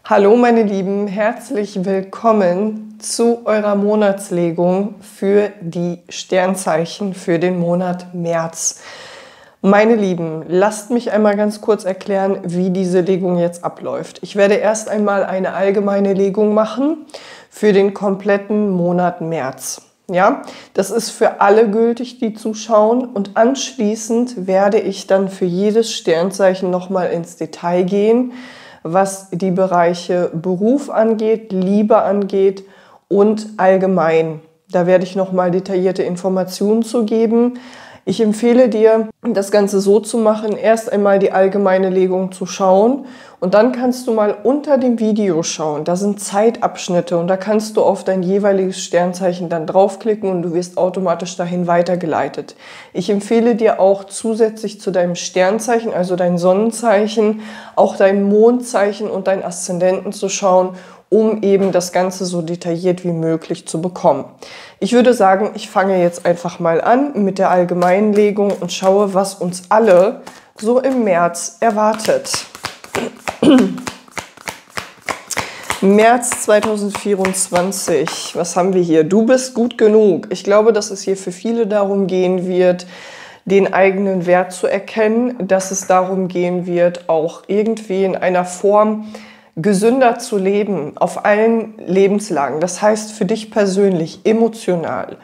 Hallo meine Lieben, herzlich willkommen zu eurer Monatslegung für die Sternzeichen für den Monat März. Meine Lieben, lasst mich einmal ganz kurz erklären, wie diese Legung jetzt abläuft. Ich werde erst einmal eine allgemeine Legung machen für den kompletten Monat März. Ja, das ist für alle gültig, die zuschauen, und anschließend werde ich dann für jedes Sternzeichen nochmal ins Detail gehen, was die Bereiche Beruf angeht, Liebe angeht und allgemein. Da werde ich nochmal detaillierte Informationen zu geben. Ich empfehle dir, das Ganze so zu machen, erst einmal die allgemeine Legung zu schauen und dann kannst du mal unter dem Video schauen. Da sind Zeitabschnitte und da kannst du auf dein jeweiliges Sternzeichen dann draufklicken und du wirst automatisch dahin weitergeleitet. Ich empfehle dir auch zusätzlich zu deinem Sternzeichen, also dein Sonnenzeichen, auch dein Mondzeichen und dein Aszendenten zu schauen, um eben das Ganze so detailliert wie möglich zu bekommen. Ich würde sagen, ich fange jetzt einfach mal an mit der allgemeinen Legung und schaue, was uns alle so im März erwartet. März 2024, was haben wir hier? Du bist gut genug. Ich glaube, dass es hier für viele darum gehen wird, den eigenen Wert zu erkennen, dass es darum gehen wird, auch irgendwie in einer Form gesünder zu leben, auf allen Lebenslagen. Das heißt für dich persönlich, emotional,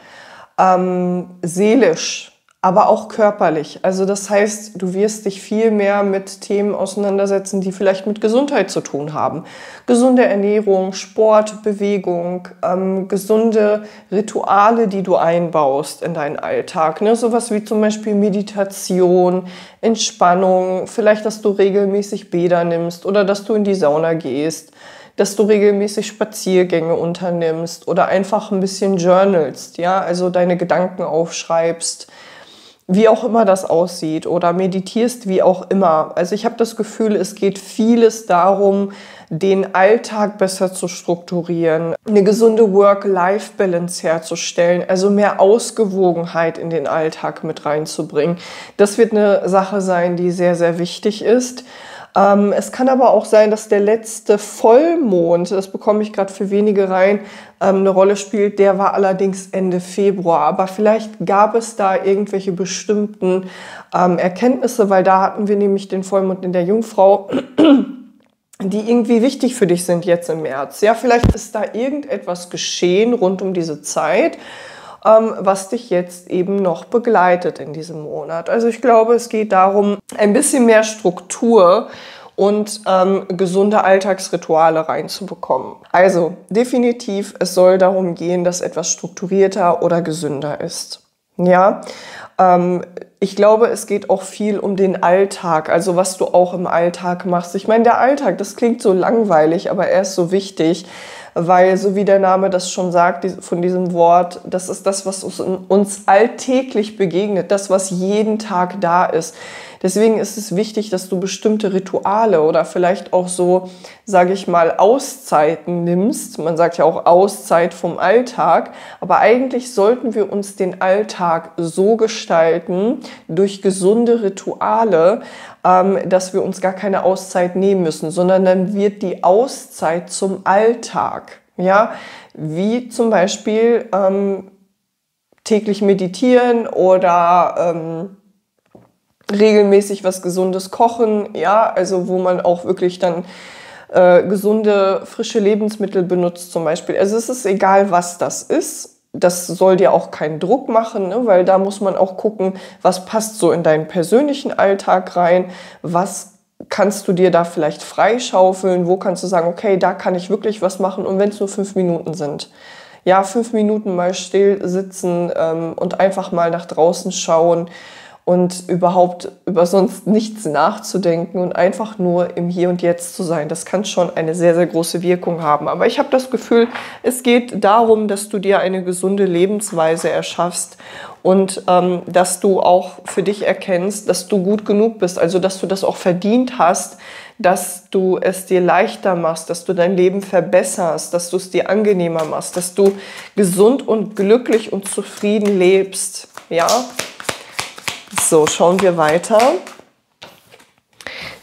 seelisch, aber auch körperlich. Also das heißt, du wirst dich viel mehr mit Themen auseinandersetzen, die vielleicht mit Gesundheit zu tun haben. Gesunde Ernährung, Sport, Bewegung, gesunde Rituale, die du einbaust in deinen Alltag. Ne? Sowas wie zum Beispiel Meditation, Entspannung, vielleicht, dass du regelmäßig Bäder nimmst oder dass du in die Sauna gehst, dass du regelmäßig Spaziergänge unternimmst oder einfach ein bisschen journalst, ja? Also deine Gedanken aufschreibst, wie auch immer das aussieht, oder meditierst, wie auch immer. Also ich habe das Gefühl, es geht vieles darum, den Alltag besser zu strukturieren, eine gesunde Work-Life-Balance herzustellen, also mehr Ausgewogenheit in den Alltag mit reinzubringen. Das wird eine Sache sein, die sehr, sehr wichtig ist. Es kann aber auch sein, dass der letzte Vollmond, das bekomme ich gerade für wenige rein, eine Rolle spielt. Der war allerdings Ende Februar. Aber vielleicht gab es da irgendwelche bestimmten Erkenntnisse, weil da hatten wir nämlich den Vollmond in der Jungfrau, die irgendwie wichtig für dich sind jetzt im März. Ja, vielleicht ist da irgendetwas geschehen rund um diese Zeit, was dich jetzt eben noch begleitet in diesem Monat. Also ich glaube, es geht darum, ein bisschen mehr Struktur und gesunde Alltagsrituale reinzubekommen. Also definitiv, es soll darum gehen, dass etwas strukturierter oder gesünder ist. Ja, ich glaube, es geht auch viel um den Alltag, also was du auch im Alltag machst. Ich meine, der Alltag, das klingt so langweilig, aber er ist so wichtig, weil, so wie der Name das schon sagt, von diesem Wort, das ist das, was uns alltäglich begegnet, das, was jeden Tag da ist. Deswegen ist es wichtig, dass du bestimmte Rituale oder vielleicht auch so, sage ich mal, Auszeiten nimmst. Man sagt ja auch Auszeit vom Alltag, aber eigentlich sollten wir uns den Alltag so gestalten, durch gesunde Rituale, dass wir uns gar keine Auszeit nehmen müssen, sondern dann wird die Auszeit zum Alltag. Ja, wie zum Beispiel täglich meditieren oder regelmäßig was Gesundes kochen, ja, also wo man auch wirklich dann gesunde, frische Lebensmittel benutzt zum Beispiel. Also es ist egal, was das ist. Das soll dir auch keinen Druck machen, ne? Weil da muss man auch gucken, was passt so in deinen persönlichen Alltag rein, was kannst du dir da vielleicht freischaufeln, wo kannst du sagen, okay, da kann ich wirklich was machen, und wenn es nur 5 Minuten sind. Ja, 5 Minuten mal still sitzen und einfach mal nach draußen schauen und überhaupt über sonst nichts nachzudenken und einfach nur im Hier und Jetzt zu sein. Das kann schon eine sehr, sehr große Wirkung haben. Aber ich habe das Gefühl, es geht darum, dass du dir eine gesunde Lebensweise erschaffst und dass du auch für dich erkennst, dass du gut genug bist, also dass du das auch verdient hast, dass du es dir leichter machst, dass du dein Leben verbesserst, dass du es dir angenehmer machst, dass du gesund und glücklich und zufrieden lebst. Ja? So, schauen wir weiter.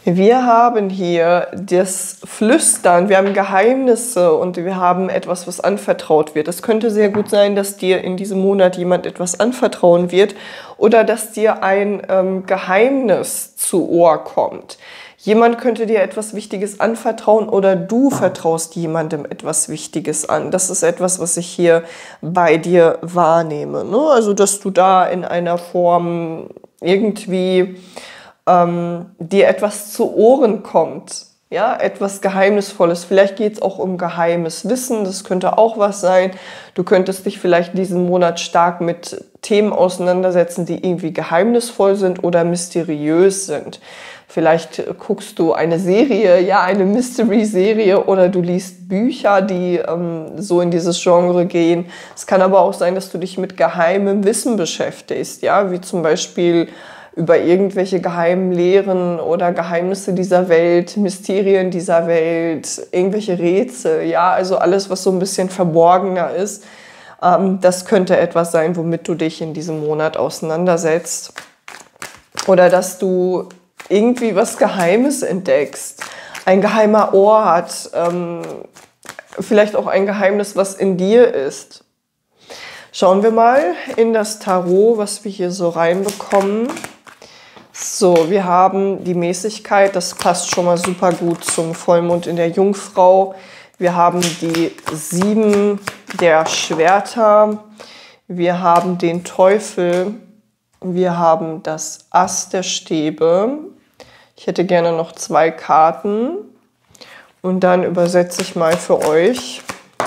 Wir haben hier das Flüstern, wir haben Geheimnisse und wir haben etwas, was anvertraut wird. Es könnte sehr gut sein, dass dir in diesem Monat jemand etwas anvertrauen wird oder dass dir ein Geheimnis zu Ohr kommt. Jemand könnte dir etwas Wichtiges anvertrauen oder du vertraust jemandem etwas Wichtiges an. Das ist etwas, was ich hier bei dir wahrnehme, ne? Also, dass du da in einer Form irgendwie dir etwas zu Ohren kommt, ja, etwas Geheimnisvolles. Vielleicht geht es auch um geheimes Wissen, das könnte auch was sein. Du könntest dich vielleicht diesen Monat stark mit Themen auseinandersetzen, die irgendwie geheimnisvoll sind oder mysteriös sind. Vielleicht guckst du eine Serie, ja, eine Mystery-Serie oder du liest Bücher, die so in dieses Genre gehen. Es kann aber auch sein, dass du dich mit geheimem Wissen beschäftigst, ja, wie zum Beispiel über irgendwelche geheimen Lehren oder Geheimnisse dieser Welt, Mysterien dieser Welt, irgendwelche Rätsel, ja, also alles, was so ein bisschen verborgener ist. Das könnte etwas sein, womit du dich in diesem Monat auseinandersetzt. Oder dass du irgendwie was Geheimes entdeckst, ein geheimer Ort, vielleicht auch ein Geheimnis, was in dir ist. Schauen wir mal in das Tarot, was wir hier so reinbekommen. So, wir haben die Mäßigkeit, das passt schon mal super gut zum Vollmond in der Jungfrau. Wir haben die 7 der Schwerter, wir haben den Teufel, wir haben das Ass der Stäbe. Ich hätte gerne noch 2 Karten und dann übersetze ich mal für euch.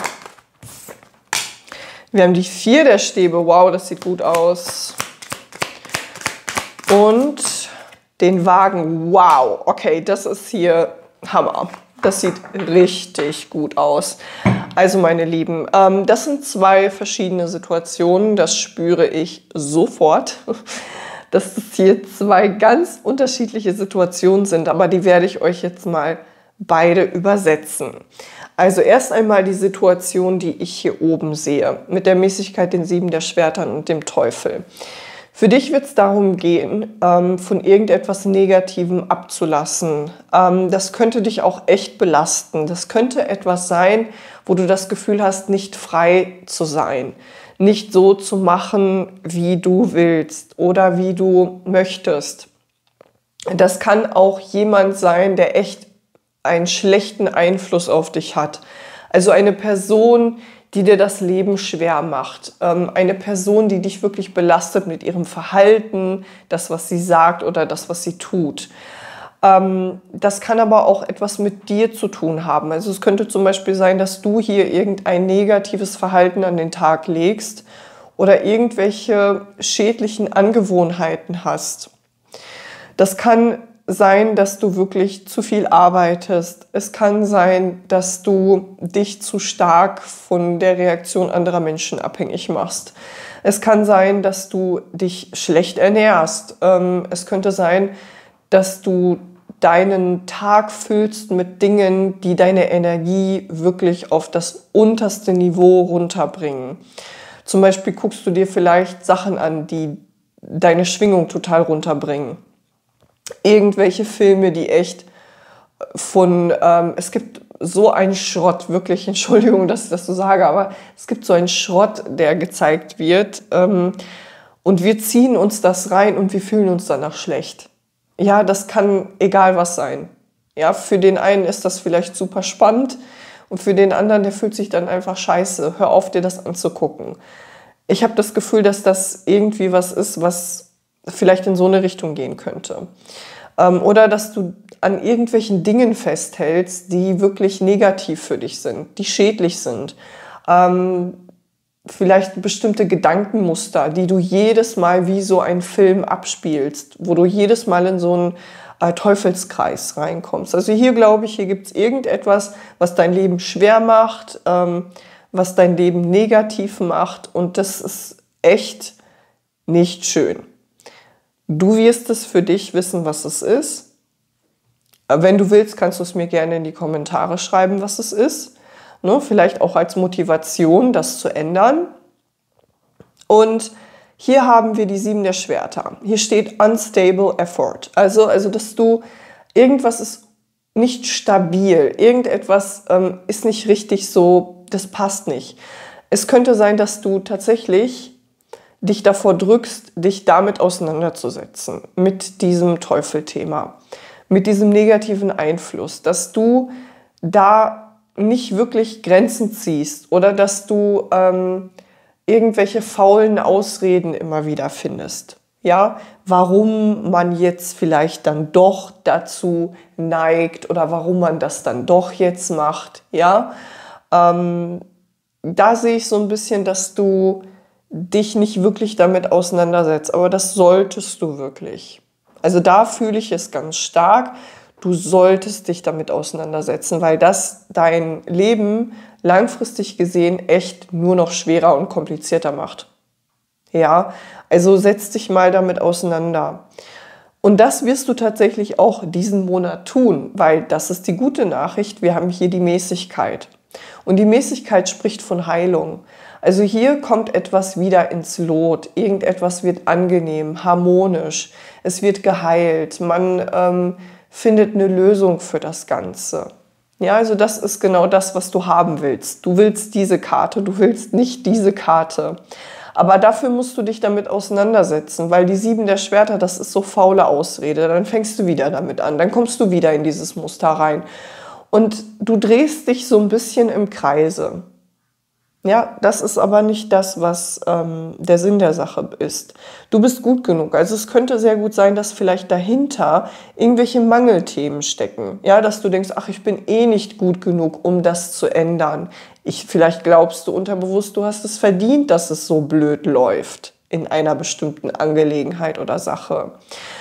Wir haben die 4 der Stäbe, wow, das sieht gut aus. Und den Wagen, wow, okay, das ist hier Hammer. Das sieht richtig gut aus. Also meine Lieben, das sind 2 verschiedene Situationen, das spüre ich sofort. Dass es hier 2 ganz unterschiedliche Situationen sind, aber die werde ich euch jetzt mal beide übersetzen. Also erst einmal die Situation, die ich hier oben sehe, mit der Mäßigkeit, den 7 der Schwertern und dem Teufel. Für dich wird es darum gehen, von irgendetwas Negativem abzulassen. Das könnte dich auch echt belasten. Das könnte etwas sein, wo du das Gefühl hast, nicht frei zu sein, nicht so zu machen, wie du willst oder wie du möchtest. Das kann auch jemand sein, der echt einen schlechten Einfluss auf dich hat. Also eine Person, die dir das Leben schwer macht. Eine Person, die dich wirklich belastet mit ihrem Verhalten, das, was sie sagt oder das, was sie tut. Das kann aber auch etwas mit dir zu tun haben. Also es könnte zum Beispiel sein, dass du hier irgendein negatives Verhalten an den Tag legst oder irgendwelche schädlichen Angewohnheiten hast. Das kann sein, dass du wirklich zu viel arbeitest. Es kann sein, dass du dich zu stark von der Reaktion anderer Menschen abhängig machst. Es kann sein, dass du dich schlecht ernährst. Es könnte sein, dass du deinen Tag füllst mit Dingen, die deine Energie wirklich auf das unterste Niveau runterbringen. Zum Beispiel guckst du dir vielleicht Sachen an, die deine Schwingung total runterbringen. Irgendwelche Filme, die echt es gibt so einen Schrott, wirklich, Entschuldigung, dass ich das so sage, aber es gibt so einen Schrott, der gezeigt wird und wir ziehen uns das rein und wir fühlen uns danach schlecht. Ja, das kann egal was sein. Ja, für den einen ist das vielleicht super spannend und für den anderen, der fühlt sich dann einfach scheiße. Hör auf, dir das anzugucken. Ich habe das Gefühl, dass das irgendwie was ist, was vielleicht in so eine Richtung gehen könnte. Oder dass du an irgendwelchen Dingen festhältst, die wirklich negativ für dich sind, die schädlich sind. Vielleicht bestimmte Gedankenmuster, die du jedes Mal wie so ein Film abspielst, wo du jedes Mal in so einen Teufelskreis reinkommst. Also hier glaube ich, hier gibt es irgendetwas, was dein Leben schwer macht, was dein Leben negativ macht und das ist echt nicht schön. Du wirst es für dich wissen, was es ist. Wenn du willst, kannst du es mir gerne in die Kommentare schreiben, was es ist. Ne, vielleicht auch als Motivation, das zu ändern. Und hier haben wir die 7 der Schwerter. Hier steht unstable effort. Also dass du Irgendwas ist nicht stabil, irgendetwas ist nicht richtig so, das passt nicht. Es könnte sein, dass du tatsächlich dich davor drückst, dich damit auseinanderzusetzen, mit diesem Teufelthema, mit diesem negativen Einfluss, dass du da nicht wirklich Grenzen ziehst oder dass du irgendwelche faulen Ausreden immer wieder findest. Ja, warum man jetzt vielleicht dann doch dazu neigt oder warum man das dann doch jetzt macht. Ja, da sehe ich so ein bisschen, dass du dich nicht wirklich damit auseinandersetzt, aber das solltest du wirklich. Also da fühle ich es ganz stark. Du solltest dich damit auseinandersetzen, weil das dein Leben langfristig gesehen echt nur noch schwerer und komplizierter macht. Ja, also setz dich mal damit auseinander. Und das wirst du tatsächlich auch diesen Monat tun, weil das ist die gute Nachricht, wir haben hier die Mäßigkeit. Und die Mäßigkeit spricht von Heilung. Also hier kommt etwas wieder ins Lot, irgendetwas wird angenehm, harmonisch, es wird geheilt, man findet eine Lösung für das Ganze. Ja, also das ist genau das, was du haben willst. Du willst diese Karte, du willst nicht diese Karte. Aber dafür musst du dich damit auseinandersetzen, weil die 7 der Schwerter, das ist so faule Ausrede. Dann fängst du wieder damit an, dann kommst du wieder in dieses Muster rein. Und du drehst dich so ein bisschen im Kreise. Ja, das ist aber nicht das, was der Sinn der Sache ist. Du bist gut genug. Also es könnte sehr gut sein, dass vielleicht dahinter irgendwelche Mangelthemen stecken. Ja, dass du denkst, ach, ich bin eh nicht gut genug, um das zu ändern. Vielleicht glaubst du unterbewusst, du hast es verdient, dass es so blöd läuft in einer bestimmten Angelegenheit oder Sache.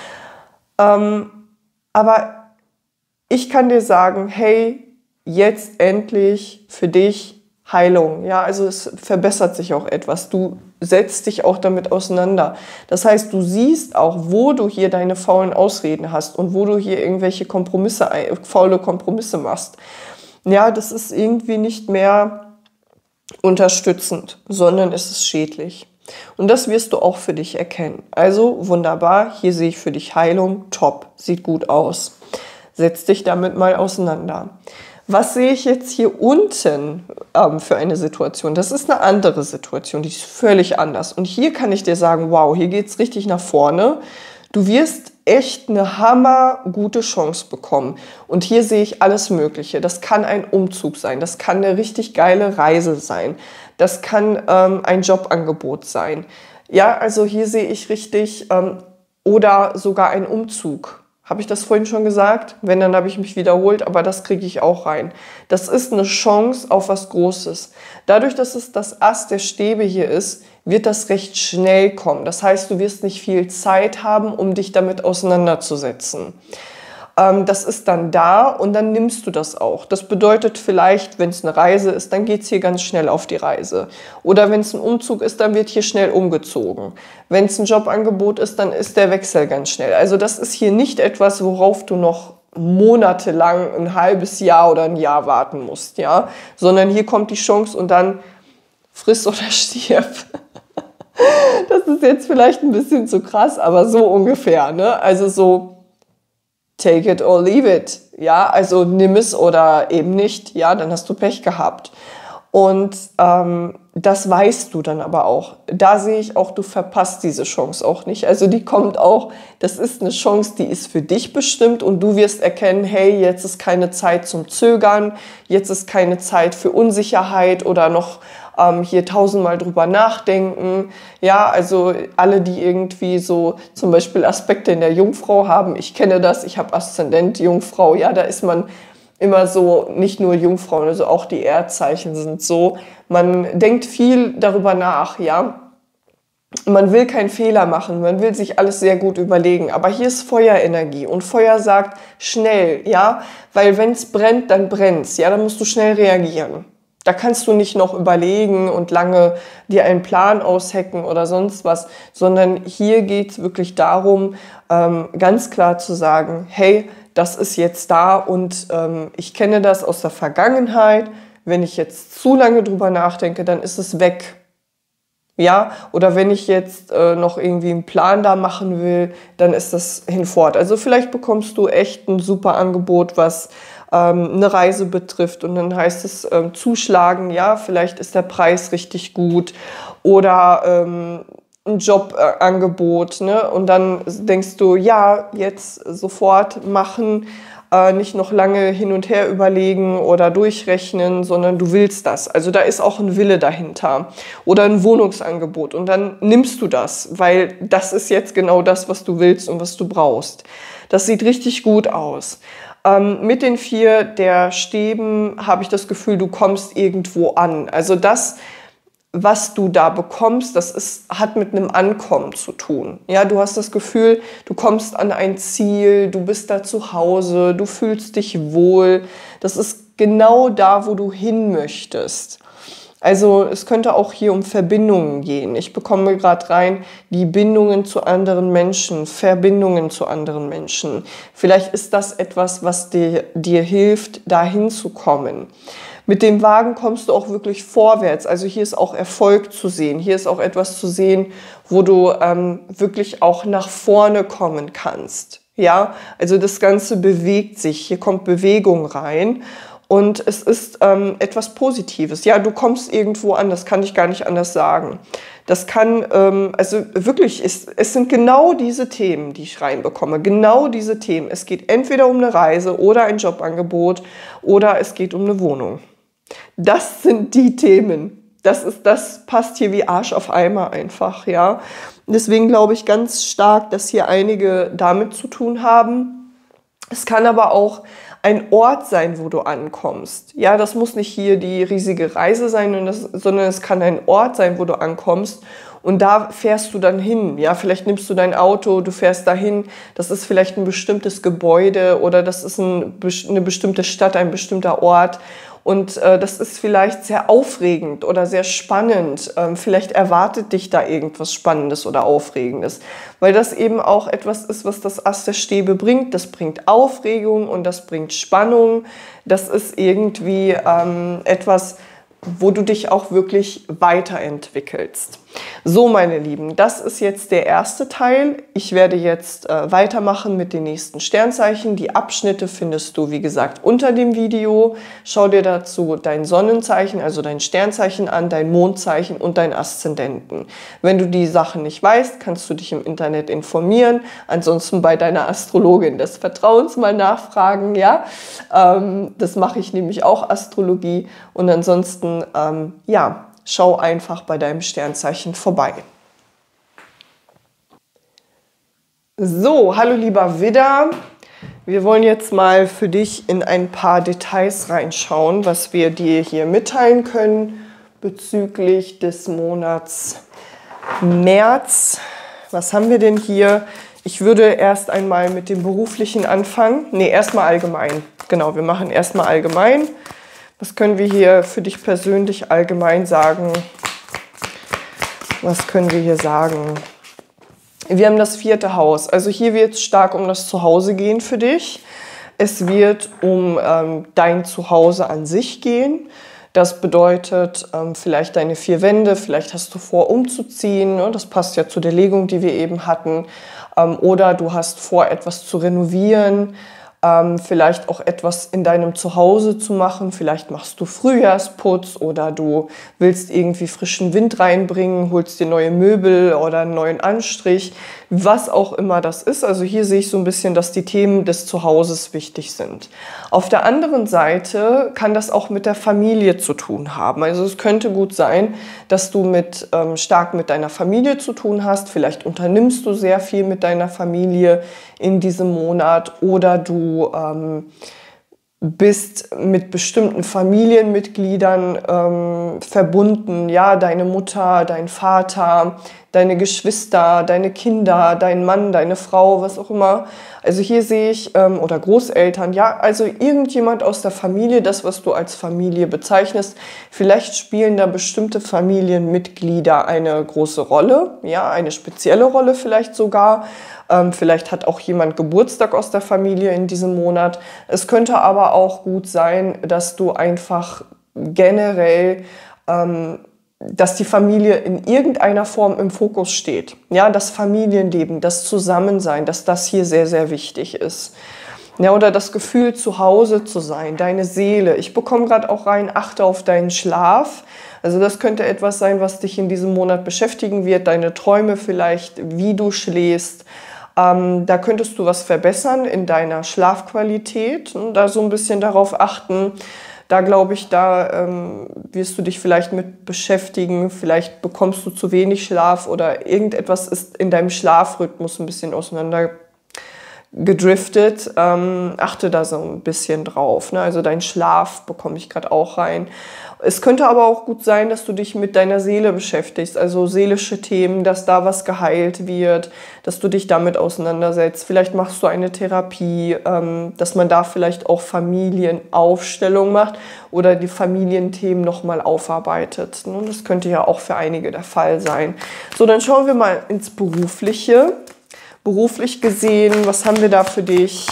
Aber ich kann dir sagen, hey, jetzt endlich für dich Heilung. Ja, also es verbessert sich auch etwas. Du setzt dich auch damit auseinander. Das heißt, du siehst auch, wo du hier deine faulen Ausreden hast und wo du hier irgendwelche faule Kompromisse machst. Ja, das ist irgendwie nicht mehr unterstützend, sondern es ist schädlich. Und das wirst du auch für dich erkennen. Also wunderbar, hier sehe ich für dich Heilung, top, sieht gut aus. Setz dich damit mal auseinander. Was sehe ich jetzt hier unten für eine Situation? Das ist eine andere Situation, die ist völlig anders. Und hier kann ich dir sagen, wow, hier geht es richtig nach vorne. Du wirst echt eine hammergute Chance bekommen. Und hier sehe ich alles Mögliche. Das kann ein Umzug sein, das kann eine richtig geile Reise sein, das kann ein Jobangebot sein. Ja, also hier sehe ich richtig oder sogar ein Umzug. Habe ich das vorhin schon gesagt? Wenn, dann habe ich mich wiederholt, aber das kriege ich auch rein. Das ist eine Chance auf was Großes. Dadurch, dass es das Ass der Stäbe hier ist, wird das recht schnell kommen. Das heißt, du wirst nicht viel Zeit haben, um dich damit auseinanderzusetzen. Das ist dann da und dann nimmst du das auch. Das bedeutet vielleicht, wenn es eine Reise ist, dann geht es hier ganz schnell auf die Reise. Oder wenn es ein Umzug ist, dann wird hier schnell umgezogen. Wenn es ein Jobangebot ist, dann ist der Wechsel ganz schnell. Also das ist hier nicht etwas, worauf du noch monatelang, ein halbes Jahr oder ein Jahr warten musst, ja? Sondern hier kommt die Chance und dann friss oder stirb. Das ist jetzt vielleicht ein bisschen zu krass, aber so ungefähr, ne? Also so take it or leave it, ja, also nimm es oder eben nicht, ja, dann hast du Pech gehabt. Und das weißt du dann aber auch. Da sehe ich auch, du verpasst diese Chance auch nicht. Also die kommt auch, das ist eine Chance, die ist für dich bestimmt und du wirst erkennen, hey, jetzt ist keine Zeit zum Zögern, jetzt ist keine Zeit für Unsicherheit oder noch hier 1000-mal drüber nachdenken. Ja, also alle, die irgendwie so zum Beispiel Aspekte in der Jungfrau haben, ich kenne das, ich habe Aszendent Jungfrau, ja, da ist man immer so, nicht nur Jungfrauen, also auch die Erdzeichen sind so, man denkt viel darüber nach, ja. Man will keinen Fehler machen, man will sich alles sehr gut überlegen, aber hier ist Feuerenergie und Feuer sagt schnell, ja, weil wenn es brennt, dann brennt's, ja, dann musst du schnell reagieren. Da kannst du nicht noch überlegen und lange dir einen Plan aushecken oder sonst was, sondern hier geht es wirklich darum, ganz klar zu sagen, hey, das ist jetzt da und ich kenne das aus der Vergangenheit. Wenn ich jetzt zu lange drüber nachdenke, dann ist es weg. Ja, oder wenn ich jetzt noch irgendwie einen Plan da machen will, dann ist das hinfort. Also vielleicht bekommst du echt ein super Angebot, was eine Reise betrifft und dann heißt es zuschlagen, ja, vielleicht ist der Preis richtig gut oder ein Jobangebot, ne? Und dann denkst du, ja, jetzt sofort machen, nicht noch lange hin und her überlegen oder durchrechnen, sondern du willst das. Also da ist auch ein Wille dahinter oder ein Wohnungsangebot und dann nimmst du das, weil das ist jetzt genau das, was du willst und was du brauchst. Das sieht richtig gut aus. Mit den 4 der Stäben habe ich das Gefühl, du kommst irgendwo an. Also das, was du da bekommst, hat mit einem Ankommen zu tun. Ja, du hast das Gefühl, du kommst an ein Ziel, du bist da zu Hause, du fühlst dich wohl. Das ist genau da, wo du hin möchtest. Also es könnte auch hier um Verbindungen gehen. Ich bekomme gerade rein, die Bindungen zu anderen Menschen, Verbindungen zu anderen Menschen. Vielleicht ist das etwas, was dir hilft, dahin zu kommen. Mit dem Wagen kommst du auch wirklich vorwärts. Also hier ist auch Erfolg zu sehen. Hier ist auch etwas zu sehen, wo du wirklich auch nach vorne kommen kannst. Ja, also das Ganze bewegt sich. Hier kommt Bewegung rein. Und es ist etwas Positives. Ja, du kommst irgendwo an, das kann ich gar nicht anders sagen. Das kann, also wirklich, es sind genau diese Themen, die ich reinbekomme. Genau diese Themen. Es geht entweder um eine Reise oder ein Jobangebot oder es geht um eine Wohnung. Das sind die Themen. Das passt hier wie Arsch auf Eimer einfach, ja. Deswegen glaube ich ganz stark, dass hier einige damit zu tun haben. Es kann aber auch ein Ort sein, wo du ankommst. Ja, das muss nicht hier die riesige Reise sein, sondern es kann ein Ort sein, wo du ankommst. Und da fährst du dann hin. Ja, vielleicht nimmst du dein Auto, du fährst dahin. Das ist vielleicht ein bestimmtes Gebäude oder das ist eine bestimmte Stadt, ein bestimmter Ort. Und das ist vielleicht sehr aufregend oder sehr spannend. Vielleicht erwartet dich da irgendwas Spannendes oder Aufregendes. Weil das eben auch etwas ist, was das Ass der Stäbe bringt. Das bringt Aufregung und das bringt Spannung. Das ist irgendwie etwas, wo du dich auch wirklich weiterentwickelst. So, meine Lieben, das ist jetzt der erste Teil. Ich werde jetzt weitermachen mit den nächsten Sternzeichen. Die Abschnitte findest du, wie gesagt, unter dem Video. Schau dir dazu dein Sonnenzeichen, also dein Sternzeichen an, dein Mondzeichen und dein Aszendenten. Wenn du die Sachen nicht weißt, kannst du dich im Internet informieren. Ansonsten bei deiner Astrologin des Vertrauens mal nachfragen. Ja, das mache ich nämlich auch, Astrologie. Und ansonsten, ja, schau einfach bei deinem Sternzeichen vorbei. So, hallo lieber Widder. Wir wollen jetzt mal für dich in ein paar Details reinschauen, was wir dir hier mitteilen können bezüglich des Monats März. Was haben wir denn hier? Ich würde erst einmal mit dem Beruflichen anfangen. Nee, erstmal allgemein. Genau, wir machen erstmal allgemein. Was können wir hier für dich persönlich allgemein sagen? Was können wir hier sagen? Wir haben das 4. Haus. Also hier wird es stark um das Zuhause gehen für dich. Es wird um dein Zuhause an sich gehen. Das bedeutet vielleicht deine 4 Wände, vielleicht hast du vor umzuziehen. Ne? Das passt ja zu der Legung, die wir eben hatten. Oder du hast vor, etwas zu renovieren. Vielleicht auch etwas in deinem Zuhause zu machen. Vielleicht machst du Frühjahrsputz oder du willst irgendwie frischen Wind reinbringen, holst dir neue Möbel oder einen neuen Anstrich, was auch immer das ist. Also hier sehe ich so ein bisschen, dass die Themen des Zuhauses wichtig sind. Auf der anderen Seite kann das auch mit der Familie zu tun haben. Also es könnte gut sein, dass du stark mit deiner Familie zu tun hast. Vielleicht unternimmst du sehr viel mit deiner Familie in diesem Monat oder du bist mit bestimmten Familienmitgliedern verbunden, ja, deine Mutter, dein Vater, deine Geschwister, deine Kinder, dein Mann, deine Frau, was auch immer. Also hier sehe ich, oder Großeltern, ja, also irgendjemand aus der Familie, das, was du als Familie bezeichnest. Vielleicht spielen da bestimmte Familienmitglieder eine große Rolle, ja, eine spezielle Rolle vielleicht sogar. Vielleicht hat auch jemand Geburtstag aus der Familie in diesem Monat. Es könnte aber auch gut sein, dass du einfach generell dass die Familie in irgendeiner Form im Fokus steht. Ja, das Familienleben, das Zusammensein, dass das hier sehr, sehr wichtig ist. Ja, oder das Gefühl, zu Hause zu sein, deine Seele. Ich bekomme gerade auch rein, achte auf deinen Schlaf. Also das könnte etwas sein, was dich in diesem Monat beschäftigen wird. Deine Träume vielleicht, wie du schläfst. Da könntest du was verbessern in deiner Schlafqualität und da so ein bisschen darauf achten. Da glaube ich, da wirst du dich vielleicht mit beschäftigen. Vielleicht bekommst du zu wenig Schlaf oder irgendetwas ist in deinem Schlafrhythmus ein bisschen auseinander gedriftet. Achte da so ein bisschen drauf. Ne? Also dein Schlaf bekomme ich gerade auch rein. Es könnte aber auch gut sein, dass du dich mit deiner Seele beschäftigst, also seelische Themen, dass da was geheilt wird, dass du dich damit auseinandersetzt. Vielleicht machst du eine Therapie, dass man da vielleicht auch Familienaufstellung macht oder die Familienthemen nochmal aufarbeitet. Das könnte ja auch für einige der Fall sein. So, dann schauen wir mal ins Berufliche. Beruflich gesehen, was haben wir da für dich?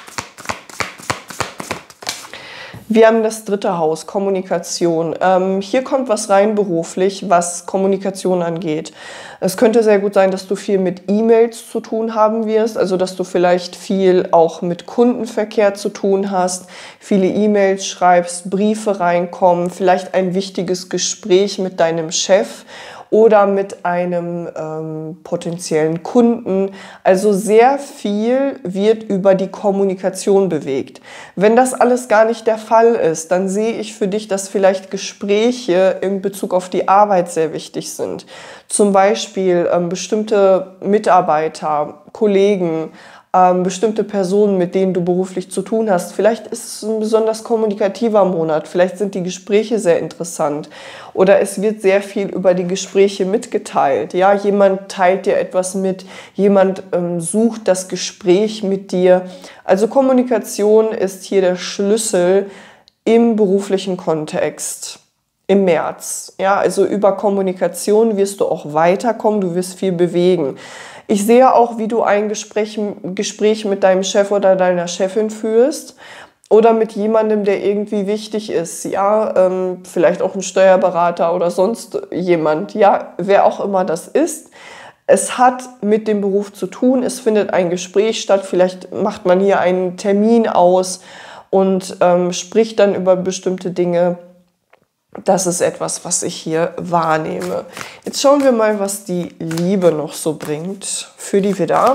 Wir haben das 3. Haus, Kommunikation. Hier kommt was rein beruflich, was Kommunikation angeht. Es könnte sehr gut sein, dass du viel mit E-Mails zu tun haben wirst, also dass du vielleicht viel auch mit Kundenverkehr zu tun hast, viele E-Mails schreibst, Briefe reinkommen, vielleicht ein wichtiges Gespräch mit deinem Chef oder mit einem potenziellen Kunden. Also sehr viel wird über die Kommunikation bewegt. Wenn das alles gar nicht der Fall ist, dann sehe ich für dich, dass vielleicht Gespräche in Bezug auf die Arbeit sehr wichtig sind. Zum Beispiel bestimmte Mitarbeiter, Kollegen, bestimmte Personen, mit denen du beruflich zu tun hast. Vielleicht ist es ein besonders kommunikativer Monat, vielleicht sind die Gespräche sehr interessant oder es wird sehr viel über die Gespräche mitgeteilt. Ja, jemand teilt dir etwas mit, jemand sucht das Gespräch mit dir. Also Kommunikation ist hier der Schlüssel im beruflichen Kontext. Im März. Ja, also über Kommunikation wirst du auch weiterkommen, du wirst viel bewegen. Ich sehe auch, wie du ein Gespräch mit deinem Chef oder deiner Chefin führst oder mit jemandem, der irgendwie wichtig ist. Ja, vielleicht auch ein Steuerberater oder sonst jemand. Ja, wer auch immer das ist. Es hat mit dem Beruf zu tun. Es findet ein Gespräch statt. Vielleicht macht man hier einen Termin aus und spricht dann über bestimmte Dinge. Das ist etwas, was ich hier wahrnehme. Jetzt schauen wir mal, was die Liebe noch so bringt für die Widder.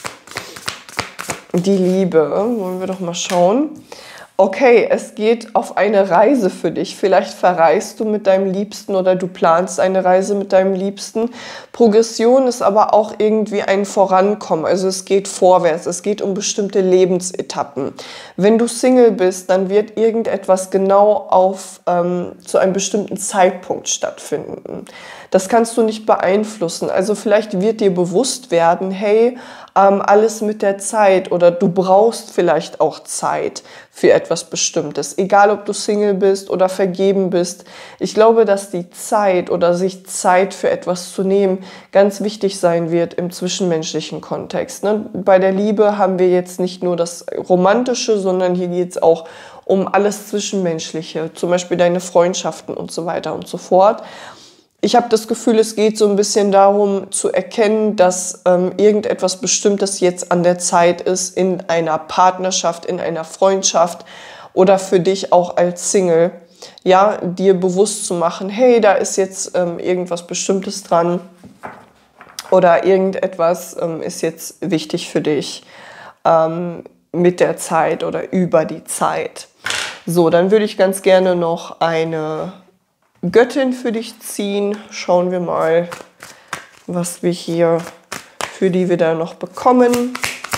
Die Liebe, wollen wir doch mal schauen. Okay, es geht auf eine Reise für dich. Vielleicht verreist du mit deinem Liebsten oder du planst eine Reise mit deinem Liebsten. Progression ist aber auch irgendwie ein Vorankommen. Also es geht vorwärts, es geht um bestimmte Lebensetappen. Wenn du Single bist, dann wird irgendetwas genau zu einem bestimmten Zeitpunkt stattfinden. Das kannst du nicht beeinflussen. Also vielleicht wird dir bewusst werden, hey, alles mit der Zeit oder du brauchst vielleicht auch Zeit für etwas Bestimmtes. Egal, ob du Single bist oder vergeben bist. Ich glaube, dass die Zeit oder sich Zeit für etwas zu nehmen ganz wichtig sein wird im zwischenmenschlichen Kontext. Ne? Bei der Liebe haben wir jetzt nicht nur das Romantische, sondern hier geht es auch um alles Zwischenmenschliche, zum Beispiel deine Freundschaften und so weiter und so fort. Ich habe das Gefühl, es geht so ein bisschen darum zu erkennen, dass irgendetwas Bestimmtes jetzt an der Zeit ist in einer Partnerschaft, in einer Freundschaft oder für dich auch als Single. Ja, dir bewusst zu machen, hey, da ist jetzt irgendwas Bestimmtes dran oder irgendetwas ist jetzt wichtig für dich mit der Zeit oder über die Zeit. So, dann würde ich ganz gerne noch eine Göttin für dich ziehen. Schauen wir mal, was wir hier für die Widder noch bekommen.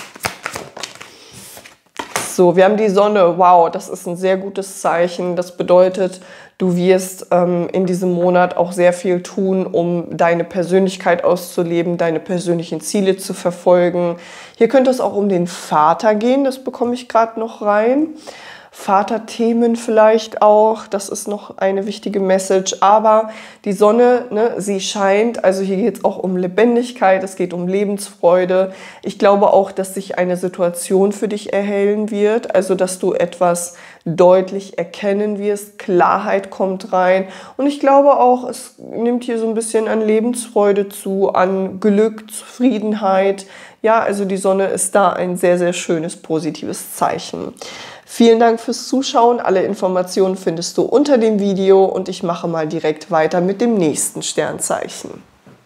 So, wir haben die Sonne. Wow, das ist ein sehr gutes Zeichen. Das bedeutet, du wirst in diesem Monat auch sehr viel tun, um deine Persönlichkeit auszuleben, deine persönlichen Ziele zu verfolgen. Hier könnte es auch um den Vater gehen, das bekomme ich gerade noch rein. Vaterthemen vielleicht auch, das ist noch eine wichtige Message, aber die Sonne, ne, sie scheint, also hier geht es auch um Lebendigkeit, es geht um Lebensfreude. Ich glaube auch, dass sich eine Situation für dich erhellen wird, also dass du etwas deutlich erkennen wirst, Klarheit kommt rein und ich glaube auch, es nimmt hier so ein bisschen an Lebensfreude zu, an Glück, Zufriedenheit. Ja, also die Sonne ist da ein sehr, sehr schönes, positives Zeichen. Vielen Dank fürs Zuschauen. Alle Informationen findest du unter dem Video und ich mache mal direkt weiter mit dem nächsten Sternzeichen.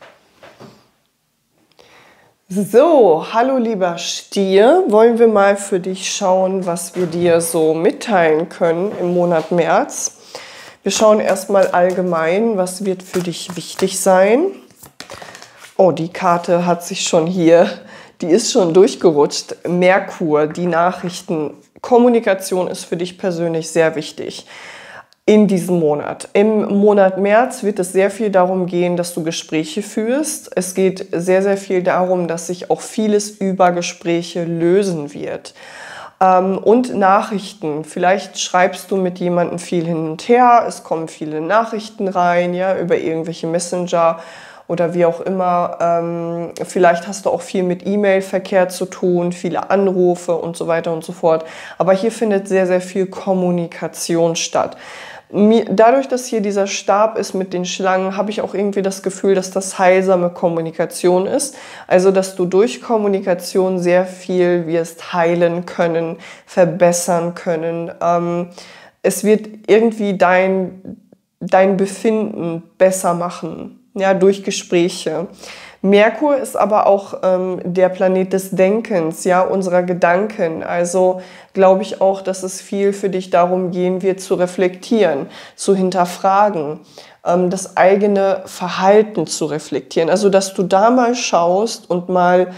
So, hallo lieber Stier, wollen wir mal für dich schauen, was wir dir so mitteilen können im Monat März. Wir schauen erstmal allgemein, was wird für dich wichtig sein. Oh, die Karte hat sich schon hier, die ist schon durchgerutscht. Merkur, die Nachrichten, Kommunikation ist für dich persönlich sehr wichtig. In diesem Monat. Im Monat März wird es sehr viel darum gehen, dass du Gespräche führst. Es geht sehr, sehr viel darum, dass sich auch vieles über Gespräche lösen wird. Und Nachrichten. Vielleicht schreibst du mit jemandem viel hin und her. Es kommen viele Nachrichten rein, ja, über irgendwelche Messenger oder wie auch immer. Vielleicht hast du auch viel mit E-Mail-Verkehr zu tun, viele Anrufe und so weiter und so fort. Aber hier findet sehr, sehr viel Kommunikation statt. Dadurch, dass hier dieser Stab ist mit den Schlangen, habe ich auch irgendwie das Gefühl, dass das heilsame Kommunikation ist. Also, dass du durch Kommunikation sehr viel wirst heilen können, verbessern können. Es wird irgendwie dein Befinden besser machen, ja, durch Gespräche. Merkur ist aber auch der Planet des Denkens, ja, unserer Gedanken. Also glaube ich auch, dass es viel für dich darum gehen wird, zu reflektieren, zu hinterfragen, das eigene Verhalten zu reflektieren. Also dass du da mal schaust und mal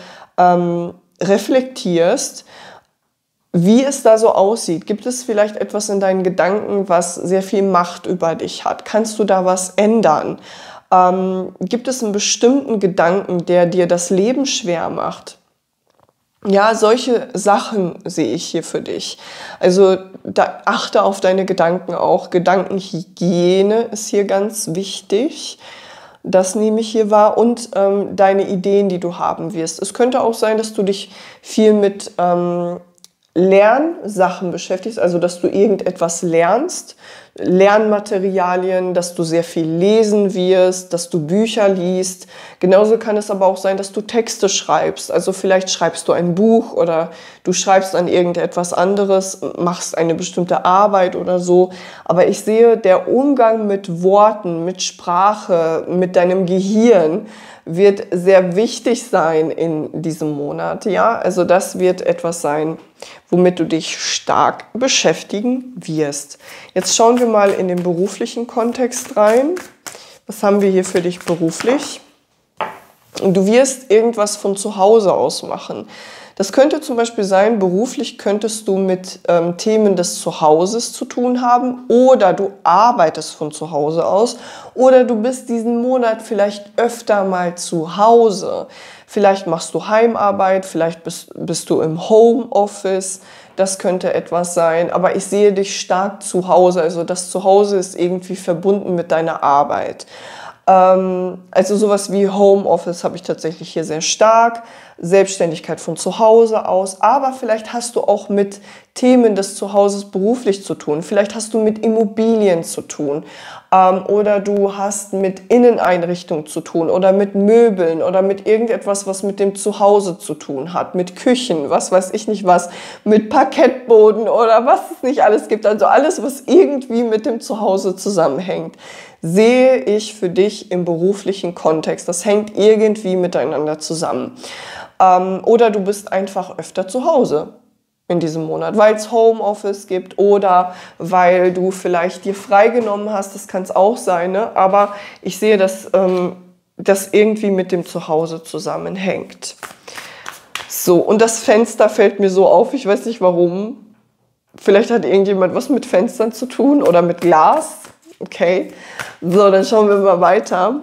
reflektierst, wie es da so aussieht. Gibt es vielleicht etwas in deinen Gedanken, was sehr viel Macht über dich hat? Kannst du da was ändern? Gibt es einen bestimmten Gedanken, der dir das Leben schwer macht? Ja, solche Sachen sehe ich hier für dich. Also da achte auf deine Gedanken auch. Gedankenhygiene ist hier ganz wichtig. Das nehme ich hier wahr. Und deine Ideen, die du haben wirst. Es könnte auch sein, dass du dich viel mit Lernsachen beschäftigst, also dass du irgendetwas lernst, Lernmaterialien, dass du sehr viel lesen wirst, dass du Bücher liest. Genauso kann es aber auch sein, dass du Texte schreibst. Also vielleicht schreibst du ein Buch oder du schreibst an irgendetwas anderes, machst eine bestimmte Arbeit oder so. Aber ich sehe, der Umgang mit Worten, mit Sprache, mit deinem Gehirn wird sehr wichtig sein in diesem Monat. Ja, also das wird etwas sein, womit du dich stark beschäftigen wirst. Jetzt schauen wir mal in den beruflichen Kontext rein. Was haben wir hier für dich beruflich? Du wirst irgendwas von zu Hause aus machen. Das könnte zum Beispiel sein, beruflich könntest du mit Themen des Zuhauses zu tun haben oder du arbeitest von zu Hause aus oder du bist diesen Monat vielleicht öfter mal zu Hause. Vielleicht machst du Heimarbeit, vielleicht bist du im Homeoffice, das könnte etwas sein. Aber ich sehe dich stark zu Hause, also das Zuhause ist irgendwie verbunden mit deiner Arbeit. Also sowas wie Homeoffice habe ich tatsächlich hier sehr stark, Selbstständigkeit von zu Hause aus, aber vielleicht hast du auch mit Themen des Zuhauses beruflich zu tun, vielleicht hast du mit Immobilien zu tun oder du hast mit Inneneinrichtung zu tun oder mit Möbeln oder mit irgendetwas, was mit dem Zuhause zu tun hat, mit Küchen, was weiß ich nicht was, mit Parkettboden oder was es nicht alles gibt, also alles, was irgendwie mit dem Zuhause zusammenhängt, sehe ich für dich im beruflichen Kontext. Das hängt irgendwie miteinander zusammen. Oder du bist einfach öfter zu Hause in diesem Monat, weil es Homeoffice gibt oder weil du vielleicht dir freigenommen hast, das kann es auch sein, ne? Aber ich sehe, dass das irgendwie mit dem Zuhause zusammenhängt. So, und das Fenster fällt mir so auf, ich weiß nicht warum. Vielleicht hat irgendjemand was mit Fenstern zu tun oder mit Glas. Okay, so, dann schauen wir mal weiter.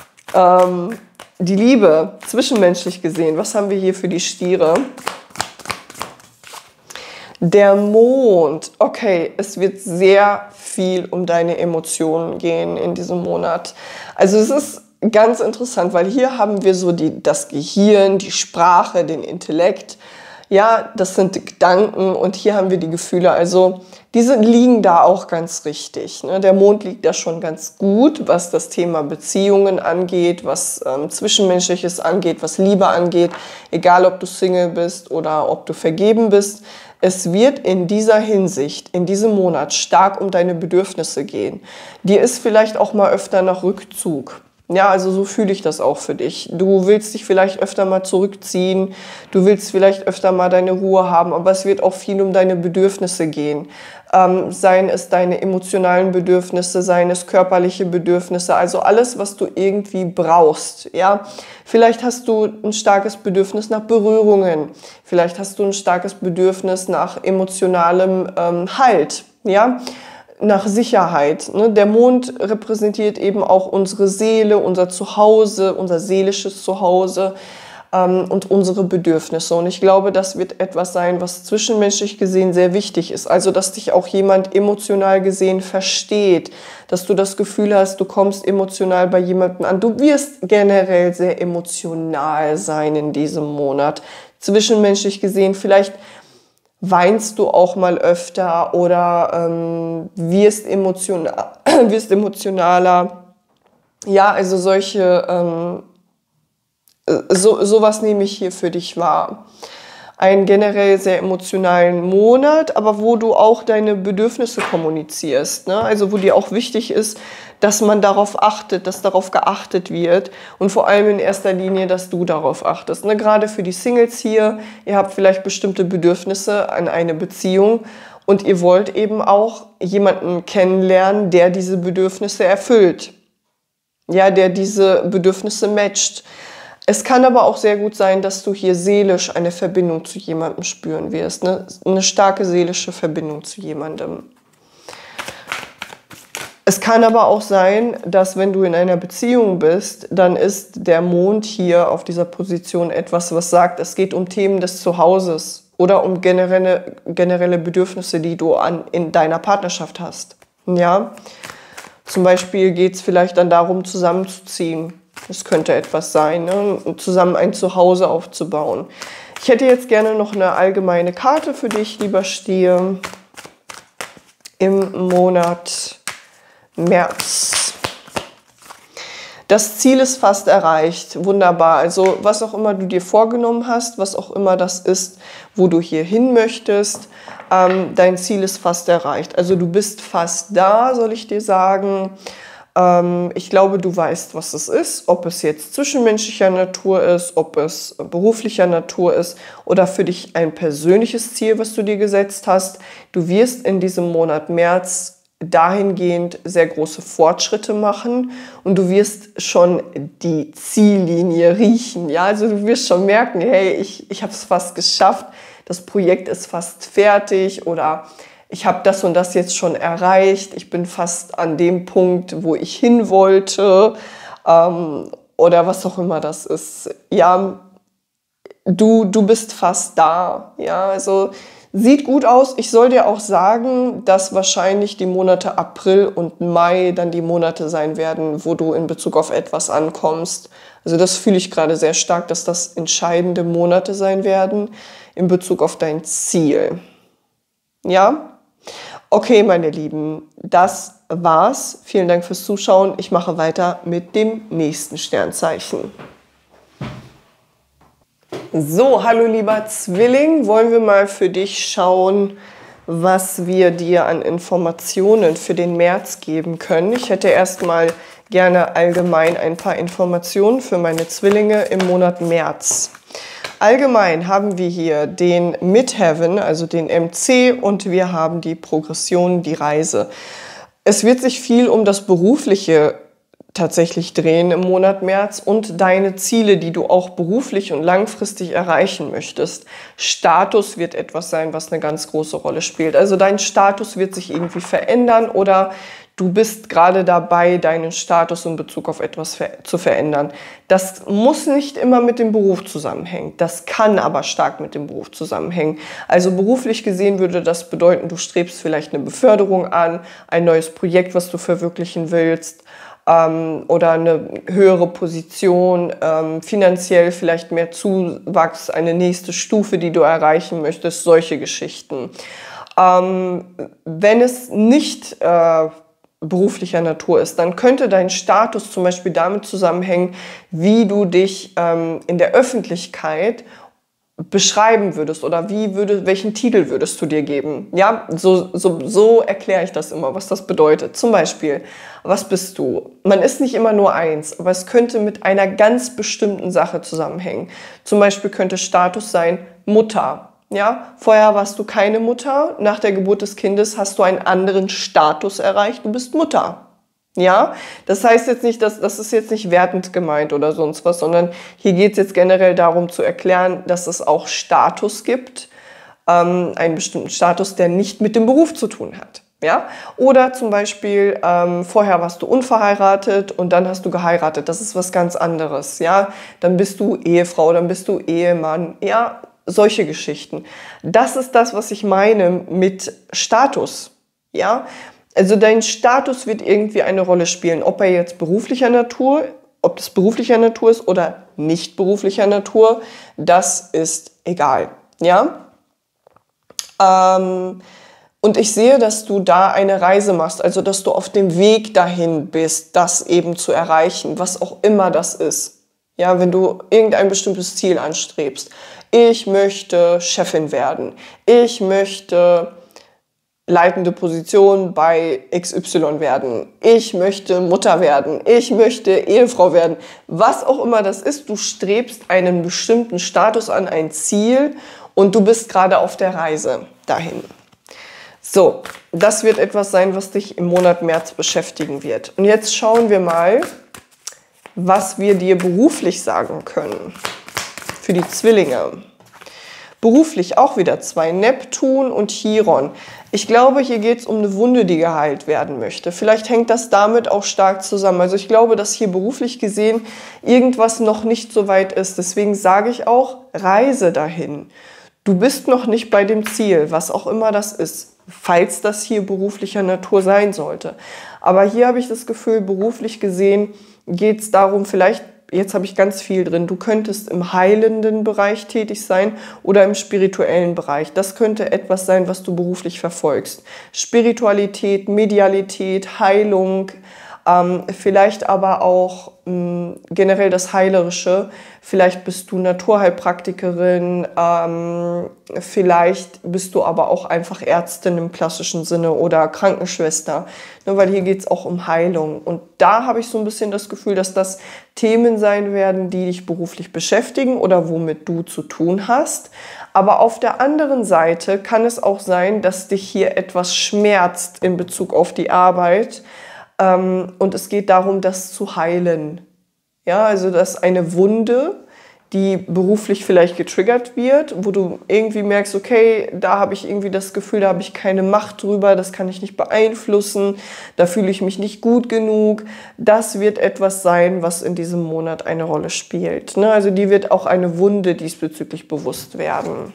Die Liebe, zwischenmenschlich gesehen, was haben wir hier für die Stiere? Der Mond, okay, es wird sehr viel um deine Emotionen gehen in diesem Monat. Also es ist ganz interessant, weil hier haben wir so das Gehirn, die Sprache, den Intellekt. Ja, das sind die Gedanken und hier haben wir die Gefühle. Also diese liegen da auch ganz richtig. Ne? Der Mond liegt da schon ganz gut, was das Thema Beziehungen angeht, was Zwischenmenschliches angeht, was Liebe angeht. Egal, ob du Single bist oder ob du vergeben bist. Es wird in dieser Hinsicht, in diesem Monat stark um deine Bedürfnisse gehen. Dir ist vielleicht auch mal öfter nach Rückzug. Ja, also so fühle ich das auch für dich. Du willst dich vielleicht öfter mal zurückziehen, du willst vielleicht öfter mal deine Ruhe haben, aber es wird auch viel um deine Bedürfnisse gehen. Seien es deine emotionalen Bedürfnisse, seien es körperliche Bedürfnisse, also alles, was du irgendwie brauchst. Ja, vielleicht hast du ein starkes Bedürfnis nach Berührungen, vielleicht hast du ein starkes Bedürfnis nach emotionalem Halt. Ja, nach Sicherheit. Ne? Der Mond repräsentiert eben auch unsere Seele, unser Zuhause, unser seelisches Zuhause und unsere Bedürfnisse. Und ich glaube, das wird etwas sein, was zwischenmenschlich gesehen sehr wichtig ist. Also, dass dich auch jemand emotional gesehen versteht, dass du das Gefühl hast, du kommst emotional bei jemandem an. Du wirst generell sehr emotional sein in diesem Monat. Zwischenmenschlich gesehen vielleicht weinst du auch mal öfter oder wirst emotionaler. Ja, also sowas nehme ich hier für dich wahr. Einen generell sehr emotionalen Monat, aber wo du auch deine Bedürfnisse kommunizierst. Ne? Also wo dir auch wichtig ist, dass man darauf achtet, dass darauf geachtet wird und vor allem in erster Linie, dass du darauf achtest. Ne? Gerade für die Singles hier, ihr habt vielleicht bestimmte Bedürfnisse an eine Beziehung und ihr wollt eben auch jemanden kennenlernen, der diese Bedürfnisse erfüllt. Ja, der diese Bedürfnisse matcht. Es kann aber auch sehr gut sein, dass du hier seelisch eine Verbindung zu jemandem spüren wirst. Ne? Eine starke seelische Verbindung zu jemandem. Es kann aber auch sein, dass wenn du in einer Beziehung bist, dann ist der Mond hier auf dieser Position etwas, was sagt, es geht um Themen des Zuhauses oder um generelle Bedürfnisse, die du in deiner Partnerschaft hast. Ja? Zum Beispiel geht es vielleicht dann darum, zusammenzuziehen. Das könnte etwas sein, ne? Zusammen ein Zuhause aufzubauen. Ich hätte jetzt gerne noch eine allgemeine Karte für dich, lieber Stier, im Monat März. Das Ziel ist fast erreicht, wunderbar. Also was auch immer du dir vorgenommen hast, was auch immer das ist, wo du hier hin möchtest, dein Ziel ist fast erreicht. Also du bist fast da, soll ich dir sagen. Ich glaube, du weißt, was es ist, ob es jetzt zwischenmenschlicher Natur ist, ob es beruflicher Natur ist oder für dich ein persönliches Ziel, was du dir gesetzt hast. Du wirst in diesem Monat März dahingehend sehr große Fortschritte machen und du wirst schon die Ziellinie riechen. Ja? Also du wirst schon merken, hey, ich habe es fast geschafft, das Projekt ist fast fertig oder ich habe das und das jetzt schon erreicht, ich bin fast an dem Punkt, wo ich hin wollte oder was auch immer das ist. Ja, du bist fast da. Ja, also sieht gut aus. Ich soll dir auch sagen, dass wahrscheinlich die Monate April und Mai dann die Monate sein werden, wo du in Bezug auf etwas ankommst. Also das fühle ich gerade sehr stark, dass das entscheidende Monate sein werden in Bezug auf dein Ziel. Ja? Okay, meine Lieben, das war's. Vielen Dank fürs Zuschauen. Ich mache weiter mit dem nächsten Sternzeichen. So, hallo lieber Zwilling, wollen wir mal für dich schauen, was wir dir an Informationen für den März geben können. Ich hätte erstmal gerne allgemein ein paar Informationen für meine Zwillinge im Monat März. Allgemein haben wir hier den Midheaven, also den MC, und wir haben die Progression, die Reise. Es wird sich viel um das Berufliche tatsächlich drehen im Monat März und deine Ziele, die du auch beruflich und langfristig erreichen möchtest. Status wird etwas sein, was eine ganz große Rolle spielt. Also dein Status wird sich irgendwie verändern oder Du bist gerade dabei, deinen Status in Bezug auf etwas zu verändern. Das muss nicht immer mit dem Beruf zusammenhängen. Das kann aber stark mit dem Beruf zusammenhängen. Also beruflich gesehen würde das bedeuten, du strebst vielleicht eine Beförderung an, ein neues Projekt, was du verwirklichen willst, oder eine höhere Position, finanziell vielleicht mehr Zuwachs, eine nächste Stufe, die du erreichen möchtest, solche Geschichten. Wenn es nicht beruflicher Natur ist, dann könnte dein Status zum Beispiel damit zusammenhängen, wie du dich in der Öffentlichkeit beschreiben würdest oder welchen Titel würdest du dir geben. Ja, so erkläre ich das immer, was das bedeutet. Zum Beispiel, was bist du? Man ist nicht immer nur eins, aber es könnte mit einer ganz bestimmten Sache zusammenhängen. Zum Beispiel könnte Status sein Mutter. Ja, vorher warst du keine Mutter, nach der Geburt des Kindes hast du einen anderen Status erreicht, du bist Mutter. Ja, das heißt jetzt nicht, das ist jetzt nicht wertend gemeint oder sonst was, sondern hier geht es jetzt generell darum zu erklären, dass es auch Status gibt, einen bestimmten Status, der nicht mit dem Beruf zu tun hat. Ja? Oder zum Beispiel, vorher warst du unverheiratet und dann hast du geheiratet, das ist was ganz anderes. Ja? Dann bist du Ehefrau, dann bist du Ehemann, ja, solche Geschichten. Das ist das, was ich meine mit Status. Ja? Also dein Status wird irgendwie eine Rolle spielen, ob das beruflicher Natur ist oder nicht beruflicher Natur, das ist egal. Ja? Und ich sehe, dass du da eine Reise machst, also dass du auf dem Weg dahin bist, das eben zu erreichen, was auch immer das ist. Ja, wenn du irgendein bestimmtes Ziel anstrebst. Ich möchte Chefin werden. Ich möchte leitende Position bei XY werden. Ich möchte Mutter werden. Ich möchte Ehefrau werden. Was auch immer das ist, du strebst einen bestimmten Status an, ein Ziel und du bist gerade auf der Reise dahin. So, das wird etwas sein, was dich im Monat März beschäftigen wird. Und jetzt schauen wir mal, was wir dir beruflich sagen können. Für die Zwillinge. Beruflich auch wieder 2, Neptun und Chiron. Ich glaube, hier geht es um eine Wunde, die geheilt werden möchte. Vielleicht hängt das damit auch stark zusammen. Also ich glaube, dass hier beruflich gesehen irgendwas noch nicht so weit ist. Deswegen sage ich auch, reise dahin. Du bist noch nicht bei dem Ziel, was auch immer das ist, falls das hier beruflicher Natur sein sollte. Aber hier habe ich das Gefühl, beruflich gesehen geht es darum, vielleicht, jetzt habe ich ganz viel drin, du könntest im heilenden Bereich tätig sein oder im spirituellen Bereich. Das könnte etwas sein, was du beruflich verfolgst. Spiritualität, Medialität, Heilung, vielleicht aber auch generell das Heilerische. Vielleicht bist du Naturheilpraktikerin, vielleicht bist du aber auch einfach Ärztin im klassischen Sinne oder Krankenschwester, ne, weil hier geht es auch um Heilung. Und da habe ich so ein bisschen das Gefühl, dass das Themen sein werden, die dich beruflich beschäftigen oder womit du zu tun hast. Aber auf der anderen Seite kann es auch sein, dass dich hier etwas schmerzt in Bezug auf die Arbeit. Und es geht darum, das zu heilen. Ja, also dass eine Wunde, die beruflich vielleicht getriggert wird, wo du irgendwie merkst, okay, da habe ich irgendwie das Gefühl, da habe ich keine Macht drüber, das kann ich nicht beeinflussen, da fühle ich mich nicht gut genug. Das wird etwas sein, was in diesem Monat eine Rolle spielt. Ne? Also die wird auch eine Wunde diesbezüglich bewusst werden.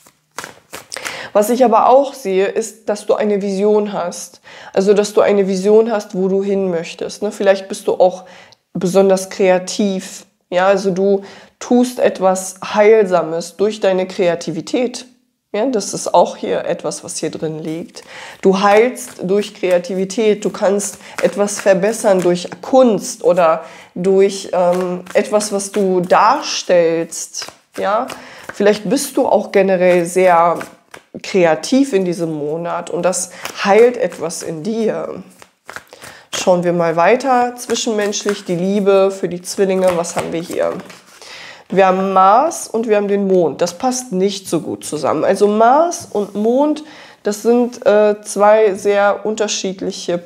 Was ich aber auch sehe, ist, dass du eine Vision hast. Also, dass du eine Vision hast, wo du hin möchtest. Ne? Vielleicht bist du auch besonders kreativ. Ja, also du tust etwas Heilsames durch deine Kreativität. Ja, das ist auch hier etwas, was hier drin liegt. Du heilst durch Kreativität. Du kannst etwas verbessern durch Kunst oder durch etwas, was du darstellst. Ja, vielleicht bist du auch generell sehr kreativ in diesem Monat und das heilt etwas in dir. Schauen wir mal weiter. Zwischenmenschlich, die Liebe für die Zwillinge. Was haben wir hier? Wir haben Mars und wir haben den Mond. Das passt nicht so gut zusammen. Also Mars und Mond, das sind zwei sehr unterschiedliche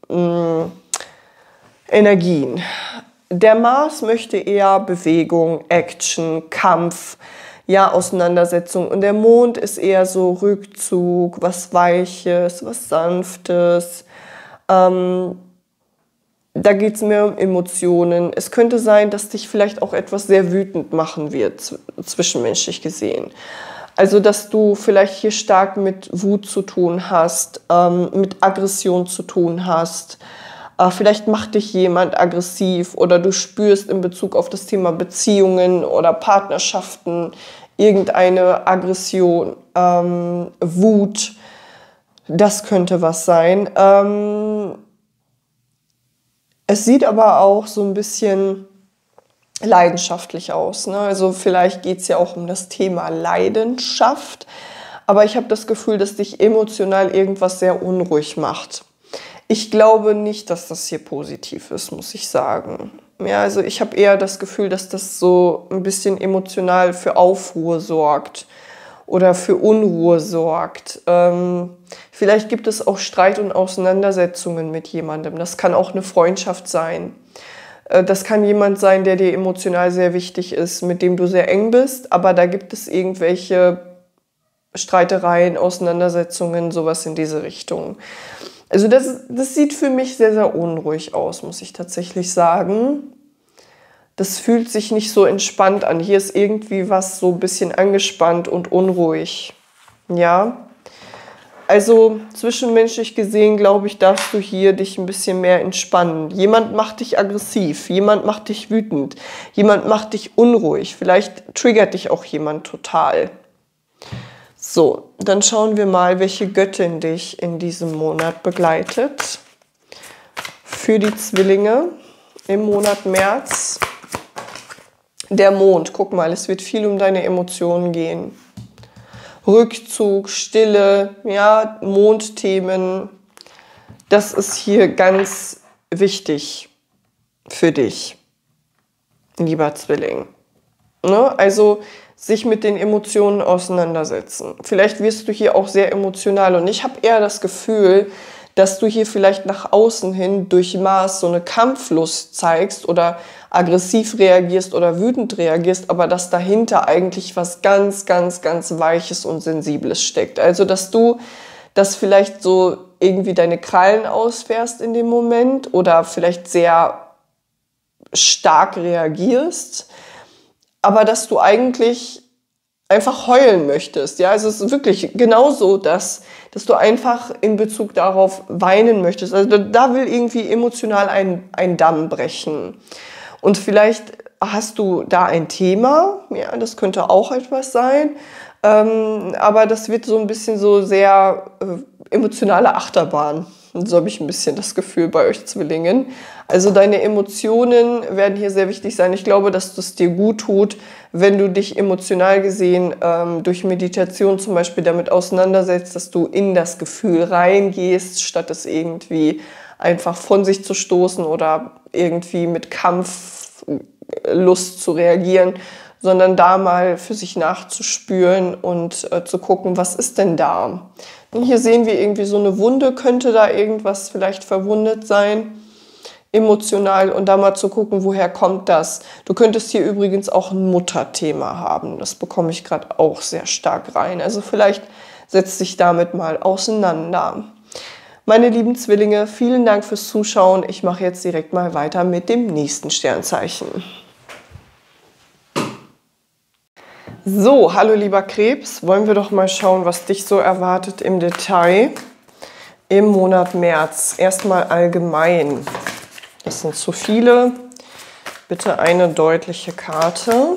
Energien. Der Mars möchte eher Bewegung, Action, Kampf, ja, Auseinandersetzung. Und der Mond ist eher so Rückzug, was Weiches, was Sanftes. Da geht es mehr um Emotionen. Es könnte sein, dass dich vielleicht auch etwas sehr wütend machen wird, zwischenmenschlich gesehen. Also, dass du vielleicht hier stark mit Wut zu tun hast, mit Aggression zu tun hast. Vielleicht macht dich jemand aggressiv oder du spürst in Bezug auf das Thema Beziehungen oder Partnerschaften irgendeine Aggression, Wut. Das könnte was sein. Es sieht aber auch so ein bisschen leidenschaftlich aus, ne? Also vielleicht geht es ja auch um das Thema Leidenschaft, aber ich habe das Gefühl, dass dich emotional irgendwas sehr unruhig macht. Ich glaube nicht, dass das hier positiv ist, muss ich sagen. Ja, also ich habe eher das Gefühl, dass das so ein bisschen emotional für Aufruhr sorgt oder für Unruhe sorgt. Vielleicht gibt es auch Streit und Auseinandersetzungen mit jemandem. Das kann auch eine Freundschaft sein. Das kann jemand sein, der dir emotional sehr wichtig ist, mit dem du sehr eng bist, aber da gibt es irgendwelche Streitereien, Auseinandersetzungen, sowas in diese Richtung. Also das sieht für mich sehr, sehr unruhig aus, muss ich tatsächlich sagen. Das fühlt sich nicht so entspannt an. Hier ist irgendwie was so ein bisschen angespannt und unruhig. Ja. Also zwischenmenschlich gesehen, glaube ich, darfst du hier dich ein bisschen mehr entspannen. Jemand macht dich aggressiv, jemand macht dich wütend, jemand macht dich unruhig. Vielleicht triggert dich auch jemand total. So, dann schauen wir mal, welche Göttin dich in diesem Monat begleitet. Für die Zwillinge im Monat März. Der Mond, guck mal, es wird viel um deine Emotionen gehen. Rückzug, Stille, ja, Mondthemen, das ist hier ganz wichtig für dich, lieber Zwilling. Ne? Also sich mit den Emotionen auseinandersetzen. Vielleicht wirst du hier auch sehr emotional und ich habe eher das Gefühl, dass du hier vielleicht nach außen hin durch Maß so eine Kampflust zeigst oder aggressiv reagierst oder wütend reagierst, aber dass dahinter eigentlich was ganz, ganz, ganz Weiches und Sensibles steckt. Also, dass du das vielleicht so irgendwie deine Krallen ausfährst in dem Moment oder vielleicht sehr stark reagierst, aber dass du eigentlich einfach heulen möchtest. Ja, also es ist wirklich genauso, dass du einfach in Bezug darauf weinen möchtest. Also da will irgendwie emotional ein Damm brechen. Und vielleicht hast du da ein Thema, ja, das könnte auch etwas sein, aber das wird so ein bisschen so sehr emotionale Achterbahn. Und so habe ich ein bisschen das Gefühl bei euch Zwillingen. Also deine Emotionen werden hier sehr wichtig sein. Ich glaube, dass es dir gut tut, wenn du dich emotional gesehen durch Meditation zum Beispiel damit auseinandersetzt, dass du in das Gefühl reingehst, statt es irgendwie einfach von sich zu stoßen oder irgendwie mit Kampflust zu reagieren, sondern da mal für sich nachzuspüren und zu gucken, was ist denn da? Und hier sehen wir irgendwie so eine Wunde, könnte da irgendwas vielleicht verwundet sein, emotional, und da mal zu gucken, woher kommt das. Du könntest hier übrigens auch ein Mutterthema haben, das bekomme ich gerade auch sehr stark rein. Also vielleicht setzt dich damit mal auseinander. Meine lieben Zwillinge, vielen Dank fürs Zuschauen. Ich mache jetzt direkt mal weiter mit dem nächsten Sternzeichen. So, hallo lieber Krebs, wollen wir doch mal schauen, was dich so erwartet im Detail im Monat März. Erstmal allgemein. Das sind zu viele. Bitte eine deutliche Karte.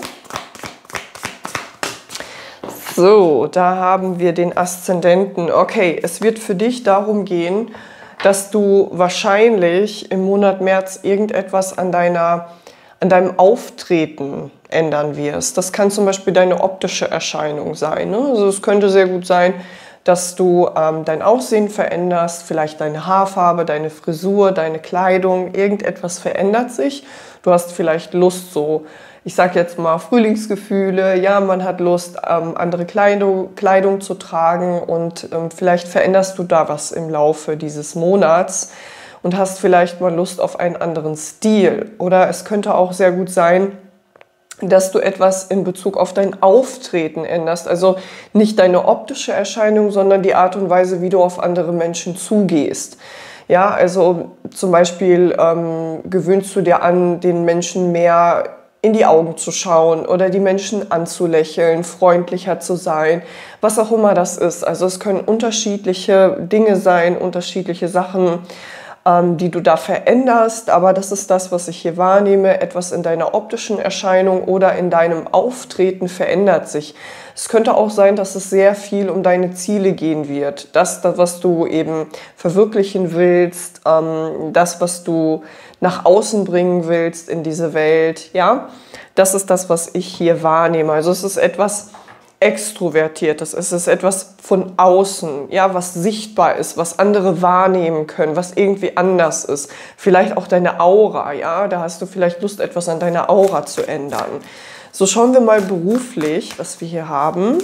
So, da haben wir den Aszendenten. Okay, es wird für dich darum gehen, dass du wahrscheinlich im Monat März irgendetwas an deinem Auftreten ändern wirst. Das kann zum Beispiel deine optische Erscheinung sein. Ne? Also es könnte sehr gut sein, dass du dein Aussehen veränderst, vielleicht deine Haarfarbe, deine Frisur, deine Kleidung, irgendetwas verändert sich. Du hast vielleicht Lust, so, ich sag jetzt mal Frühlingsgefühle, ja, man hat Lust, andere Kleidung zu tragen und vielleicht veränderst du da was im Laufe dieses Monats und hast vielleicht mal Lust auf einen anderen Stil. Oder es könnte auch sehr gut sein, dass du etwas in Bezug auf dein Auftreten änderst. Also nicht deine optische Erscheinung, sondern die Art und Weise, wie du auf andere Menschen zugehst. Ja, also zum Beispiel gewöhnst du dir an, den Menschen mehr in die Augen zu schauen oder die Menschen anzulächeln, freundlicher zu sein, was auch immer das ist. Also es können unterschiedliche Dinge sein, unterschiedliche Sachen, die du da veränderst, aber das ist das, was ich hier wahrnehme. Etwas in deiner optischen Erscheinung oder in deinem Auftreten verändert sich. Es könnte auch sein, dass es sehr viel um deine Ziele gehen wird. Das, was du eben verwirklichen willst, das, was du nach außen bringen willst in diese Welt, ja, das ist das, was ich hier wahrnehme. Also es ist etwas Extrovertiertes, es ist etwas von außen, ja, was sichtbar ist, was andere wahrnehmen können, was irgendwie anders ist. Vielleicht auch deine Aura, ja, da hast du vielleicht Lust, etwas an deiner Aura zu ändern. So, schauen wir mal beruflich, was wir hier haben.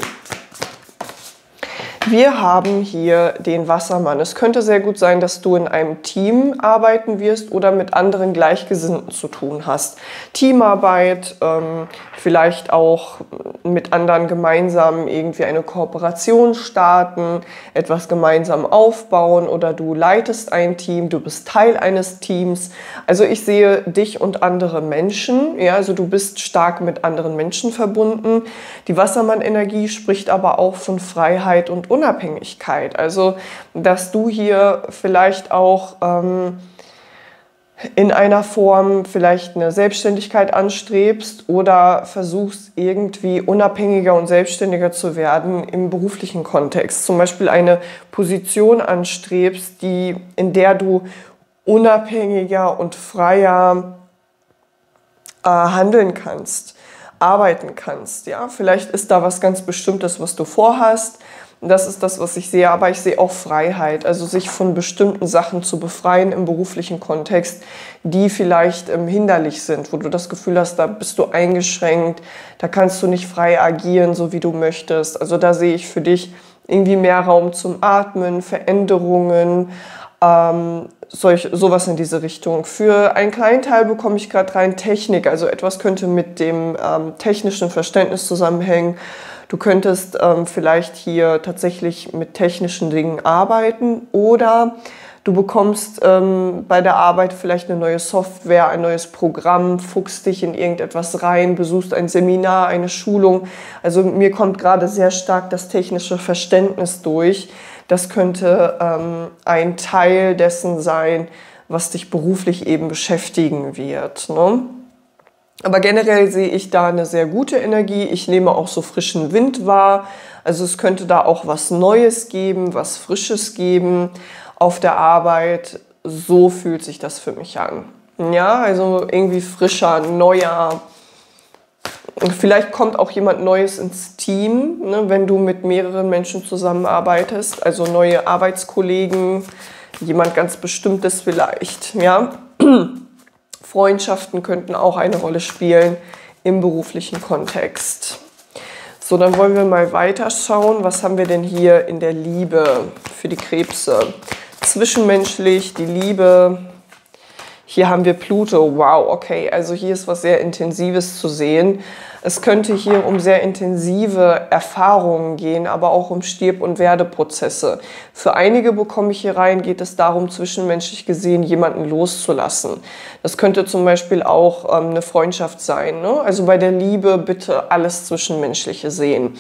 Wir haben hier den Wassermann. Es könnte sehr gut sein, dass du in einem Team arbeiten wirst oder mit anderen Gleichgesinnten zu tun hast. Teamarbeit, vielleicht auch mit anderen gemeinsam irgendwie eine Kooperation starten, etwas gemeinsam aufbauen oder du leitest ein Team, du bist Teil eines Teams. Also ich sehe dich und andere Menschen, ja, also du bist stark mit anderen Menschen verbunden. Die Wassermann-Energie spricht aber auch von Freiheit und Unabhängigkeit. Also, dass du hier vielleicht auch in einer Form vielleicht eine Selbstständigkeit anstrebst oder versuchst irgendwie unabhängiger und selbstständiger zu werden im beruflichen Kontext. Zum Beispiel eine Position anstrebst, in der du unabhängiger und freier handeln kannst, arbeiten kannst. Ja? Vielleicht ist da was ganz Bestimmtes, was du vorhast. Das ist das, was ich sehe, aber ich sehe auch Freiheit, also sich von bestimmten Sachen zu befreien im beruflichen Kontext, die vielleicht hinderlich sind, wo du das Gefühl hast, da bist du eingeschränkt, da kannst du nicht frei agieren, so wie du möchtest. Also da sehe ich für dich irgendwie mehr Raum zum Atmen, Veränderungen, sowas in diese Richtung. Für einen kleinen Teil bekomme ich gerade rein Technik, also etwas könnte mit dem technischen Verständnis zusammenhängen. Du könntest vielleicht hier tatsächlich mit technischen Dingen arbeiten oder du bekommst bei der Arbeit vielleicht eine neue Software, ein neues Programm, fuchst dich in irgendetwas rein, besuchst ein Seminar, eine Schulung. Also mir kommt gerade sehr stark das technische Verständnis durch. Das könnte ein Teil dessen sein, was dich beruflich eben beschäftigen wird, ne? Aber generell sehe ich da eine sehr gute Energie. Ich nehme auch so frischen Wind wahr. Also es könnte da auch was Neues geben, was Frisches geben auf der Arbeit. So fühlt sich das für mich an. Ja, also irgendwie frischer, neuer. Vielleicht kommt auch jemand Neues ins Team, ne, wenn du mit mehreren Menschen zusammenarbeitest. Also neue Arbeitskollegen, jemand ganz Bestimmtes vielleicht, ja. Freundschaften könnten auch eine Rolle spielen im beruflichen Kontext. So, dann wollen wir mal weiterschauen. Was haben wir denn hier in der Liebe für die Krebse? Zwischenmenschlich, die Liebe. Hier haben wir Pluto. Wow, okay, also hier ist was sehr Intensives zu sehen. Es könnte hier um sehr intensive Erfahrungen gehen, aber auch um Stirb- und Werdeprozesse. Für einige bekomme ich hier rein, geht es darum, zwischenmenschlich gesehen jemanden loszulassen. Das könnte zum Beispiel auch eine Freundschaft sein, ne? Also bei der Liebe bitte alles Zwischenmenschliche sehen.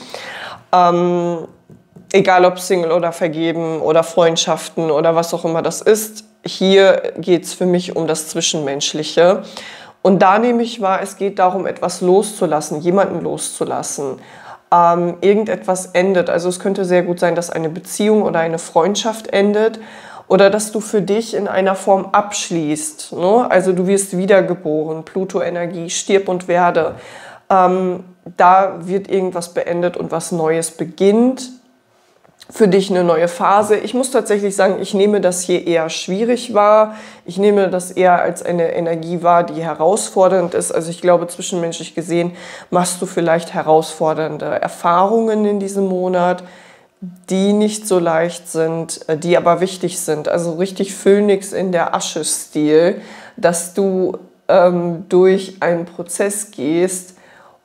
Egal ob Single oder vergeben oder Freundschaften oder was auch immer das ist. Hier geht es für mich um das Zwischenmenschliche. Und da nehme ich wahr, es geht darum, etwas loszulassen, jemanden loszulassen. Irgendetwas endet. Also es könnte sehr gut sein, dass eine Beziehung oder eine Freundschaft endet oder dass du für dich in einer Form abschließt, ne? Also du wirst wiedergeboren, Pluto-Energie, stirb und werde. Da wird irgendwas beendet und was Neues beginnt. Für dich eine neue Phase. Ich muss tatsächlich sagen, ich nehme das hier eher schwierig wahr. Ich nehme das eher als eine Energie wahr, die herausfordernd ist. Also ich glaube, zwischenmenschlich gesehen machst du vielleicht herausfordernde Erfahrungen in diesem Monat, die nicht so leicht sind, die aber wichtig sind. Also richtig Phönix in der Asche-Stil, dass du durch einen Prozess gehst,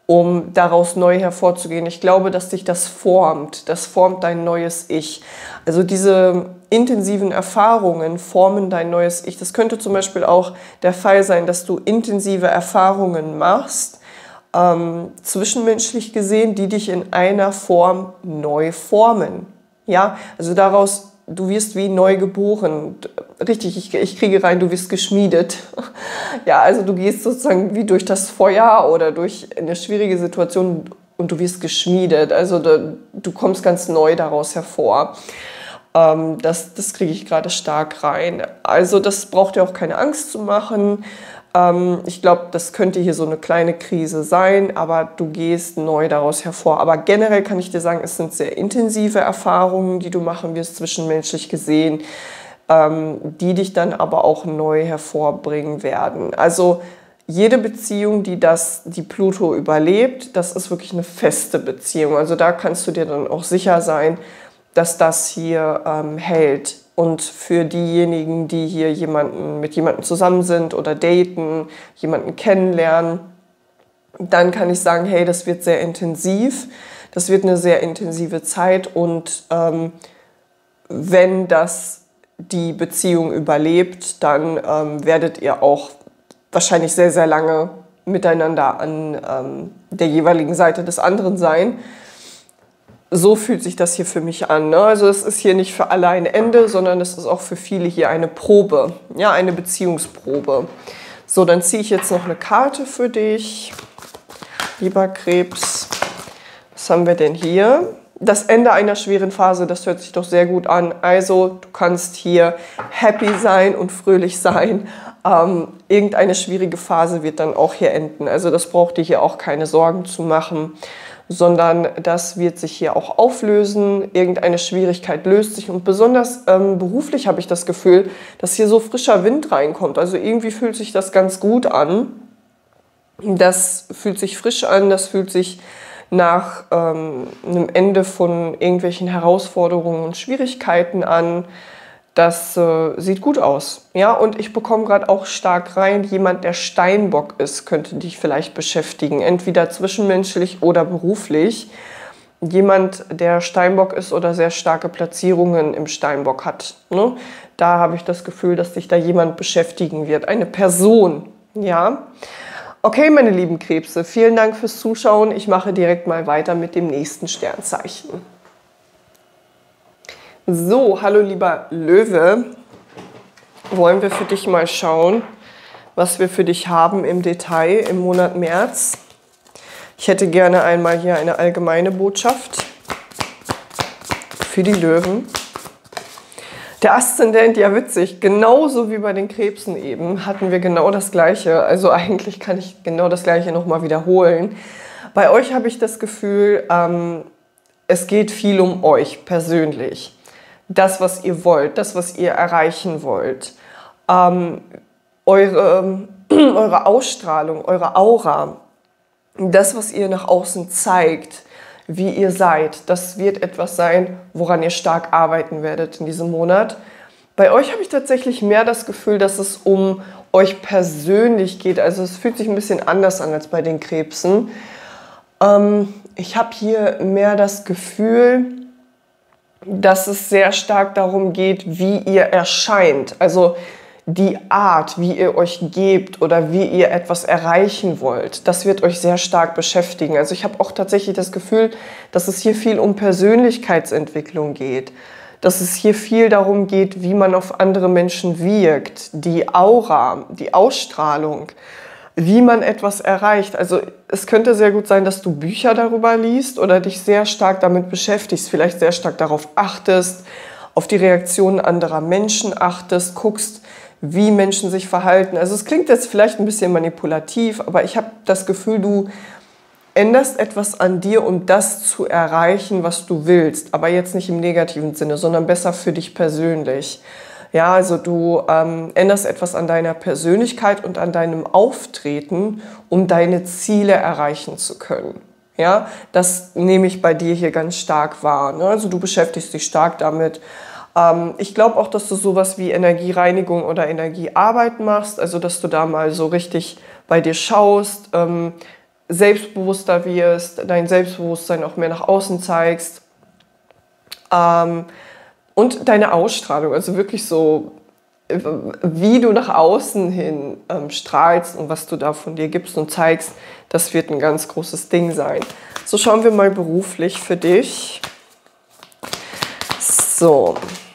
um daraus neu hervorzugehen. Ich glaube, dass dich das formt dein neues Ich. Also diese intensiven Erfahrungen formen dein neues Ich. Das könnte zum Beispiel auch der Fall sein, dass du intensive Erfahrungen machst, zwischenmenschlich gesehen, die dich in einer Form neu formen. Ja, also daraus, du wirst wie neu geboren. Richtig, ich kriege rein, du wirst geschmiedet. Ja, also du gehst sozusagen wie durch das Feuer oder durch eine schwierige Situation und du wirst geschmiedet. Also du kommst ganz neu daraus hervor. Das kriege ich gerade stark rein. Also das braucht ihr auch keine Angst zu machen. Ich glaube, das könnte hier so eine kleine Krise sein, aber du gehst neu daraus hervor. Aber generell kann ich dir sagen, es sind sehr intensive Erfahrungen, die du machen wirst, zwischenmenschlich gesehen, die dich dann aber auch neu hervorbringen werden. Also jede Beziehung, die Pluto überlebt, das ist wirklich eine feste Beziehung. Also da kannst du dir dann auch sicher sein, dass das hier hält. Und für diejenigen, die hier mit jemandem zusammen sind oder daten, jemanden kennenlernen, dann kann ich sagen, hey, das wird sehr intensiv. Das wird eine sehr intensive Zeit. Und wenn das die Beziehung überlebt, dann werdet ihr auch wahrscheinlich sehr, sehr lange miteinander an der jeweiligen Seite des anderen sein. So fühlt sich das hier für mich an. Ne? Also es ist hier nicht für alle ein Ende, sondern es ist auch für viele hier eine Probe, ja, eine Beziehungsprobe. So, dann ziehe ich jetzt noch eine Karte für dich, lieber Krebs. Was haben wir denn hier? Das Ende einer schweren Phase, das hört sich doch sehr gut an. Also du kannst hier happy sein und fröhlich sein. Irgendeine schwierige Phase wird dann auch hier enden. Also das braucht dir hier auch keine Sorgen zu machen, sondern das wird sich hier auch auflösen. Irgendeine Schwierigkeit löst sich und besonders beruflich habe ich das Gefühl, dass hier so frischer Wind reinkommt. Also irgendwie fühlt sich das ganz gut an. Das fühlt sich frisch an, das fühlt sich nach einem Ende von irgendwelchen Herausforderungen und Schwierigkeiten an. Das sieht gut aus. Ja, und ich bekomme gerade auch stark rein, jemand, der Steinbock ist, könnte dich vielleicht beschäftigen. Entweder zwischenmenschlich oder beruflich. Jemand, der Steinbock ist oder sehr starke Platzierungen im Steinbock hat. Ne? Da habe ich das Gefühl, dass dich da jemand beschäftigen wird. Eine Person. Ja. Okay, meine lieben Krebse, vielen Dank fürs Zuschauen. Ich mache direkt mal weiter mit dem nächsten Sternzeichen. So, hallo lieber Löwe, wollen wir für dich mal schauen, was wir für dich haben im Detail im Monat März. Ich hätte gerne einmal hier eine allgemeine Botschaft für die Löwen. Der Aszendent, ja witzig, genauso wie bei den Krebsen eben, hatten wir genau das Gleiche. Also eigentlich kann ich genau das Gleiche nochmal wiederholen. Bei euch habe ich das Gefühl, es geht viel um euch persönlich. Das, was ihr wollt, das, was ihr erreichen wollt. Eure Ausstrahlung, eure Aura, das, was ihr nach außen zeigt, wie ihr seid, das wird etwas sein, woran ihr stark arbeiten werdet in diesem Monat. Bei euch habe ich tatsächlich mehr das Gefühl, dass es um euch persönlich geht. Also es fühlt sich ein bisschen anders an als bei den Krebsen. Ich habe hier mehr das Gefühl, dass es sehr stark darum geht, wie ihr erscheint. Also die Art, wie ihr euch gebt oder wie ihr etwas erreichen wollt, das wird euch sehr stark beschäftigen. Also ich habe auch tatsächlich das Gefühl, dass es hier viel um Persönlichkeitsentwicklung geht. Dass es hier viel darum geht, wie man auf andere Menschen wirkt, die Aura, die Ausstrahlung, wie man etwas erreicht. Also es könnte sehr gut sein, dass du Bücher darüber liest oder dich sehr stark damit beschäftigst, vielleicht sehr stark darauf achtest, auf die Reaktionen anderer Menschen achtest, guckst, wie Menschen sich verhalten. Also es klingt jetzt vielleicht ein bisschen manipulativ, aber ich habe das Gefühl, du änderst etwas an dir, um das zu erreichen, was du willst. Aber jetzt nicht im negativen Sinne, sondern besser für dich persönlich. Ja, also du änderst etwas an deiner Persönlichkeit und an deinem Auftreten, um deine Ziele erreichen zu können. Ja, das nehme ich bei dir hier ganz stark wahr. Ne? Also du beschäftigst dich stark damit. Ich glaube auch, dass du sowas wie Energiereinigung oder Energiearbeit machst, also dass du da mal so richtig bei dir schaust, selbstbewusster wirst, dein Selbstbewusstsein auch mehr nach außen zeigst. Und deine Ausstrahlung, also wirklich so, wie du nach außen hin strahlst und was du da von dir gibst und zeigst, das wird ein ganz großes Ding sein. So, schauen wir mal beruflich für dich. So,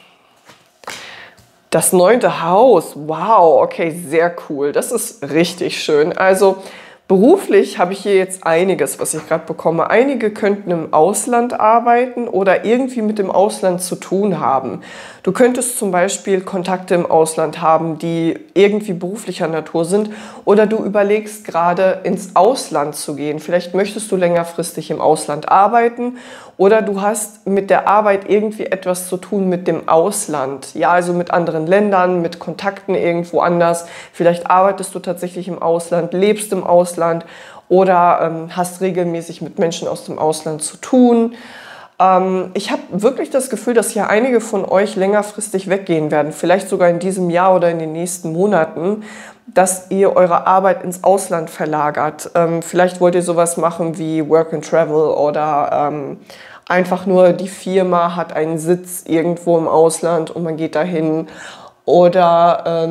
das 9. Haus, wow, okay, sehr cool, das ist richtig schön. Also beruflich habe ich hier jetzt einiges, was ich gerade bekomme. Einige könnten im Ausland arbeiten oder irgendwie mit dem Ausland zu tun haben. Du könntest zum Beispiel Kontakte im Ausland haben, die irgendwie beruflicher Natur sind, oder du überlegst gerade ins Ausland zu gehen. Vielleicht möchtest du längerfristig im Ausland arbeiten oder du hast mit der Arbeit irgendwie etwas zu tun mit dem Ausland. Ja, also mit anderen Ländern, mit Kontakten irgendwo anders. Vielleicht arbeitest du tatsächlich im Ausland, lebst im Ausland oder hast regelmäßig mit Menschen aus dem Ausland zu tun. Ich habe wirklich das Gefühl, dass hier einige von euch längerfristig weggehen werden, vielleicht sogar in diesem Jahr oder in den nächsten Monaten, dass ihr eure Arbeit ins Ausland verlagert. Vielleicht wollt ihr sowas machen wie Work and Travel oder einfach nur die Firma hat einen Sitz irgendwo im Ausland und man geht dahin. Oder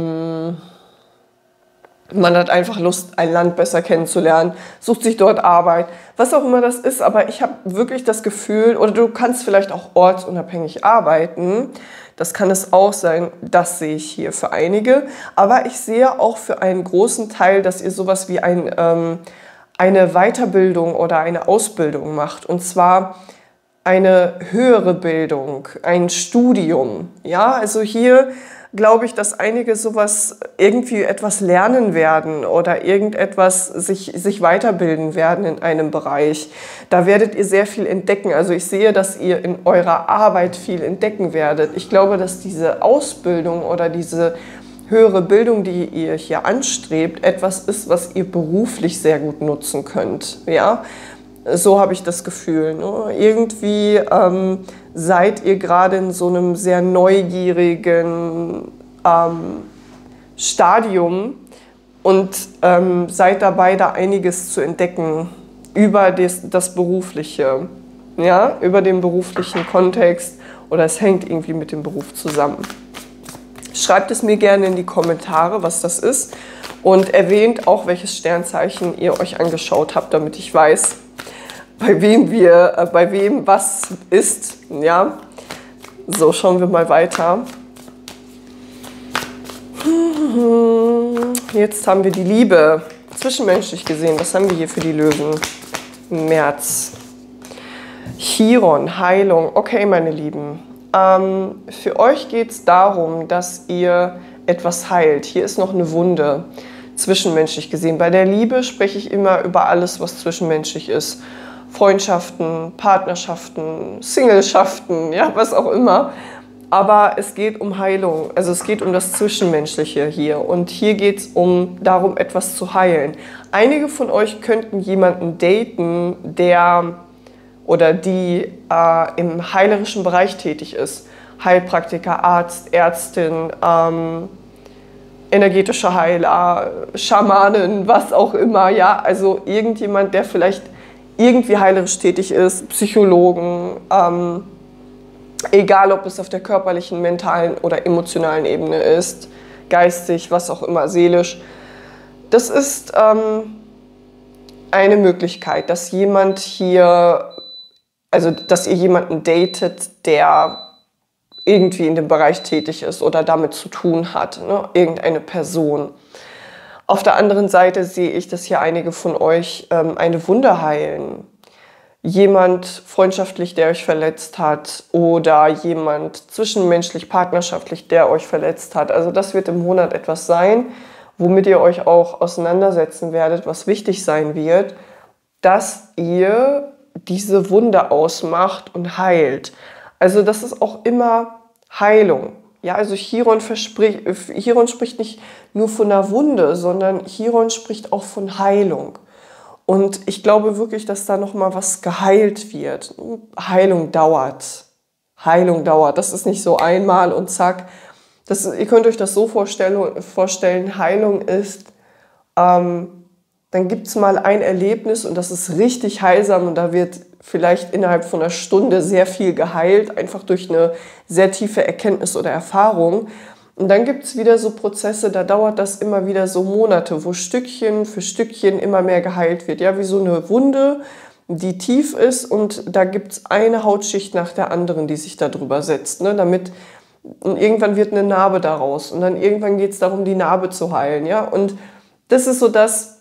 man hat einfach Lust, ein Land besser kennenzulernen, sucht sich dort Arbeit, was auch immer das ist. Aber ich habe wirklich das Gefühl, oder du kannst vielleicht auch ortsunabhängig arbeiten. Das kann es auch sein, das sehe ich hier für einige. Aber ich sehe auch für einen großen Teil, dass ihr sowas wie eine Weiterbildung oder eine Ausbildung macht. Und zwar eine höhere Bildung, ein Studium. Ja, also hier glaube ich, dass einige sowas irgendwie etwas lernen werden oder irgendetwas sich weiterbilden werden in einem Bereich. Da werdet ihr sehr viel entdecken. Also ich sehe, dass ihr in eurer Arbeit viel entdecken werdet. Ich glaube, dass diese Ausbildung oder diese höhere Bildung, die ihr hier anstrebt, etwas ist, was ihr beruflich sehr gut nutzen könnt. Ja? So habe ich das Gefühl. Ne? Irgendwie seid ihr gerade in so einem sehr neugierigen Stadium und seid dabei, da einiges zu entdecken über das Berufliche, ja? Über den beruflichen Kontext, oder es hängt irgendwie mit dem Beruf zusammen. Schreibt es mir gerne in die Kommentare, was das ist, und erwähnt auch, welches Sternzeichen ihr euch angeschaut habt, damit ich weiß, bei wem was ist. Ja? So, schauen wir mal weiter. Jetzt haben wir die Liebe. Zwischenmenschlich gesehen, was haben wir hier für die Löwen? März. Chiron, Heilung. Okay, meine Lieben. Für euch geht es darum, dass ihr etwas heilt. Hier ist noch eine Wunde, zwischenmenschlich gesehen. Bei der Liebe spreche ich immer über alles, was zwischenmenschlich ist. Freundschaften, Partnerschaften, Singleschaften, ja, was auch immer. Aber es geht um Heilung, also es geht um das Zwischenmenschliche hier. Und hier geht es darum, etwas zu heilen. Einige von euch könnten jemanden daten, der oder die im heilerischen Bereich tätig ist. Heilpraktiker, Arzt, Ärztin, energetischer Heiler, Schamanen, was auch immer. Ja? Also irgendjemand, der vielleicht irgendwie heilerisch tätig ist, Psychologen, egal ob es auf der körperlichen, mentalen oder emotionalen Ebene ist, geistig, was auch immer, seelisch. Das ist eine Möglichkeit, dass jemand hier, also dass ihr jemanden datet, der irgendwie in dem Bereich tätig ist oder damit zu tun hat, ne? Irgendeine Person. Auf der anderen Seite sehe ich, dass hier einige von euch eine Wunde heilen. Jemand freundschaftlich, der euch verletzt hat, oder jemand zwischenmenschlich, partnerschaftlich, der euch verletzt hat. Also das wird im Monat etwas sein, womit ihr euch auch auseinandersetzen werdet, was wichtig sein wird, dass ihr diese Wunde ausmacht und heilt. Also das ist auch immer Heilung. Ja, also Chiron spricht nicht nur von einer Wunde, sondern Chiron spricht auch von Heilung. Und ich glaube wirklich, dass da nochmal was geheilt wird. Heilung dauert. Heilung dauert. Das ist nicht so einmal und zack. Ihr könnt euch das so vorstellen, Heilung ist dann gibt es mal ein Erlebnis und das ist richtig heilsam und da wird vielleicht innerhalb von einer Stunde sehr viel geheilt, einfach durch eine sehr tiefe Erkenntnis oder Erfahrung. Und dann gibt es wieder so Prozesse, da dauert das immer wieder so Monate, wo Stückchen für Stückchen immer mehr geheilt wird. Ja, wie so eine Wunde, die tief ist und da gibt es eine Hautschicht nach der anderen, die sich da drüber setzt, ne, und irgendwann wird eine Narbe daraus und dann irgendwann geht es darum, die Narbe zu heilen. Ja? Und das ist so das,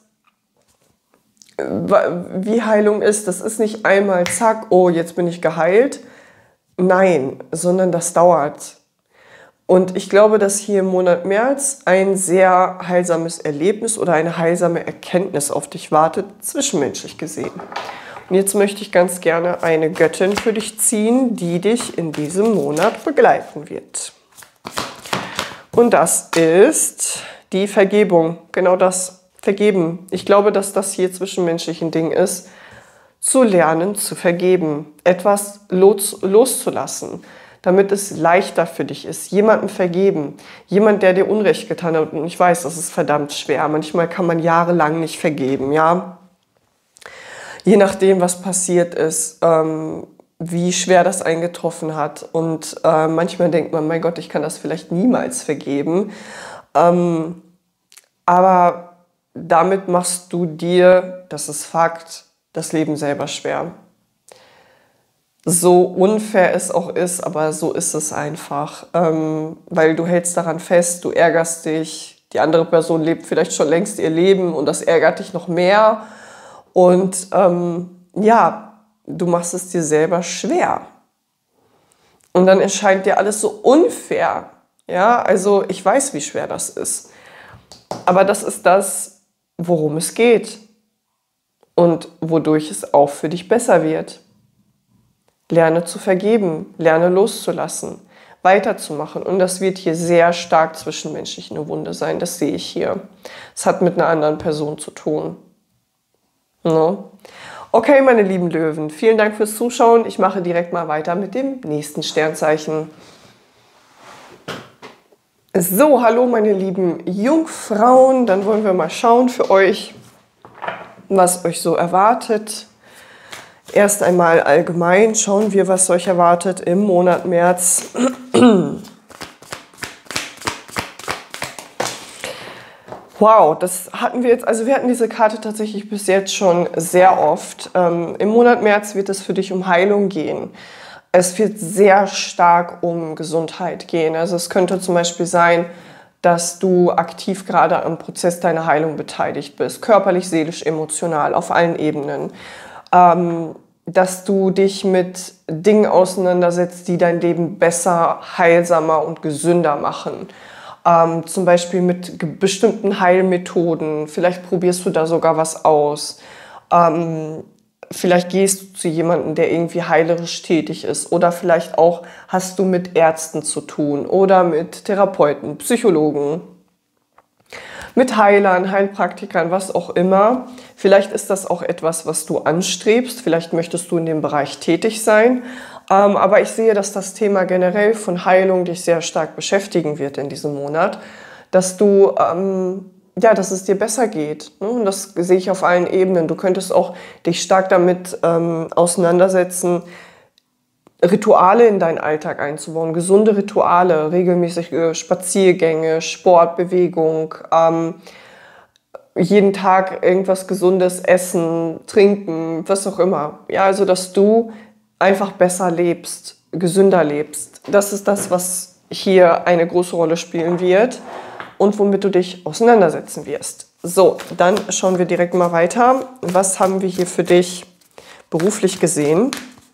wie Heilung ist. Das ist nicht einmal zack, oh, jetzt bin ich geheilt. Nein, sondern das dauert. Und ich glaube, dass hier im Monat März ein sehr heilsames Erlebnis oder eine heilsame Erkenntnis auf dich wartet, zwischenmenschlich gesehen. Und jetzt möchte ich ganz gerne eine Göttin für dich ziehen, die dich in diesem Monat begleiten wird. Und das ist die Vergebung. Genau das. Vergeben. Ich glaube, dass das hier zwischenmenschlich ein Ding ist, zu lernen, zu vergeben, etwas loszulassen, damit es leichter für dich ist. Jemandem vergeben, jemand, der dir Unrecht getan hat. Und ich weiß, das ist verdammt schwer. Manchmal kann man jahrelang nicht vergeben, ja. Je nachdem, was passiert ist, wie schwer das eingetroffen hat. Und manchmal denkt man, mein Gott, ich kann das vielleicht niemals vergeben. Aber damit machst du dir, das ist Fakt, das Leben selber schwer. So unfair es auch ist, aber so ist es einfach. Weil du hältst daran fest, du ärgerst dich, die andere Person lebt vielleicht schon längst ihr Leben und das ärgert dich noch mehr. Und ja, du machst es dir selber schwer. Und dann erscheint dir alles so unfair. Ja, also ich weiß, wie schwer das ist. Aber das ist das, worum es geht und wodurch es auch für dich besser wird. Lerne zu vergeben, lerne loszulassen, weiterzumachen. Und das wird hier sehr stark zwischenmenschlich eine Wunde sein, das sehe ich hier. Es hat mit einer anderen Person zu tun. No? Okay, meine lieben Löwen, vielen Dank fürs Zuschauen. Ich mache direkt mal weiter mit dem nächsten Sternzeichen. So, hallo meine lieben Jungfrauen, dann wollen wir mal schauen für euch, was euch so erwartet. Erst einmal allgemein schauen wir, was euch erwartet im Monat März. Wow, das hatten wir jetzt, also wir hatten diese Karte tatsächlich bis jetzt schon sehr oft. Im Monat März wird es für dich um Heilung gehen. Es wird sehr stark um Gesundheit gehen. Also es könnte zum Beispiel sein, dass du aktiv gerade am Prozess deiner Heilung beteiligt bist. Körperlich, seelisch, emotional, auf allen Ebenen. Dass du dich mit Dingen auseinandersetzt, die dein Leben besser, heilsamer und gesünder machen. Zum Beispiel mit bestimmten Heilmethoden. Vielleicht probierst du da sogar was aus. Vielleicht gehst du zu jemandem, der irgendwie heilerisch tätig ist. Oder vielleicht auch hast du mit Ärzten zu tun oder mit Therapeuten, Psychologen, mit Heilern, Heilpraktikern, was auch immer. Vielleicht ist das auch etwas, was du anstrebst. Vielleicht möchtest du in dem Bereich tätig sein. Aber ich sehe, dass das Thema generell von Heilung dich sehr stark beschäftigen wird in diesem Monat. Dass du ja, dass es dir besser geht. Ne? Und das sehe ich auf allen Ebenen. Du könntest auch dich stark damit auseinandersetzen, Rituale in deinen Alltag einzubauen, gesunde Rituale, regelmäßige Spaziergänge, Sport, Bewegung, jeden Tag irgendwas Gesundes essen, trinken, was auch immer. Ja, also dass du einfach besser lebst, gesünder lebst. Das ist das, was hier eine große Rolle spielen wird und womit du dich auseinandersetzen wirst. So, dann schauen wir direkt mal weiter. Was haben wir hier für dich beruflich gesehen?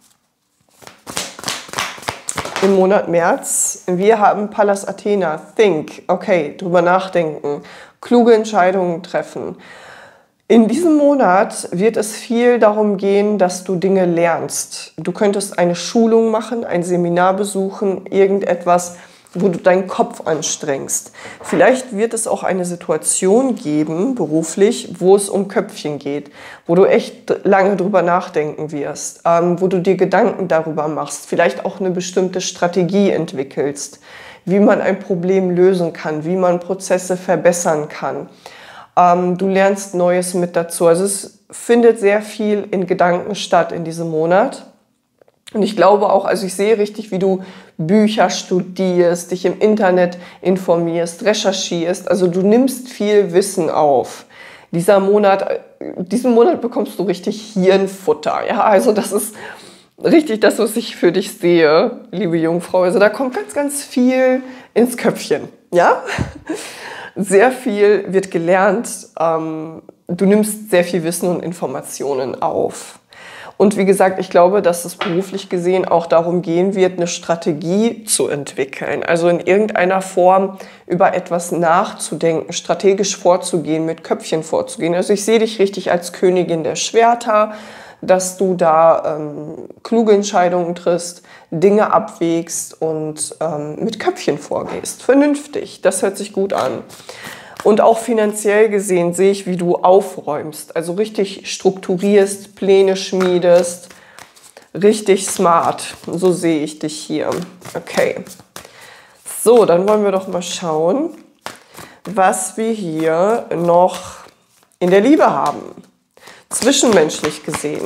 Im Monat März. Wir haben Pallas Athena, Think, okay, drüber nachdenken, kluge Entscheidungen treffen. In diesem Monat wird es viel darum gehen, dass du Dinge lernst. Du könntest eine Schulung machen, ein Seminar besuchen, irgendetwas, wo du deinen Kopf anstrengst. Vielleicht wird es auch eine Situation geben, beruflich, wo es um Köpfchen geht, wo du echt lange drüber nachdenken wirst, wo du dir Gedanken darüber machst, vielleicht auch eine bestimmte Strategie entwickelst, wie man ein Problem lösen kann, wie man Prozesse verbessern kann. Du lernst Neues mit dazu. Also es findet sehr viel in Gedanken statt in diesem Monat. Und ich glaube auch, also ich sehe richtig, wie du Bücher studierst, dich im Internet informierst, recherchierst. Also du nimmst viel Wissen auf. Diesen Monat bekommst du richtig Hirnfutter. Ja, also das ist richtig das, was ich für dich sehe, liebe Jungfrau. Also da kommt ganz, ganz viel ins Köpfchen. Ja, sehr viel wird gelernt. Du nimmst sehr viel Wissen und Informationen auf. Und wie gesagt, ich glaube, dass es beruflich gesehen auch darum gehen wird, eine Strategie zu entwickeln. Also in irgendeiner Form über etwas nachzudenken, strategisch vorzugehen, mit Köpfchen vorzugehen. Also ich sehe dich richtig als Königin der Schwerter, dass du da kluge Entscheidungen triffst, Dinge abwägst und mit Köpfchen vorgehst. Vernünftig, das hört sich gut an. Und auch finanziell gesehen sehe ich, wie du aufräumst, also richtig strukturierst, Pläne schmiedest, richtig smart. So sehe ich dich hier. Okay. So, dann wollen wir doch mal schauen, was wir hier noch in der Liebe haben. Zwischenmenschlich gesehen.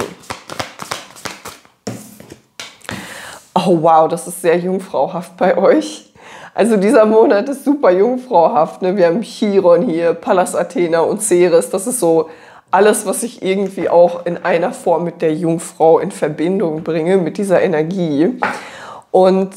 Oh wow, das ist sehr jungfrauhaft bei euch. Also dieser Monat ist super jungfrauhaft. Ne? Wir haben Chiron hier, Pallas Athena und Ceres. Das ist so alles, was ich irgendwie auch in einer Form mit der Jungfrau in Verbindung bringe, mit dieser Energie. Und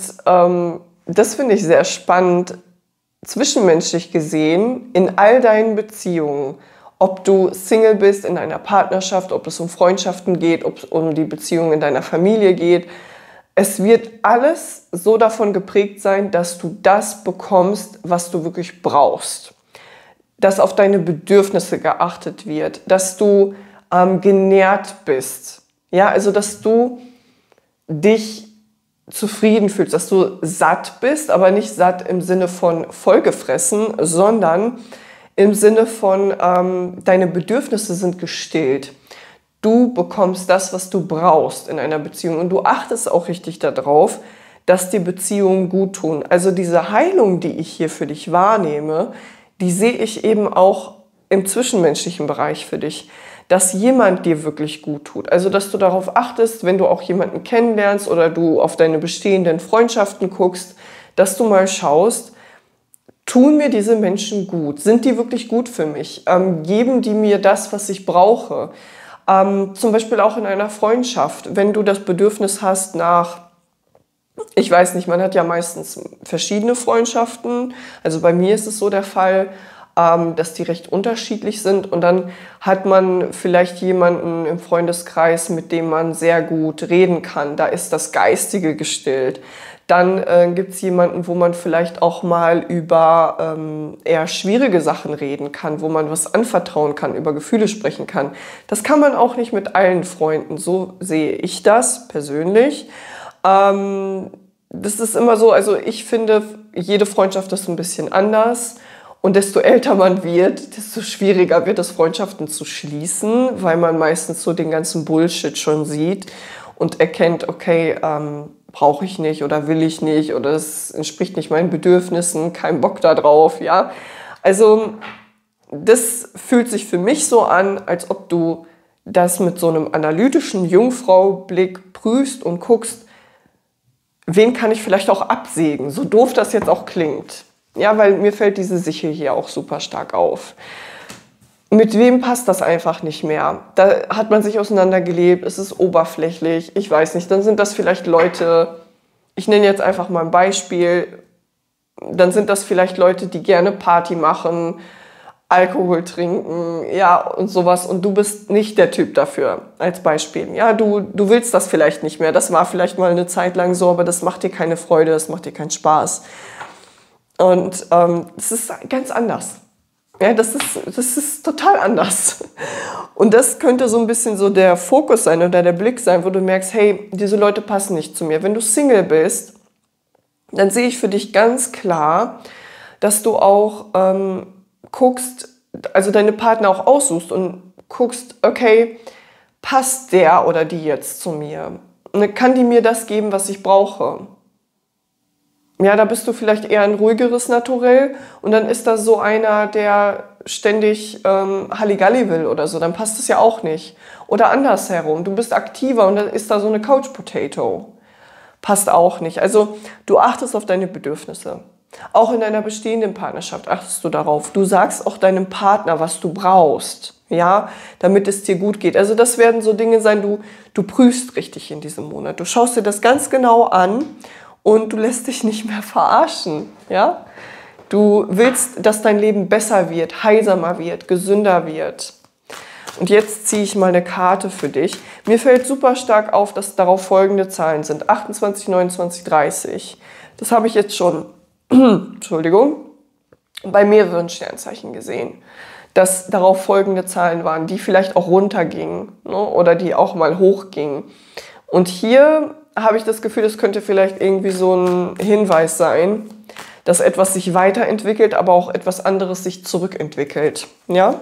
das finde ich sehr spannend, zwischenmenschlich gesehen, in all deinen Beziehungen. Ob du Single bist, in einer Partnerschaft, ob es um Freundschaften geht, ob es um die Beziehung in deiner Familie geht. Es wird alles so davon geprägt sein, dass du das bekommst, was du wirklich brauchst. Dass auf deine Bedürfnisse geachtet wird, dass du genährt bist. Ja, also dass du dich zufrieden fühlst, dass du satt bist, aber nicht satt im Sinne von vollgefressen, sondern im Sinne von deine Bedürfnisse sind gestillt. Du bekommst das, was du brauchst in einer Beziehung und du achtest auch richtig darauf, dass die Beziehungen gut tun. Also diese Heilung, die ich hier für dich wahrnehme, die sehe ich eben auch im zwischenmenschlichen Bereich für dich, dass jemand dir wirklich gut tut. Also dass du darauf achtest, wenn du auch jemanden kennenlernst oder du auf deine bestehenden Freundschaften guckst, dass du mal schaust, tun mir diese Menschen gut? Sind die wirklich gut für mich? Geben die mir das, was ich brauche? Zum Beispiel auch in einer Freundschaft, wenn du das Bedürfnis hast nach, ich weiß nicht, man hat ja meistens verschiedene Freundschaften, also bei mir ist es so der Fall, dass die recht unterschiedlich sind und dann hat man vielleicht jemanden im Freundeskreis, mit dem man sehr gut reden kann, da ist das Geistige gestillt. Dann gibt es jemanden, wo man vielleicht auch mal über eher schwierige Sachen reden kann, wo man was anvertrauen kann, über Gefühle sprechen kann. Das kann man auch nicht mit allen Freunden, so sehe ich das persönlich. Das ist immer so, also ich finde, jede Freundschaft ist ein bisschen anders. Und desto älter man wird, desto schwieriger wird es, Freundschaften zu schließen, weil man meistens so den ganzen Bullshit schon sieht und erkennt, okay, brauche ich nicht oder will ich nicht oder es entspricht nicht meinen Bedürfnissen, kein Bock da drauf, ja. Also das fühlt sich für mich so an, als ob du das mit so einem analytischen Jungfrau-Blick prüfst und guckst, wen kann ich vielleicht auch absägen, so doof das jetzt auch klingt. Ja, weil mir fällt diese Sichel hier auch super stark auf. Mit wem passt das einfach nicht mehr? Da hat man sich auseinandergelebt, es ist oberflächlich, ich weiß nicht. Dann sind das vielleicht Leute, ich nenne jetzt einfach mal ein Beispiel, dann sind das vielleicht Leute, die gerne Party machen, Alkohol trinken, ja, und sowas. Und du bist nicht der Typ dafür, als Beispiel. Ja, du willst das vielleicht nicht mehr. Das war vielleicht mal eine Zeit lang so, aber das macht dir keine Freude, das macht dir keinen Spaß. Und das ist ganz anders. Ja, das ist total anders. Und das könnte so ein bisschen so der Fokus sein oder der Blick sein, wo du merkst, hey, diese Leute passen nicht zu mir. Wenn du Single bist, dann sehe ich für dich ganz klar, dass du auch guckst, also deine Partner auch aussuchst und guckst, okay, passt der oder die jetzt zu mir? Kann die mir das geben, was ich brauche? Ja, da bist du vielleicht eher ein ruhigeres Naturell und dann ist da so einer, der ständig Halligalli will oder so, dann passt es ja auch nicht. Oder andersherum, du bist aktiver und dann ist da so eine Couch Potato. Passt auch nicht. Also du achtest auf deine Bedürfnisse. Auch in deiner bestehenden Partnerschaft achtest du darauf. Du sagst auch deinem Partner, was du brauchst, ja, damit es dir gut geht. Also das werden so Dinge sein, du prüfst richtig in diesem Monat. Du schaust dir das ganz genau an und du lässt dich nicht mehr verarschen, ja. Du willst, dass dein Leben besser wird, heilsamer wird, gesünder wird. Und jetzt ziehe ich mal eine Karte für dich. Mir fällt super stark auf, dass darauf folgende Zahlen sind. 28, 29, 30. Das habe ich jetzt schon, Entschuldigung, bei mehreren Sternzeichen gesehen. Dass darauf folgende Zahlen waren, die vielleicht auch runtergingen, ne, oder die auch mal hochgingen. Und hier habe ich das Gefühl, das könnte vielleicht irgendwie so ein Hinweis sein, dass etwas sich weiterentwickelt, aber auch etwas anderes sich zurückentwickelt. Ja?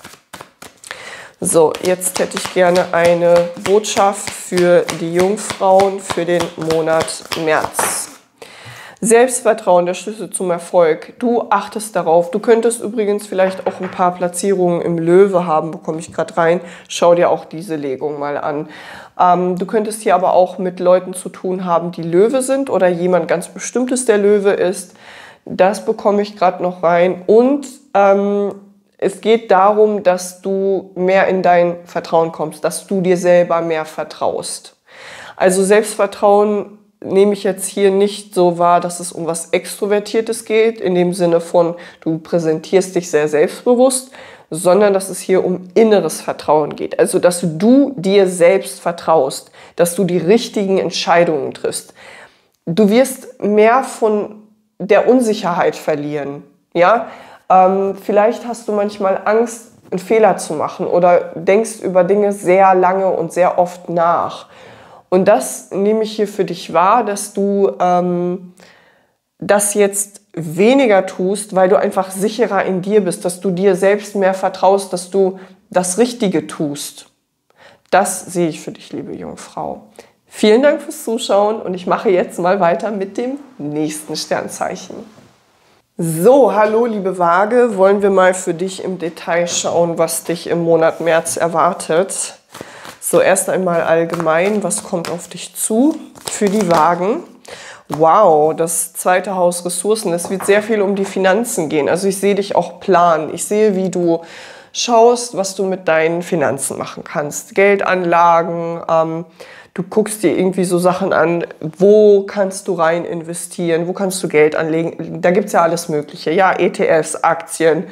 So, jetzt hätte ich gerne eine Botschaft für die Jungfrauen für den Monat März. Selbstvertrauen, der Schlüssel zum Erfolg. Du achtest darauf. Du könntest übrigens vielleicht auch ein paar Platzierungen im Löwe haben, bekomme ich gerade rein. Schau dir auch diese Legung mal an. Du könntest hier aber auch mit Leuten zu tun haben, die Löwe sind oder jemand ganz Bestimmtes, der Löwe ist. Das bekomme ich gerade noch rein. Und es geht darum, dass du mehr in dein Vertrauen kommst, dass du dir selber mehr vertraust. Also Selbstvertrauen nehme ich jetzt hier nicht so wahr, dass es um was Extrovertiertes geht, in dem Sinne von, du präsentierst dich sehr selbstbewusst, sondern dass es hier um inneres Vertrauen geht. Also, dass du dir selbst vertraust, dass du die richtigen Entscheidungen triffst. Du wirst mehr von der Unsicherheit verlieren, ja? Vielleicht hast du manchmal Angst, einen Fehler zu machen oder denkst über Dinge sehr lange und sehr oft nach. Und das nehme ich hier für dich wahr, dass du das jetzt weniger tust, weil du einfach sicherer in dir bist, dass du dir selbst mehr vertraust, dass du das Richtige tust. Das sehe ich für dich, liebe Jungfrau. Vielen Dank fürs Zuschauen und ich mache jetzt mal weiter mit dem nächsten Sternzeichen. So, hallo liebe Waage, wollen wir mal für dich im Detail schauen, was dich im Monat März erwartet. So, erst einmal allgemein, was kommt auf dich zu für die Waagen? Wow, das zweite Haus Ressourcen, es wird sehr viel um die Finanzen gehen. Also ich sehe dich auch planen, ich sehe, wie du schaust, was du mit deinen Finanzen machen kannst. Geldanlagen, du guckst dir irgendwie so Sachen an, wo kannst du rein investieren, wo kannst du Geld anlegen. Da gibt es ja alles Mögliche, ja, ETFs, Aktien,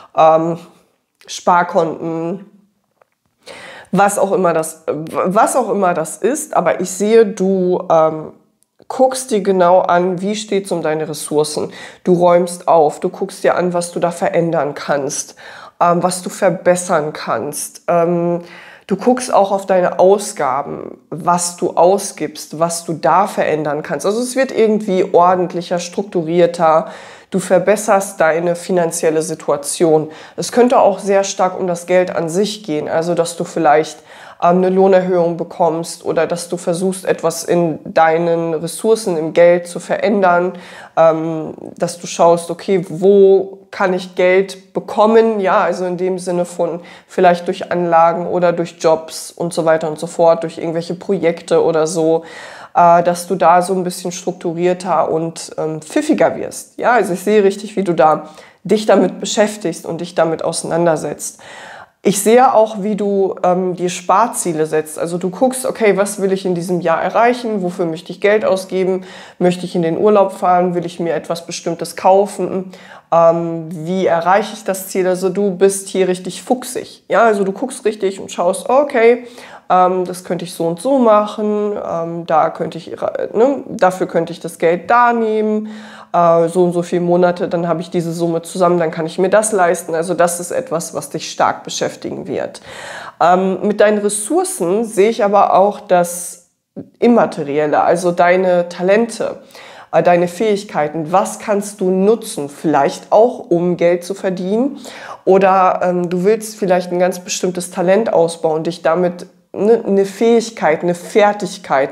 Sparkonten, was auch immer das ist, aber ich sehe, du guckst dir genau an, wie steht es um deine Ressourcen. Du räumst auf, du guckst dir an, was du da verändern kannst, was du verbessern kannst. Du guckst auch auf deine Ausgaben, was du ausgibst, was du da verändern kannst. Also es wird irgendwie ordentlicher, strukturierter. Du verbesserst deine finanzielle Situation. Es könnte auch sehr stark um das Geld an sich gehen. Also dass du vielleicht eine Lohnerhöhung bekommst oder dass du versuchst, etwas in deinen Ressourcen im Geld zu verändern, dass du schaust, okay, wo kann ich Geld bekommen, ja, also in dem Sinne von vielleicht durch Anlagen oder durch Jobs und so weiter und so fort, durch irgendwelche Projekte oder so, dass du da so ein bisschen strukturierter und pfiffiger wirst. Ja, also ich sehe richtig, wie du da dich damit beschäftigst und dich damit auseinandersetzt. Ich sehe auch, wie du dir Sparziele setzt. Also du guckst, okay, was will ich in diesem Jahr erreichen? Wofür möchte ich Geld ausgeben? Möchte ich in den Urlaub fahren? Will ich mir etwas Bestimmtes kaufen? Wie erreiche ich das Ziel? Also du bist hier richtig fuchsig. Ja, also du guckst richtig und schaust, okay, das könnte ich so und so machen. Da könnte ich, dafür könnte ich das Geld da nehmen. So und so viele Monate, dann habe ich diese Summe zusammen, dann kann ich mir das leisten. Also das ist etwas, was dich stark beschäftigen wird. Mit deinen Ressourcen sehe ich aber auch das Immaterielle, also deine Talente, deine Fähigkeiten. Was kannst du nutzen? Vielleicht auch, um Geld zu verdienen. Oder du willst vielleicht ein ganz bestimmtes Talent ausbauen, dich damit eine Fähigkeit, eine Fertigkeit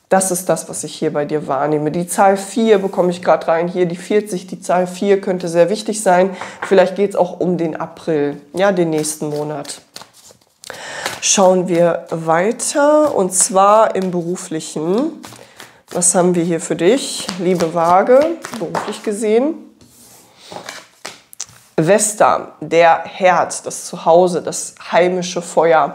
Das ist das, was ich hier bei dir wahrnehme. Die Zahl 4 bekomme ich gerade rein. Hier die 40, die Zahl 4 könnte sehr wichtig sein. Vielleicht geht es auch um den April, ja, den nächsten Monat. Schauen wir weiter, und zwar im Beruflichen. Was haben wir hier für dich, liebe Waage, beruflich gesehen? Vesta, der Herd, das Zuhause, das heimische Feuer.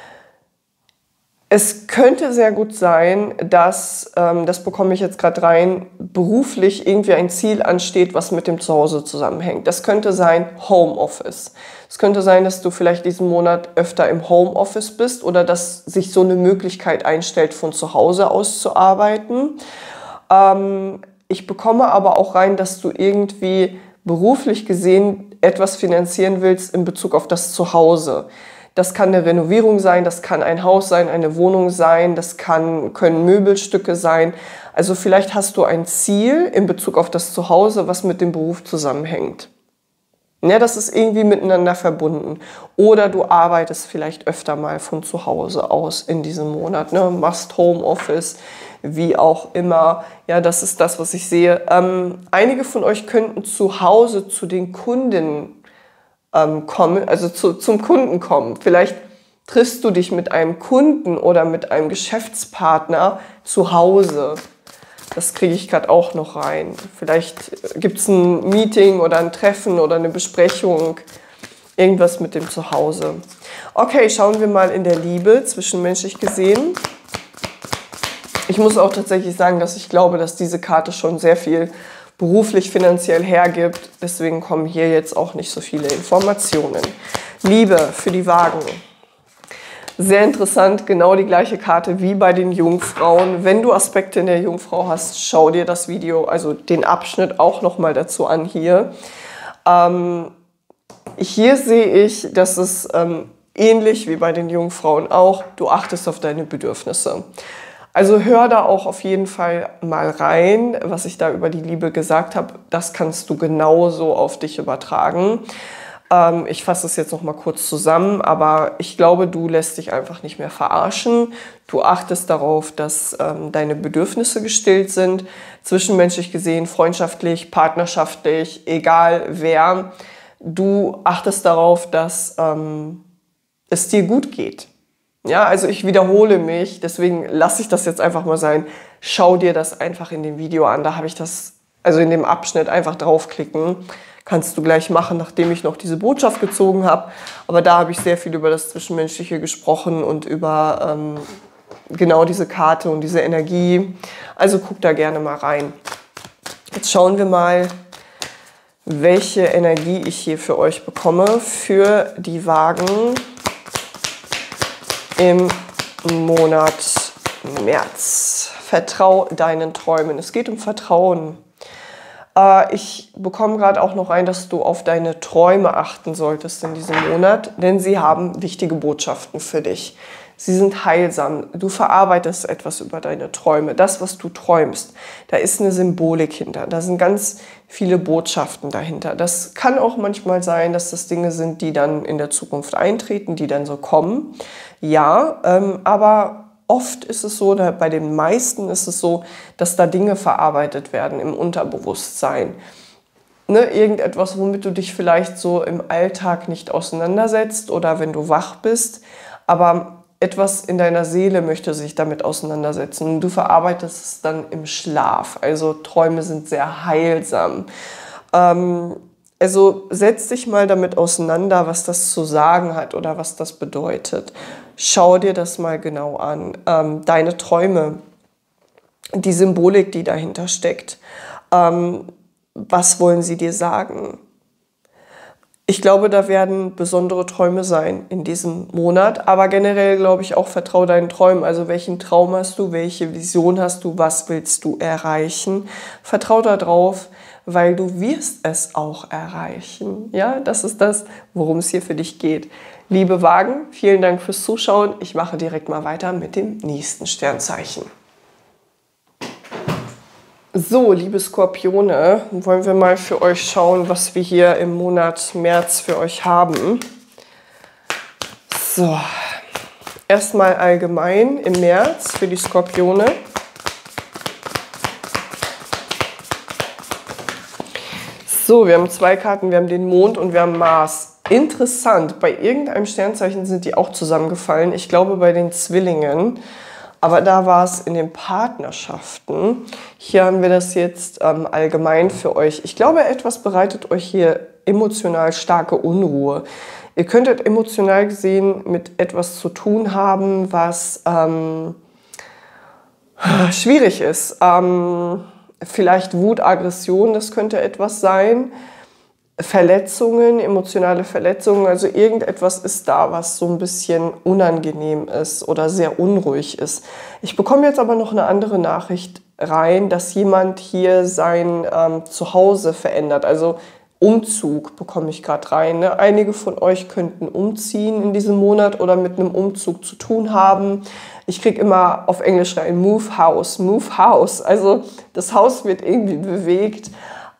Es könnte sehr gut sein, dass, das bekomme ich jetzt gerade rein, beruflich irgendwie ein Ziel ansteht, was mit dem Zuhause zusammenhängt. Das könnte sein Homeoffice. Es könnte sein, dass du vielleicht diesen Monat öfter im Homeoffice bist oder dass sich so eine Möglichkeit einstellt, von zu Hause aus zu arbeiten. Ich bekomme aber auch rein, dass du irgendwie beruflich gesehen etwas finanzieren willst in Bezug auf das Zuhause. Das kann eine Renovierung sein, das kann ein Haus sein, eine Wohnung sein, das können Möbelstücke sein. Also vielleicht hast du ein Ziel in Bezug auf das Zuhause, was mit dem Beruf zusammenhängt. Ja, das ist irgendwie miteinander verbunden. Oder du arbeitest vielleicht öfter mal von zu Hause aus in diesem Monat, ne? Machst Homeoffice, wie auch immer. Ja, das ist das, was ich sehe. Einige von euch könnten zu Hause zu den Kunden kommen, also zum Kunden kommen. Vielleicht triffst du dich mit einem Kunden oder mit einem Geschäftspartner zu Hause. Das kriege ich gerade auch noch rein. Vielleicht gibt es ein Meeting oder ein Treffen oder eine Besprechung. Irgendwas mit dem Zuhause. Okay, schauen wir mal in der Liebe, zwischenmenschlich gesehen. Ich muss auch tatsächlich sagen, dass ich glaube, dass diese Karte schon sehr viel beruflich, finanziell hergibt. Deswegen kommen hier jetzt auch nicht so viele Informationen. Liebe für die Waagen. Sehr interessant, genau die gleiche Karte wie bei den Jungfrauen. Wenn du Aspekte in der Jungfrau hast, schau dir das Video, also den Abschnitt auch nochmal dazu an hier. Hier sehe ich, dass es ähnlich wie bei den Jungfrauen auch, du achtest auf deine Bedürfnisse. Also hör da auch auf jeden Fall mal rein, was ich da über die Liebe gesagt habe. Das kannst du genauso auf dich übertragen. Ich fasse es jetzt noch mal kurz zusammen, aber ich glaube, du lässt dich einfach nicht mehr verarschen. Du achtest darauf, dass deine Bedürfnisse gestillt sind, zwischenmenschlich gesehen, freundschaftlich, partnerschaftlich, egal wer. Du achtest darauf, dass es dir gut geht. Ja, also ich wiederhole mich, deswegen lasse ich das jetzt einfach mal sein. Schau dir das einfach in dem Video an, da habe ich das, also in dem Abschnitt einfach draufklicken. Kannst du gleich machen, nachdem ich noch diese Botschaft gezogen habe. Aber da habe ich sehr viel über das Zwischenmenschliche gesprochen und über genau diese Karte und diese Energie. Also guck da gerne mal rein. Jetzt schauen wir mal, welche Energie ich hier für euch bekomme, für die Waagen im Monat März. Vertrau deinen Träumen. Es geht um Vertrauen. Ich bekomme gerade auch noch rein, dass du auf deine Träume achten solltest in diesem Monat, denn sie haben wichtige Botschaften für dich. Sie sind heilsam. Du verarbeitest etwas über deine Träume. Das, was du träumst, da ist eine Symbolik hinter. Da sind ganz viele Botschaften dahinter. Das kann auch manchmal sein, dass das Dinge sind, die dann in der Zukunft eintreten, die dann so kommen. Ja, aber oft ist es so, oder bei den meisten ist es so, dass da Dinge verarbeitet werden im Unterbewusstsein. Ne, irgendetwas, womit du dich vielleicht so im Alltag nicht auseinandersetzt oder wenn du wach bist, aber etwas in deiner Seele möchte sich damit auseinandersetzen. Du verarbeitest es dann im Schlaf. Also Träume sind sehr heilsam. Also setz dich mal damit auseinander, was das zu sagen hat oder was das bedeutet. Schau dir das mal genau an. Deine Träume, die Symbolik, die dahinter steckt. Was wollen sie dir sagen? Ich glaube, da werden besondere Träume sein in diesem Monat, aber generell glaube ich auch, vertrau deinen Träumen. Also welchen Traum hast du, welche Vision hast du, was willst du erreichen? Vertrau darauf, weil du wirst es auch erreichen. Ja, das ist das, worum es hier für dich geht. Liebe Waagen, vielen Dank fürs Zuschauen. Ich mache direkt mal weiter mit dem nächsten Sternzeichen. So, liebe Skorpione, wollen wir mal für euch schauen, was wir hier im Monat März für euch haben. So, erstmal allgemein im März für die Skorpione. So, wir haben 2 Karten, wir haben den Mond und wir haben Mars. Interessant, bei irgendeinem Sternzeichen sind die auch zusammengefallen. Ich glaube bei den Zwillingen, aber da war es in den Partnerschaften. Hier haben wir das jetzt allgemein für euch. Ich glaube, etwas bereitet euch hier emotional starke Unruhe. Ihr könntet emotional gesehen mit etwas zu tun haben, was schwierig ist. Vielleicht Wut, Aggression, das könnte etwas sein. Verletzungen, emotionale Verletzungen, also irgendetwas ist da, was so ein bisschen unangenehm ist oder sehr unruhig ist. Ich bekomme jetzt aber noch eine andere Nachricht rein, dass jemand hier sein Zuhause verändert. Also Umzug bekomme ich gerade rein. Ne? Einige von euch könnten umziehen in diesem Monat oder mit einem Umzug zu tun haben. Ich kriege immer auf Englisch rein, Move House, Move House. Also das Haus wird irgendwie bewegt.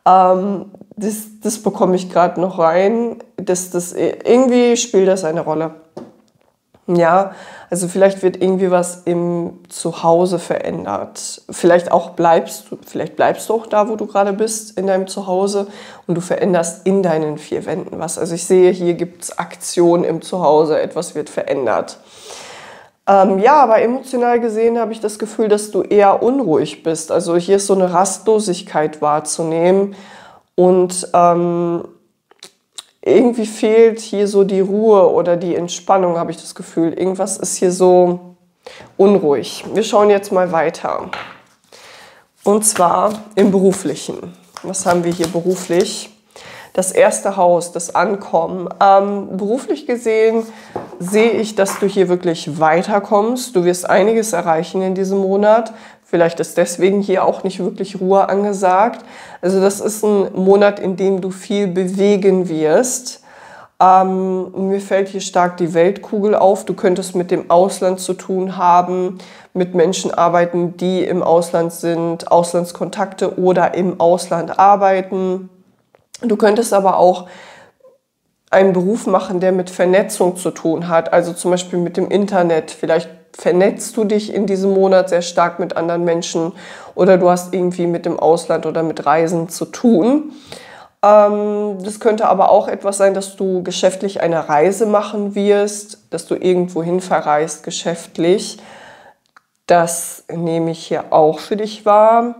Das bekomme ich gerade noch rein. Irgendwie spielt das eine Rolle. Ja, also vielleicht wird irgendwie was im Zuhause verändert. Vielleicht bleibst du auch da, wo du gerade bist, in deinem Zuhause und du veränderst in deinen 4 Wänden was. Also ich sehe, hier gibt es Aktion im Zuhause, etwas wird verändert. Ja, aber emotional gesehen habe ich das Gefühl, dass du eher unruhig bist. Also hier ist so eine Rastlosigkeit wahrzunehmen und irgendwie fehlt hier so die Ruhe oder die Entspannung, habe ich das Gefühl. Irgendwas ist hier so unruhig. Wir schauen jetzt mal weiter. Und zwar im Beruflichen. Was haben wir hier beruflich? Das erste Haus, das Ankommen. Beruflich gesehen sehe ich, dass du hier wirklich weiterkommst. Du wirst einiges erreichen in diesem Monat. Vielleicht ist deswegen hier auch nicht wirklich Ruhe angesagt. Also das ist ein Monat, in dem du viel bewegen wirst. Mir fällt hier stark die Weltkugel auf. Du könntest mit dem Ausland zu tun haben, mit Menschen arbeiten, die im Ausland sind, Auslandskontakte oder im Ausland arbeiten. Du könntest aber auch einen Beruf machen, der mit Vernetzung zu tun hat, also zum Beispiel mit dem Internet. Vielleicht vernetzt du dich in diesem Monat sehr stark mit anderen Menschen oder du hast irgendwie mit dem Ausland oder mit Reisen zu tun. Das könnte aber auch etwas sein, dass du geschäftlich eine Reise machen wirst, dass du irgendwo hin verreist geschäftlich. Das nehme ich hier auch für dich wahr.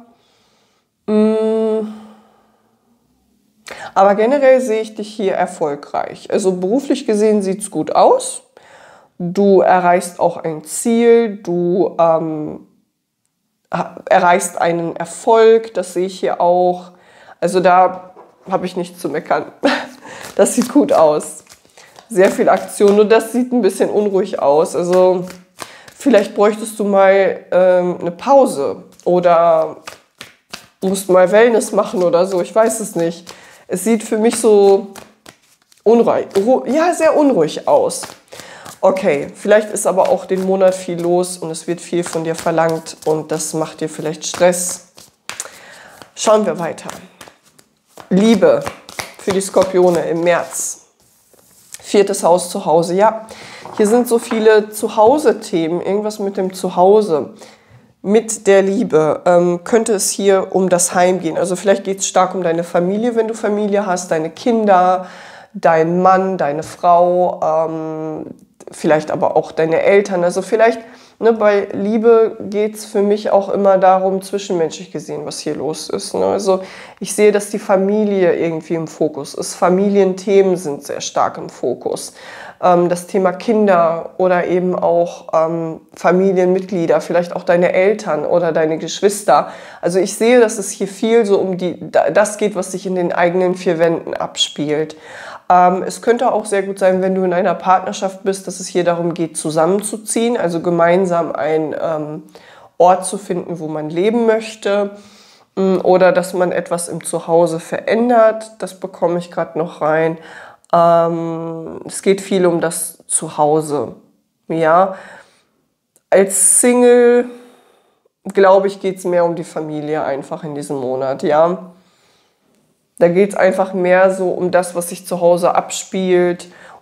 Aber generell sehe ich dich hier erfolgreich. Also beruflich gesehen sieht es gut aus. Du erreichst auch ein Ziel, du erreichst einen Erfolg, das sehe ich hier auch. Also da habe ich nichts zu meckern. Das sieht gut aus. Sehr viel Aktion, nur das sieht ein bisschen unruhig aus. Also vielleicht bräuchtest du mal eine Pause oder musst mal Wellness machen oder so, ich weiß es nicht. Es sieht für mich so sehr unruhig aus. Okay, vielleicht ist aber auch den Monat viel los und es wird viel von dir verlangt und das macht dir vielleicht Stress. Schauen wir weiter. Liebe für die Skorpione im März. 4. Haus Zuhause. Ja, hier sind so viele Zuhause-Themen, irgendwas mit dem Zuhause. Mit der Liebe könnte es hier um das Heim gehen. Also vielleicht geht es stark um deine Familie, wenn du Familie hast, deine Kinder, dein Mann, deine Frau, vielleicht aber auch deine Eltern. Also vielleicht bei Liebe geht es für mich auch immer darum, zwischenmenschlich gesehen, was hier los ist. Ne? Also ich sehe, dass die Familie irgendwie im Fokus ist. Familienthemen sind sehr stark im Fokus. Das Thema Kinder oder eben auch Familienmitglieder, vielleicht auch deine Eltern oder deine Geschwister. Also ich sehe, dass es hier viel so um das geht, was sich in den eigenen 4 Wänden abspielt. Es könnte auch sehr gut sein, wenn du in einer Partnerschaft bist, dass es hier darum geht, zusammenzuziehen, also gemeinsam einen Ort zu finden, wo man leben möchte oder dass man etwas im Zuhause verändert. Das bekomme ich gerade noch rein. Es geht viel um das Zuhause. Ja. Als Single, glaube ich, geht es mehr um die Familie einfach in diesem Monat. Ja. Da geht es einfach mehr so um das, was sich zu Hause abspielt,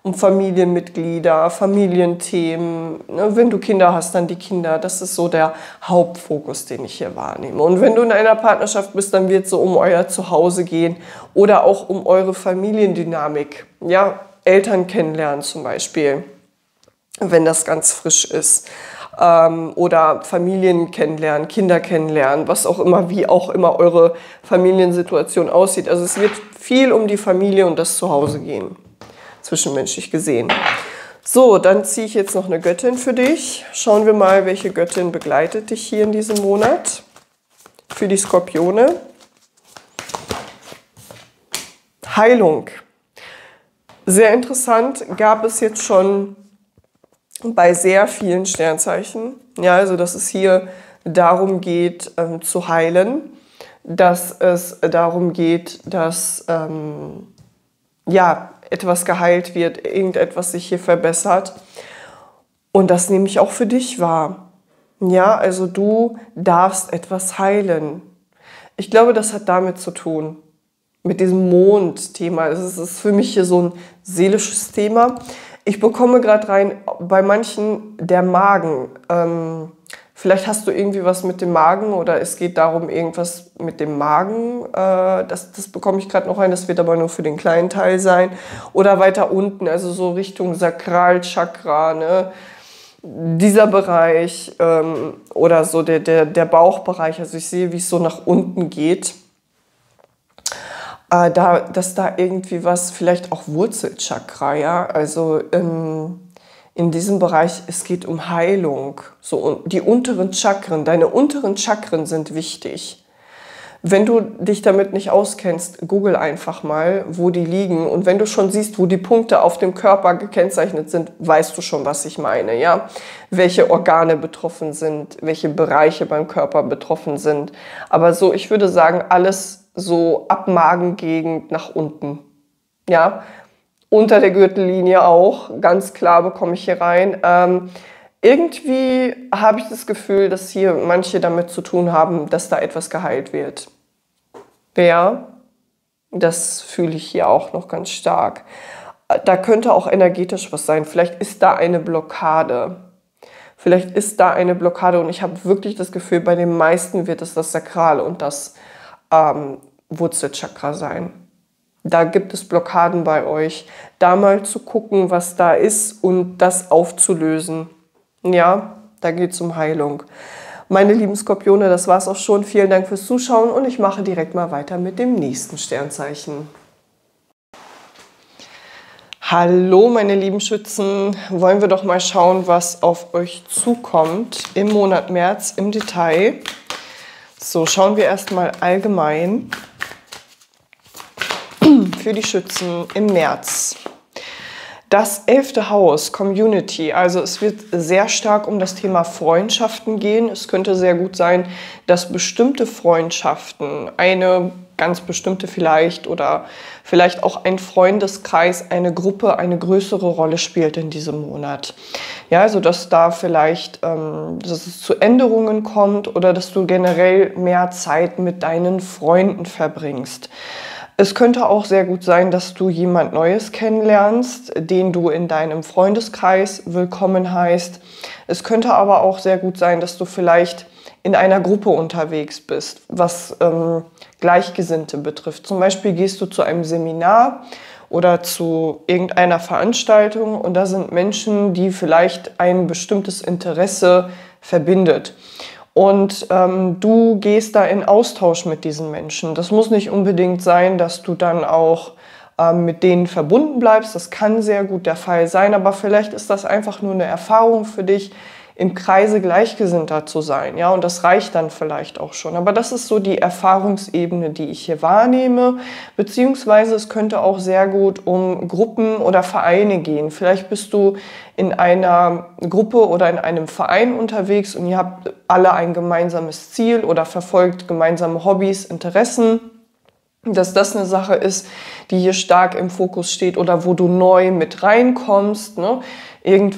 um Familienmitglieder, Familienthemen. Ne? Wenn du Kinder hast, dann die Kinder. Das ist so der Hauptfokus, den ich hier wahrnehme. Und wenn du in einer Partnerschaft bist, dann wird es so um euer Zuhause gehen oder auch um eure Familiendynamik. Ja, Eltern kennenlernen zum Beispiel, wenn das ganz frisch ist. Oder Familien kennenlernen, Kinder kennenlernen, was auch immer, wie auch immer eure Familiensituation aussieht. Also es wird viel um die Familie und das Zuhause gehen, zwischenmenschlich gesehen. So, dann ziehe ich jetzt noch eine Göttin für dich. Schauen wir mal, welche Göttin begleitet dich hier in diesem Monat für die Skorpione. Heilung. Sehr interessant, gab es jetzt schon bei sehr vielen Sternzeichen, ja, also dass es hier darum geht, zu heilen, dass es darum geht, dass ja, etwas geheilt wird, irgendetwas sich hier verbessert. Und das nehme ich auch für dich wahr. Ja, also du darfst etwas heilen. Ich glaube, das hat damit zu tun, mit diesem Mondthema. Es ist für mich hier so ein seelisches Thema. Ich bekomme gerade rein, bei manchen der Magen. Vielleicht hast du irgendwie was mit dem Magen oder es geht darum, irgendwas mit dem Magen. Das bekomme ich gerade noch rein, das wird aber nur für den kleinen Teil sein. Oder weiter unten, also so Richtung Sakralchakra, ne? Dieser Bereich oder so der Bauchbereich. Also ich sehe, wie es so nach unten geht. Dass da irgendwie was, vielleicht auch Wurzelchakra, ja, also in diesem Bereich, es geht um Heilung, so die unteren Chakren, deine unteren Chakren sind wichtig. Wenn du dich damit nicht auskennst, google einfach mal, wo die liegen und wenn du schon siehst, wo die Punkte auf dem Körper gekennzeichnet sind, weißt du schon, was ich meine, ja, welche Organe betroffen sind, welche Bereiche beim Körper betroffen sind, aber so, ich würde sagen, alles so ab Magengegend nach unten, ja, unter der Gürtellinie auch, ganz klar bekomme ich hier rein. Irgendwie habe ich das Gefühl, dass hier manche damit zu tun haben, dass da etwas geheilt wird. Ja, das fühle ich hier auch noch ganz stark. Da könnte auch energetisch was sein, vielleicht ist da eine Blockade. Vielleicht ist da eine Blockade und ich habe wirklich das Gefühl, bei den meisten wird es das Sakral und das Wurzelchakra sein. Da gibt es Blockaden bei euch. Da mal zu gucken, was da ist und das aufzulösen. Ja, da geht es um Heilung. Meine lieben Skorpione, das war es auch schon. Vielen Dank fürs Zuschauen und ich mache direkt mal weiter mit dem nächsten Sternzeichen. Hallo meine lieben Schützen, wollen wir doch mal schauen, was auf euch zukommt im Monat März im Detail. So, schauen wir erstmal allgemein für die Schützen im März. Das 11. Haus, Community, also es wird sehr stark um das Thema Freundschaften gehen. Es könnte sehr gut sein, dass bestimmte Freundschaften, eine ganz bestimmte vielleicht oder vielleicht auch ein Freundeskreis, eine Gruppe, eine größere Rolle spielt in diesem Monat. Ja, also dass da vielleicht dass es zu Änderungen kommt oder dass du generell mehr Zeit mit deinen Freunden verbringst. Es könnte auch sehr gut sein, dass du jemand Neues kennenlernst, den du in deinem Freundeskreis willkommen heißt. Es könnte aber auch sehr gut sein, dass du vielleicht in einer Gruppe unterwegs bist, was Gleichgesinnte betrifft. Zum Beispiel gehst du zu einem Seminar oder zu irgendeiner Veranstaltung und da sind Menschen, die vielleicht ein bestimmtes Interesse verbindet. Und du gehst da in Austausch mit diesen Menschen. Das muss nicht unbedingt sein, dass du dann auch mit denen verbunden bleibst. Das kann sehr gut der Fall sein, aber vielleicht ist das einfach nur eine Erfahrung für dich, im Kreise Gleichgesinnter zu sein. Ja, und das reicht dann vielleicht auch schon. Aber das ist so die Erfahrungsebene, die ich hier wahrnehme. Beziehungsweise es könnte auch sehr gut um Gruppen oder Vereine gehen. Vielleicht bist du in einer Gruppe oder in einem Verein unterwegs und ihr habt alle ein gemeinsames Ziel oder verfolgt gemeinsame Hobbys, Interessen. Dass das eine Sache ist, die hier stark im Fokus steht oder wo du neu mit reinkommst, ne? Irgendwas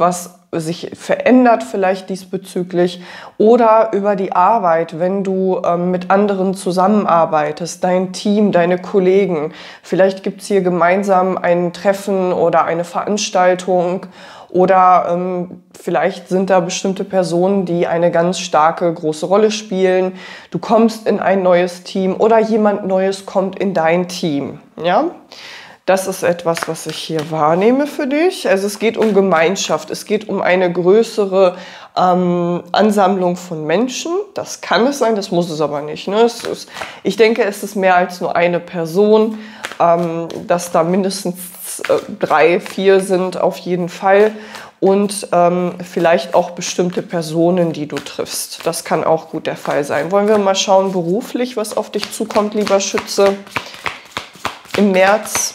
sich verändert vielleicht diesbezüglich, oder über die Arbeit, wenn du mit anderen zusammenarbeitest, dein Team, deine Kollegen. Vielleicht gibt es hier gemeinsam ein Treffen oder eine Veranstaltung, oder vielleicht sind da bestimmte Personen, die eine ganz starke, große Rolle spielen. Du kommst in ein neues Team oder jemand Neues kommt in dein Team. Ja? Das ist etwas, was ich hier wahrnehme für dich. Also es geht um Gemeinschaft, es geht um eine größere Ansammlung von Menschen. Das kann es sein, das muss es aber nicht. Ne? Ich denke, es ist mehr als nur eine Person, dass da mindestens 3, 4 sind auf jeden Fall, und vielleicht auch bestimmte Personen, die du triffst. Das kann auch gut der Fall sein. Wollen wir mal schauen beruflich, was auf dich zukommt, lieber Schütze, im März.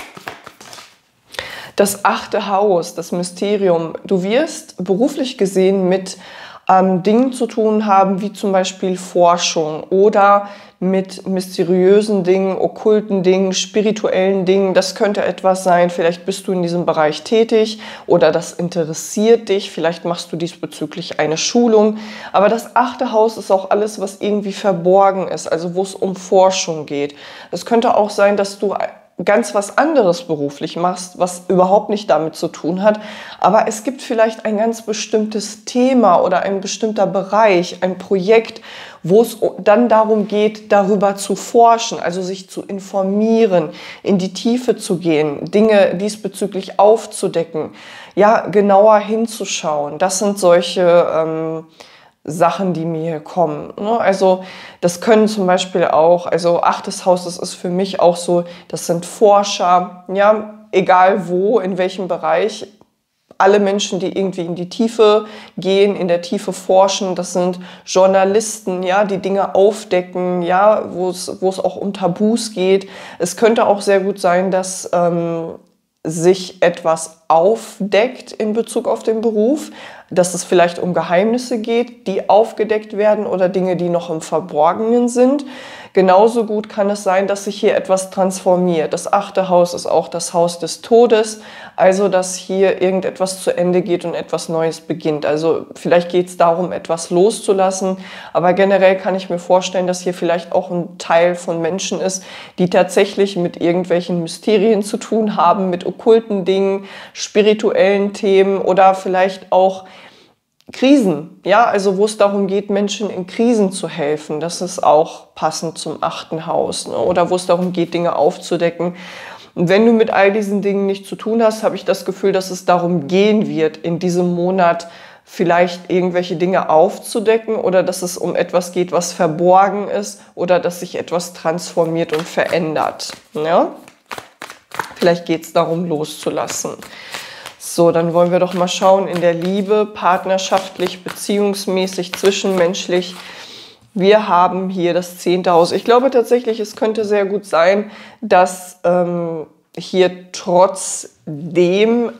Das 8. Haus, das Mysterium. Du wirst beruflich gesehen mit Dingen zu tun haben, wie zum Beispiel Forschung oder mit mysteriösen Dingen, okkulten Dingen, spirituellen Dingen. Das könnte etwas sein, vielleicht bist du in diesem Bereich tätig oder das interessiert dich, vielleicht machst du diesbezüglich eine Schulung. Aber das 8. Haus ist auch alles, was irgendwie verborgen ist, also wo es um Forschung geht. Es könnte auch sein, dass du ganz was anderes beruflich machst, was überhaupt nicht damit zu tun hat. Aber es gibt vielleicht ein ganz bestimmtes Thema oder ein bestimmter Bereich, ein Projekt, wo es dann darum geht, darüber zu forschen, also sich zu informieren, in die Tiefe zu gehen, Dinge diesbezüglich aufzudecken, ja, genauer hinzuschauen. Das sind solche Sachen, die mir hier kommen. Ne? Also das können zum Beispiel auch, also 8. Haus, das ist für mich auch so, das sind Forscher, ja, egal wo, in welchem Bereich, alle Menschen, die irgendwie in die Tiefe gehen, in der Tiefe forschen, das sind Journalisten, ja, die Dinge aufdecken, ja, wo es auch um Tabus geht. Es könnte auch sehr gut sein, dass sich etwas aufdeckt in Bezug auf den Beruf, dass es vielleicht um Geheimnisse geht, die aufgedeckt werden oder Dinge, die noch im Verborgenen sind. Genauso gut kann es sein, dass sich hier etwas transformiert. Das 8. Haus ist auch das Haus des Todes, also dass hier irgendetwas zu Ende geht und etwas Neues beginnt. Also vielleicht geht es darum, etwas loszulassen, aber generell kann ich mir vorstellen, dass hier vielleicht auch ein Teil von Menschen ist, die tatsächlich mit irgendwelchen Mysterien zu tun haben, mit okkulten Dingen, spirituellen Themen oder vielleicht auch Krisen, ja, also wo es darum geht, Menschen in Krisen zu helfen, das ist auch passend zum 8. Haus, ne? Oder wo es darum geht, Dinge aufzudecken. Und wenn du mit all diesen Dingen nichts zu tun hast, habe ich das Gefühl, dass es darum gehen wird, in diesem Monat vielleicht irgendwelche Dinge aufzudecken oder dass es um etwas geht, was verborgen ist oder dass sich etwas transformiert und verändert. Ja? Vielleicht geht es darum, loszulassen. So, dann wollen wir doch mal schauen in der Liebe, partnerschaftlich, beziehungsmäßig, zwischenmenschlich. Wir haben hier das 10. Haus. Ich glaube tatsächlich, es könnte sehr gut sein, dass hier trotzdem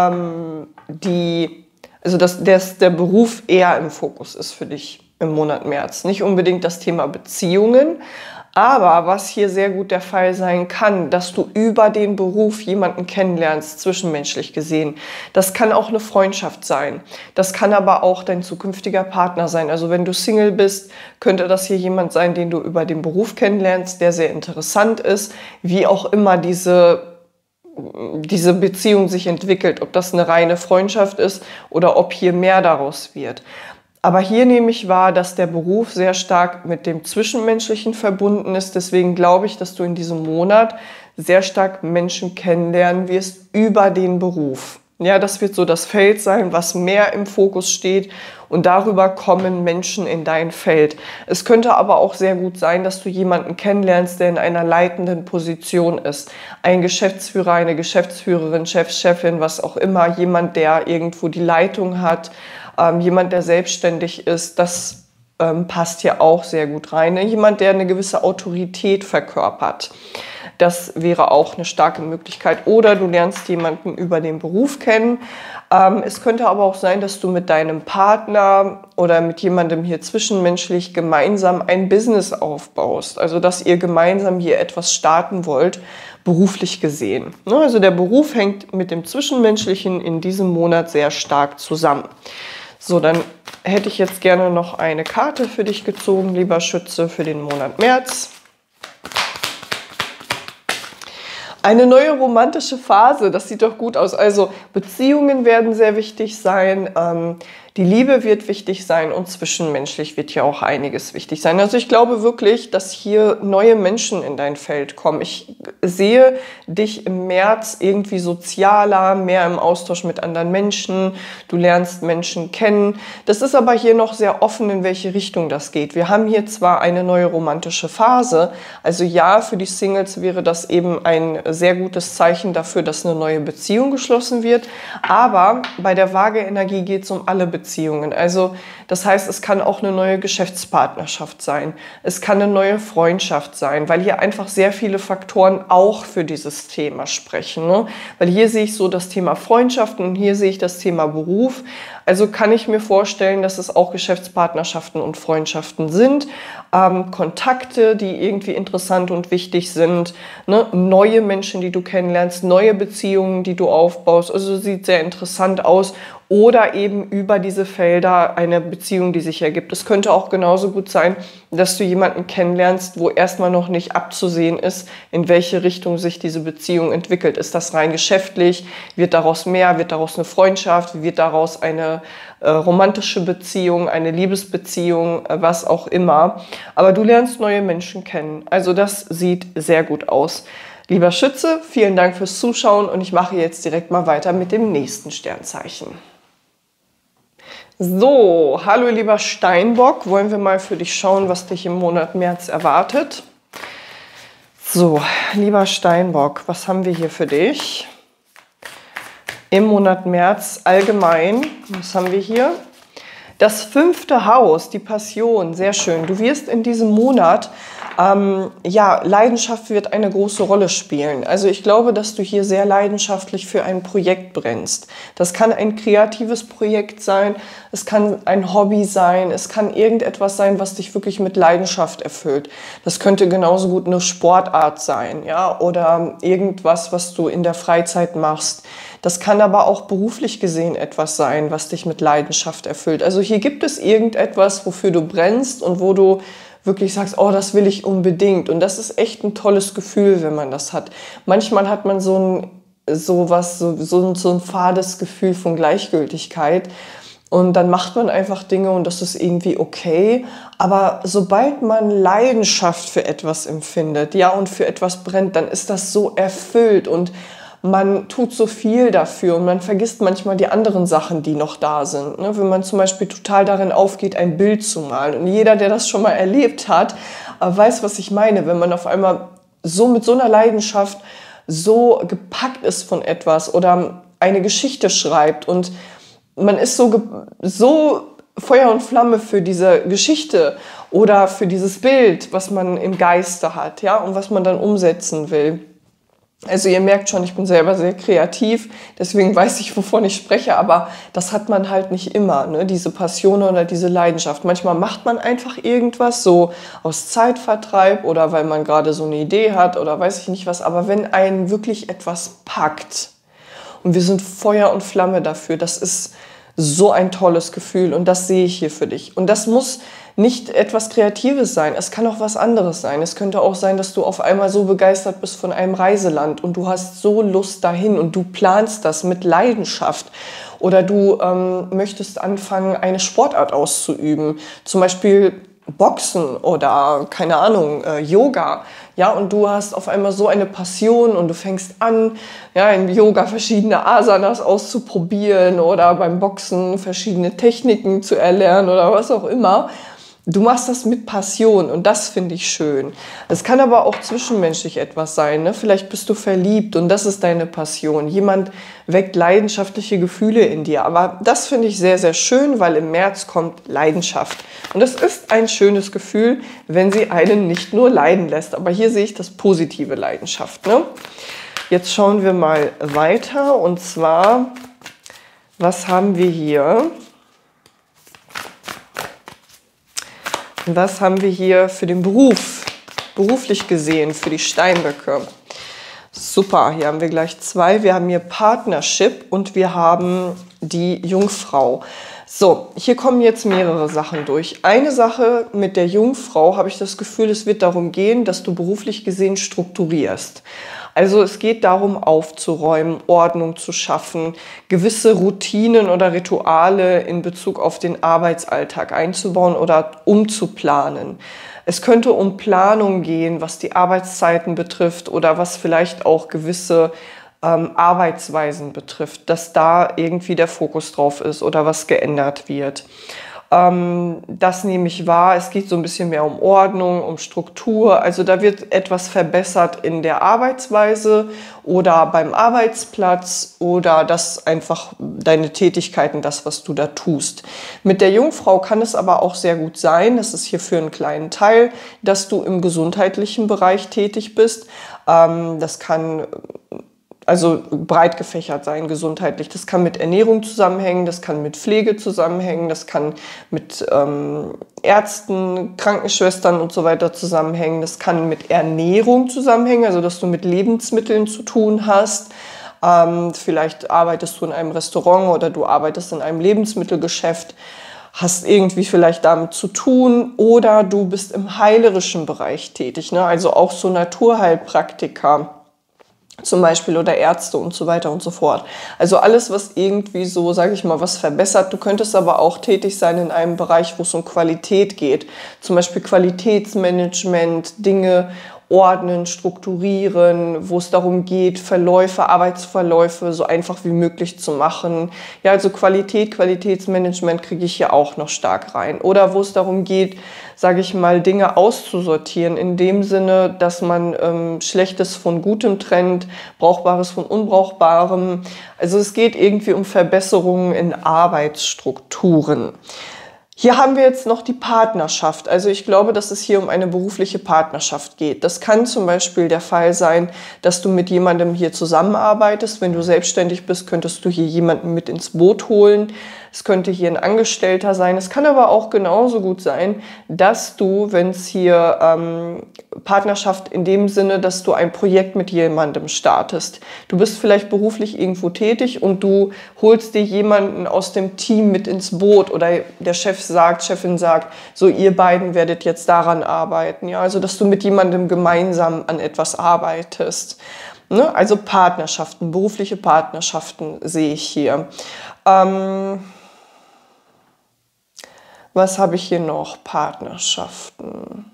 dass der Beruf eher im Fokus ist für dich im Monat März. Nicht unbedingt das Thema Beziehungen, aber was hier sehr gut der Fall sein kann, dass du über den Beruf jemanden kennenlernst, zwischenmenschlich gesehen. Das kann auch eine Freundschaft sein. Das kann aber auch dein zukünftiger Partner sein. Also wenn du Single bist, könnte das hier jemand sein, den du über den Beruf kennenlernst, der sehr interessant ist, wie auch immer diese Beziehung sich entwickelt, ob das eine reine Freundschaft ist oder ob hier mehr daraus wird. Aber hier nehme ich wahr, dass der Beruf sehr stark mit dem Zwischenmenschlichen verbunden ist. Deswegen glaube ich, dass du in diesem Monat sehr stark Menschen kennenlernen wirst über den Beruf. Ja, das wird so das Feld sein, was mehr im Fokus steht, und darüber kommen Menschen in dein Feld. Es könnte aber auch sehr gut sein, dass du jemanden kennenlernst, der in einer leitenden Position ist. Ein Geschäftsführer, eine Geschäftsführerin, Chef, Chefin, was auch immer, jemand, der irgendwo die Leitung hat, jemand, der selbstständig ist, das passt hier auch sehr gut rein. Ne? Jemand, der eine gewisse Autorität verkörpert. Das wäre auch eine starke Möglichkeit. Oder du lernst jemanden über den Beruf kennen. Es könnte aber auch sein, dass du mit deinem Partner oder mit jemandem hier zwischenmenschlich gemeinsam ein Business aufbaust. Also dass ihr gemeinsam hier etwas starten wollt, beruflich gesehen. Also der Beruf hängt mit dem Zwischenmenschlichen in diesem Monat sehr stark zusammen. So, dann hätte ich jetzt gerne noch eine Karte für dich gezogen, lieber Schütze, für den Monat März. Eine neue romantische Phase, das sieht doch gut aus. Also Beziehungen werden sehr wichtig sein, die Liebe wird wichtig sein und zwischenmenschlich wird hier auch einiges wichtig sein. Also ich glaube wirklich, dass hier neue Menschen in dein Feld kommen. Ich sehe dich im März irgendwie sozialer, mehr im Austausch mit anderen Menschen. Du lernst Menschen kennen. Das ist aber hier noch sehr offen, in welche Richtung das geht. Wir haben hier zwar eine neue romantische Phase, also ja, für die Singles wäre das eben ein sehr gutes Zeichen dafür, dass eine neue Beziehung geschlossen wird. Aber bei der Waage-Energie geht es um alle Beziehungen. Also das heißt, es kann auch eine neue Geschäftspartnerschaft sein. Es kann eine neue Freundschaft sein, weil hier einfach sehr viele Faktoren auch für dieses Thema sprechen. Ne? Weil hier sehe ich so das Thema Freundschaften und hier sehe ich das Thema Beruf. Also kann ich mir vorstellen, dass es auch Geschäftspartnerschaften und Freundschaften sind. Kontakte, die irgendwie interessant und wichtig sind. Ne? Neue Menschen, die du kennenlernst, neue Beziehungen, die du aufbaust. Also sieht sehr interessant aus. Oder eben über diese Felder eine Beziehung, die sich ergibt. Es könnte auch genauso gut sein, dass du jemanden kennenlernst, wo erstmal noch nicht abzusehen ist, in welche Richtung sich diese Beziehung entwickelt. Ist das rein geschäftlich? Wird daraus mehr? Wird daraus eine Freundschaft? Wird daraus eine romantische Beziehung, eine Liebesbeziehung, was auch immer? Aber du lernst neue Menschen kennen. Also das sieht sehr gut aus. Lieber Schütze, vielen Dank fürs Zuschauen und ich mache jetzt direkt mal weiter mit dem nächsten Sternzeichen. So, hallo lieber Steinbock, wollen wir mal für dich schauen, was dich im Monat März erwartet. So, lieber Steinbock, was haben wir hier für dich? Im Monat März allgemein, was haben wir hier? Das 5. Haus, die Passion, sehr schön. Du wirst in diesem Monat, ja, Leidenschaft wird eine große Rolle spielen. Also ich glaube, dass du hier sehr leidenschaftlich für ein Projekt brennst. Das kann ein kreatives Projekt sein, es kann ein Hobby sein, es kann irgendetwas sein, was dich wirklich mit Leidenschaft erfüllt. Das könnte genauso gut eine Sportart sein, ja, oder irgendwas, was du in der Freizeit machst. Das kann aber auch beruflich gesehen etwas sein, was dich mit Leidenschaft erfüllt. Also hier gibt es irgendetwas, wofür du brennst und wo du wirklich sagst, oh, das will ich unbedingt. Und das ist echt ein tolles Gefühl, wenn man das hat. Manchmal hat man so ein fades Gefühl von Gleichgültigkeit. Und dann macht man einfach Dinge und das ist irgendwie okay. Aber sobald man Leidenschaft für etwas empfindet, ja, und für etwas brennt, dann ist das so erfüllt und man tut so viel dafür und man vergisst manchmal die anderen Sachen, die noch da sind. Ne? Wenn man zum Beispiel total darin aufgeht, ein Bild zu malen. Und jeder, der das schon mal erlebt hat, weiß, was ich meine. Wenn man auf einmal so mit so einer Leidenschaft so gepackt ist von etwas oder eine Geschichte schreibt und man ist so Feuer und Flamme für diese Geschichte oder für dieses Bild, was man im Geiste hat, ja, und was man dann umsetzen will. Also ihr merkt schon, ich bin selber sehr kreativ, deswegen weiß ich, wovon ich spreche, aber das hat man halt nicht immer, ne? Diese Passion oder diese Leidenschaft. Manchmal macht man einfach irgendwas so aus Zeitvertreib oder weil man gerade so eine Idee hat oder weiß ich nicht was, aber wenn einen wirklich etwas packt und wir sind Feuer und Flamme dafür, das ist so ein tolles Gefühl und das sehe ich hier für dich. Und das muss nicht etwas Kreatives sein, es kann auch was anderes sein. Es könnte auch sein, dass du auf einmal so begeistert bist von einem Reiseland und du hast so Lust dahin und du planst das mit Leidenschaft. Oder du möchtest anfangen, eine Sportart auszuüben, zum Beispiel Boxen oder, keine Ahnung, Yoga. Ja, und du hast auf einmal so eine Passion und du fängst an, ja, im Yoga verschiedene Asanas auszuprobieren oder beim Boxen verschiedene Techniken zu erlernen oder was auch immer. Du machst das mit Passion und das finde ich schön. Es kann aber auch zwischenmenschlich etwas sein, ne? Vielleicht bist du verliebt und das ist deine Passion. Jemand weckt leidenschaftliche Gefühle in dir. Aber das finde ich sehr, sehr schön, weil im März kommt Leidenschaft. Und das ist ein schönes Gefühl, wenn sie einen nicht nur leiden lässt. Aber hier sehe ich das positive Leidenschaft, ne? Jetzt schauen wir mal weiter und zwar, was haben wir hier? Was haben wir hier für den Beruf, beruflich gesehen, für die Steinböcke? Super, hier haben wir gleich zwei. Wir haben hier Partnership und wir haben die Jungfrau. So, hier kommen jetzt mehrere Sachen durch. Eine Sache mit der Jungfrau habe ich das Gefühl, es wird darum gehen, dass du beruflich gesehen strukturierst. Also es geht darum, aufzuräumen, Ordnung zu schaffen, gewisse Routinen oder Rituale in Bezug auf den Arbeitsalltag einzubauen oder umzuplanen. Es könnte um Planung gehen, was die Arbeitszeiten betrifft oder was vielleicht auch gewisse Arbeitsweisen betrifft, dass da irgendwie der Fokus drauf ist oder was geändert wird. Das nehme ich wahr. Es geht so ein bisschen mehr um Ordnung, um Struktur. Also da wird etwas verbessert in der Arbeitsweise oder beim Arbeitsplatz oder das einfach deine Tätigkeiten, das, was du da tust. Mit der Jungfrau kann es aber auch sehr gut sein, das ist hier für einen kleinen Teil, dass du im gesundheitlichen Bereich tätig bist. Das kann also breit gefächert sein, gesundheitlich. Das kann mit Ernährung zusammenhängen, das kann mit Pflege zusammenhängen, das kann mit Ärzten, Krankenschwestern und so weiter zusammenhängen. Das kann mit Ernährung zusammenhängen, also dass du mit Lebensmitteln zu tun hast. Vielleicht arbeitest du in einem Restaurant oder du arbeitest in einem Lebensmittelgeschäft, hast irgendwie vielleicht damit zu tun oder du bist im heilerischen Bereich tätig, ne? Also auch so Naturheilpraktiker zum Beispiel oder Ärzte und so weiter und so fort. Also alles, was irgendwie so, sage ich mal, was verbessert. Du könntest aber auch tätig sein in einem Bereich, wo es um Qualität geht. Zum Beispiel Qualitätsmanagement, Dinge ordnen, strukturieren, wo es darum geht, Verläufe, Arbeitsverläufe so einfach wie möglich zu machen. Ja, also Qualitätsmanagement kriege ich hier auch noch stark rein. Oder wo es darum geht, sage ich mal, Dinge auszusortieren, in dem Sinne, dass man Schlechtes von Gutem trennt, Brauchbares von Unbrauchbarem. Also es geht irgendwie um Verbesserungen in Arbeitsstrukturen. Hier haben wir jetzt noch die Partnerschaft. Also ich glaube, dass es hier um eine berufliche Partnerschaft geht. Das kann zum Beispiel der Fall sein, dass du mit jemandem hier zusammenarbeitest. Wenn du selbstständig bist, könntest du hier jemanden mit ins Boot holen. Es könnte hier ein Angestellter sein. Es kann aber auch genauso gut sein, dass du, wenn es hier Partnerschaft in dem Sinne, dass du ein Projekt mit jemandem startest. Du bist vielleicht beruflich irgendwo tätig und du holst dir jemanden aus dem Team mit ins Boot oder der Chefin sagt, so ihr beiden werdet jetzt daran arbeiten. Ja, also dass du mit jemandem gemeinsam an etwas arbeitest. Ne? Also Partnerschaften, berufliche Partnerschaften sehe ich hier. Was habe ich hier noch? Partnerschaften.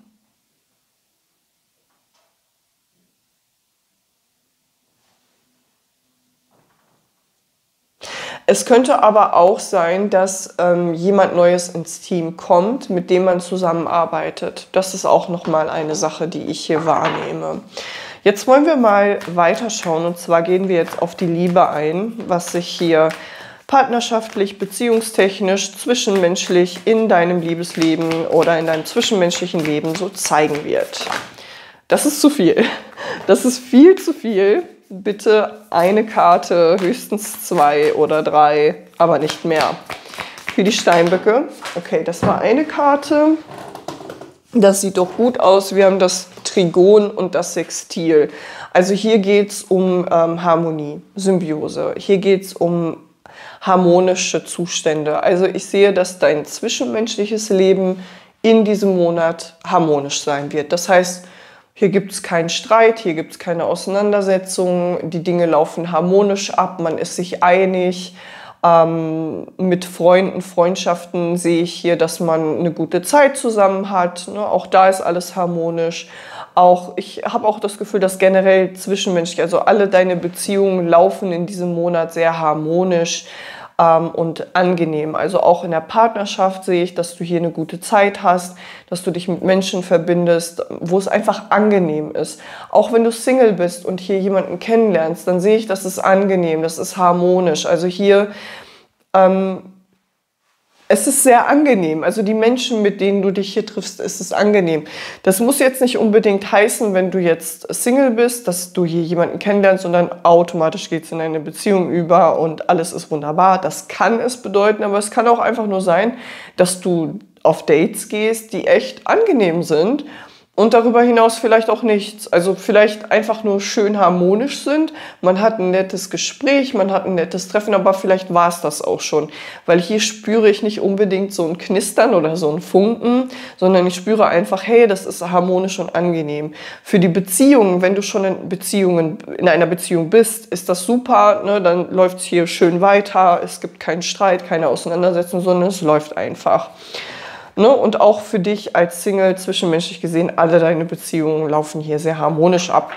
Es könnte aber auch sein, dass jemand Neues ins Team kommt, mit dem man zusammenarbeitet. Das ist auch nochmal eine Sache, die ich hier wahrnehme. Jetzt wollen wir mal weiterschauen und zwar gehen wir jetzt auf die Liebe ein, was sich hier partnerschaftlich, beziehungstechnisch, zwischenmenschlich in deinem Liebesleben oder in deinem zwischenmenschlichen Leben so zeigen wird. Das ist zu viel. Das ist viel zu viel. Bitte eine Karte, höchstens 2 oder 3, aber nicht mehr. Für die Steinböcke. Okay, das war eine Karte. Das sieht doch gut aus. Wir haben das Trigon und das Sextil. Also hier geht es um Harmonie, Symbiose. Hier geht es um harmonische Zustände. Also ich sehe, dass dein zwischenmenschliches Leben in diesem Monat harmonisch sein wird. Das heißt, hier gibt es keinen Streit, hier gibt es keine Auseinandersetzungen, die Dinge laufen harmonisch ab, man ist sich einig. Mit Freunden, Freundschaften sehe ich hier, dass man eine gute Zeit zusammen hat. Ne? Auch da ist alles harmonisch. Ich habe auch das Gefühl, dass generell zwischenmenschlich, also alle deine Beziehungen laufen in diesem Monat sehr harmonisch. und angenehm. Also auch in der Partnerschaft sehe ich, dass du hier eine gute Zeit hast, dass du dich mit Menschen verbindest, wo es einfach angenehm ist. Auch wenn du Single bist und hier jemanden kennenlernst, dann sehe ich, das ist angenehm, das ist harmonisch. Also hier es ist sehr angenehm. Also die Menschen, mit denen du dich hier triffst, ist es angenehm. Das muss jetzt nicht unbedingt heißen, wenn du jetzt Single bist, dass du hier jemanden kennenlernst und dann automatisch geht es in eine Beziehung über und alles ist wunderbar. Das kann es bedeuten, aber es kann auch einfach nur sein, dass du auf Dates gehst, die echt angenehm sind. Und darüber hinaus vielleicht auch nichts. Also vielleicht einfach nur schön harmonisch sind. Man hat ein nettes Gespräch, man hat ein nettes Treffen, aber vielleicht war es das auch schon. Weil hier spüre ich nicht unbedingt so ein Knistern oder so ein Funken, sondern ich spüre einfach, hey, das ist harmonisch und angenehm. Für die Beziehungen, wenn du schon in einer Beziehung bist, ist das super. Ne? Dann läuft es hier schön weiter. Es gibt keinen Streit, keine Auseinandersetzung, sondern es läuft einfach. Ne? Und auch für dich als Single, zwischenmenschlich gesehen, alle deine Beziehungen laufen hier sehr harmonisch ab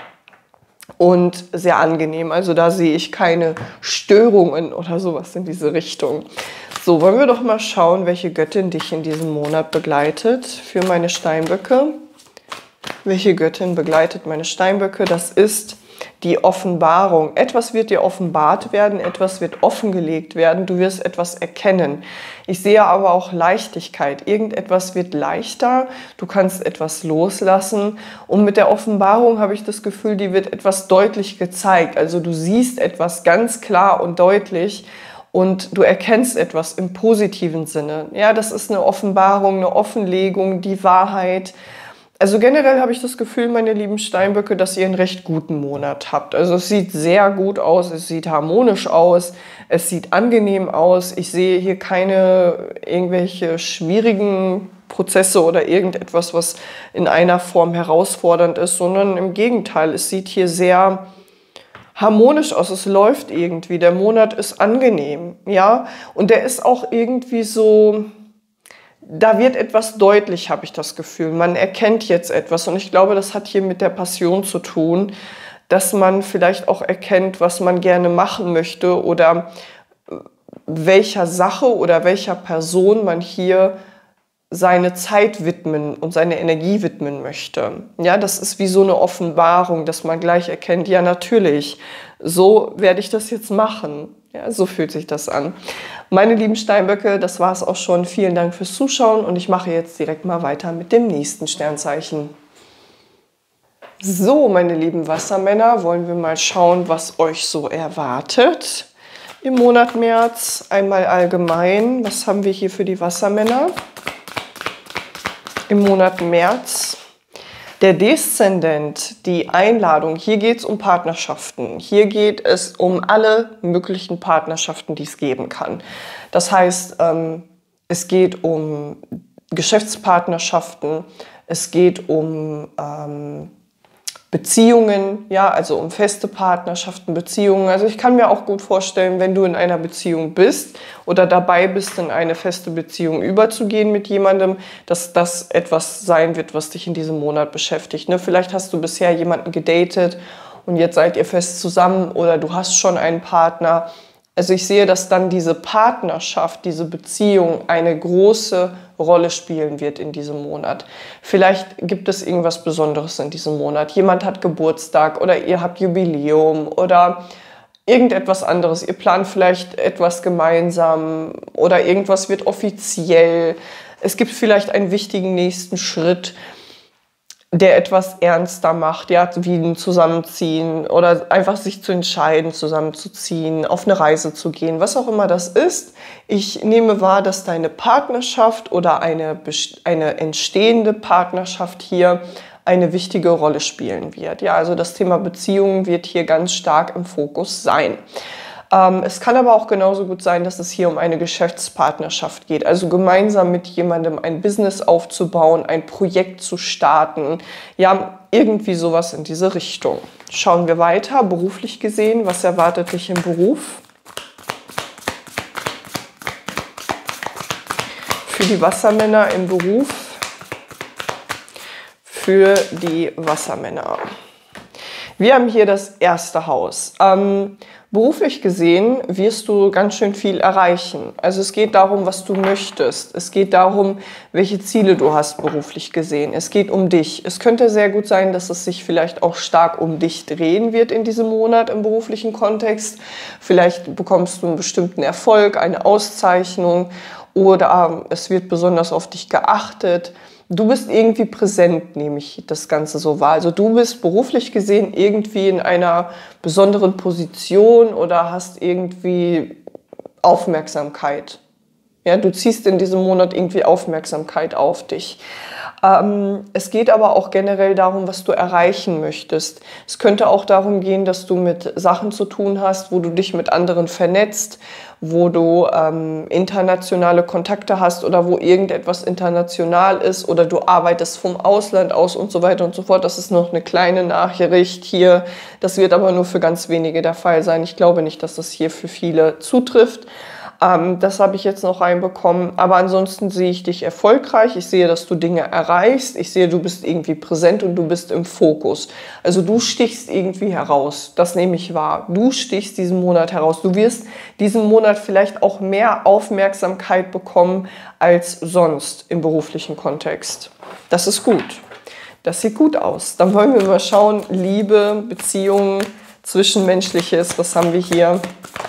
und sehr angenehm. Also da sehe ich keine Störungen oder sowas in diese Richtung. So, wollen wir doch mal schauen, welche Göttin dich in diesem Monat begleitet für meine Steinböcke. Welche Göttin begleitet meine Steinböcke? Das ist die Offenbarung. Etwas wird dir offenbart werden, etwas wird offengelegt werden, du wirst etwas erkennen. Ich sehe aber auch Leichtigkeit. Irgendetwas wird leichter, du kannst etwas loslassen. Und mit der Offenbarung habe ich das Gefühl, die wird etwas deutlich gezeigt. Also du siehst etwas ganz klar und deutlich und du erkennst etwas im positiven Sinne. Ja, das ist eine Offenbarung, eine Offenlegung, die Wahrheit. Also generell habe ich das Gefühl, meine lieben Steinböcke, dass ihr einen recht guten Monat habt. Also es sieht sehr gut aus, es sieht harmonisch aus, es sieht angenehm aus. Ich sehe hier keine irgendwelche schwierigen Prozesse oder irgendetwas, was in einer Form herausfordernd ist, sondern im Gegenteil, es sieht hier sehr harmonisch aus, es läuft irgendwie. Der Monat ist angenehm, ja, und der ist auch irgendwie so... Da wird etwas deutlich, habe ich das Gefühl. Man erkennt jetzt etwas und ich glaube, das hat hier mit der Passion zu tun, dass man vielleicht auch erkennt, was man gerne machen möchte oder welcher Sache oder welcher Person man hier seine Zeit widmen und seine Energie widmen möchte. Ja, das ist wie so eine Offenbarung, dass man gleich erkennt, ja natürlich, so werde ich das jetzt machen. Ja, so fühlt sich das an. Meine lieben Steinböcke, das war es auch schon. Vielen Dank fürs Zuschauen und ich mache jetzt direkt mal weiter mit dem nächsten Sternzeichen. So, meine lieben Wassermänner, wollen wir mal schauen, was euch so erwartet im Monat März. Einmal allgemein, was haben wir hier für die Wassermänner im Monat März? Der Deszendent, die Einladung, hier geht es um Partnerschaften. Hier geht es um alle möglichen Partnerschaften, die es geben kann. Das heißt, es geht um Geschäftspartnerschaften, es geht um Beziehungen, ja, also um feste Partnerschaften, Beziehungen. Also ich kann mir auch gut vorstellen, wenn du in einer Beziehung bist oder dabei bist, in eine feste Beziehung überzugehen mit jemandem, dass das etwas sein wird, was dich in diesem Monat beschäftigt. Ne? Vielleicht hast du bisher jemanden gedatet und jetzt seid ihr fest zusammen oder du hast schon einen Partner. Also ich sehe, dass dann diese Partnerschaft, diese Beziehung eine große Rolle spielen wird in diesem Monat. Vielleicht gibt es irgendwas Besonderes in diesem Monat. Jemand hat Geburtstag oder ihr habt Jubiläum oder irgendetwas anderes. Ihr plant vielleicht etwas gemeinsam oder irgendwas wird offiziell. Es gibt vielleicht einen wichtigen nächsten Schritt, der etwas ernster macht, ja, wie ein Zusammenziehen oder einfach sich zu entscheiden, zusammenzuziehen, auf eine Reise zu gehen, was auch immer das ist. Ich nehme wahr, dass deine Partnerschaft oder eine entstehende Partnerschaft hier eine wichtige Rolle spielen wird. Ja, also das Thema Beziehungen wird hier ganz stark im Fokus sein. Es kann aber auch genauso gut sein, dass es hier um eine Geschäftspartnerschaft geht. Also gemeinsam mit jemandem ein Business aufzubauen, ein Projekt zu starten. Ja, irgendwie sowas in diese Richtung. Schauen wir weiter, beruflich gesehen. Was erwartet dich im Beruf? Für die Wassermänner im Beruf. Für die Wassermänner. Wir haben hier das erste Haus. Beruflich gesehen wirst du ganz schön viel erreichen. Also es geht darum, was du möchtest. Es geht darum, welche Ziele du hast beruflich gesehen. Es geht um dich. Es könnte sehr gut sein, dass es sich vielleicht auch stark um dich drehen wird in diesem Monat im beruflichen Kontext. Vielleicht bekommst du einen bestimmten Erfolg, eine Auszeichnung oder es wird besonders auf dich geachtet. Du bist irgendwie präsent, nehme ich das Ganze so wahr. Also du bist beruflich gesehen irgendwie in einer besonderen Position oder hast irgendwie Aufmerksamkeit. Ja, du ziehst in diesem Monat irgendwie Aufmerksamkeit auf dich. Es geht aber auch generell darum, was du erreichen möchtest. Es könnte auch darum gehen, dass du mit Sachen zu tun hast, wo du dich mit anderen vernetzt, wo du internationale Kontakte hast oder wo irgendetwas international ist oder du arbeitest vom Ausland aus und so weiter und so fort. Das ist noch eine kleine Nachricht hier. Das wird aber nur für ganz wenige der Fall sein. Ich glaube nicht, dass das hier für viele zutrifft. Das habe ich jetzt noch reinbekommen. Aber ansonsten sehe ich dich erfolgreich. Ich sehe, dass du Dinge erreichst. Ich sehe, du bist irgendwie präsent und du bist im Fokus. Also du stichst irgendwie heraus. Das nehme ich wahr. Du stichst diesen Monat heraus. Du wirst diesen Monat vielleicht auch mehr Aufmerksamkeit bekommen als sonst im beruflichen Kontext. Das ist gut. Das sieht gut aus. Dann wollen wir mal schauen. Liebe, Beziehungen, Zwischenmenschliches. Was haben wir hier?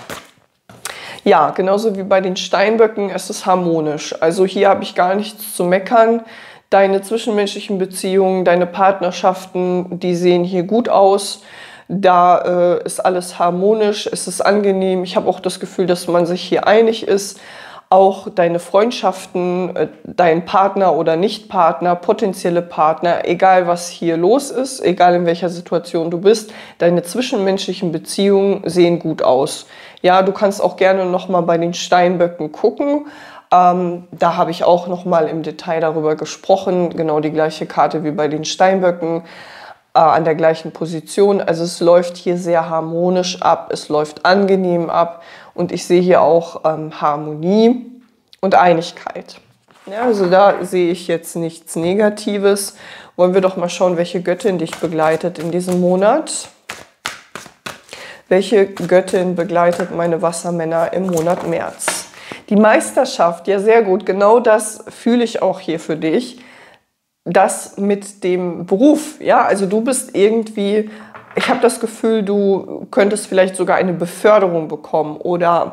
Ja, genauso wie bei den Steinböcken, es ist harmonisch. Also hier habe ich gar nichts zu meckern. Deine zwischenmenschlichen Beziehungen, deine Partnerschaften, die sehen hier gut aus. Da ist alles harmonisch, es ist angenehm. Ich habe auch das Gefühl, dass man sich hier einig ist. Auch deine Freundschaften, dein Partner oder Nichtpartner, potenzielle Partner, egal was hier los ist, egal in welcher Situation du bist, deine zwischenmenschlichen Beziehungen sehen gut aus. Ja, du kannst auch gerne nochmal bei den Steinböcken gucken. Da habe ich auch nochmal im Detail darüber gesprochen. Genau die gleiche Karte wie bei den Steinböcken, an der gleichen Position. Also es läuft hier sehr harmonisch ab, es läuft angenehm ab und ich sehe hier auch Harmonie und Einigkeit. Ja, also da sehe ich jetzt nichts Negatives. Wollen wir doch mal schauen, welche Göttin dich begleitet in diesem Monat. Welche Göttin begleitet meine Wassermänner im Monat März? Die Meisterschaft, ja sehr gut, genau das fühle ich auch hier für dich. Das mit dem Beruf, ja, also du bist irgendwie, ich habe das Gefühl, du könntest vielleicht sogar eine Beförderung bekommen oder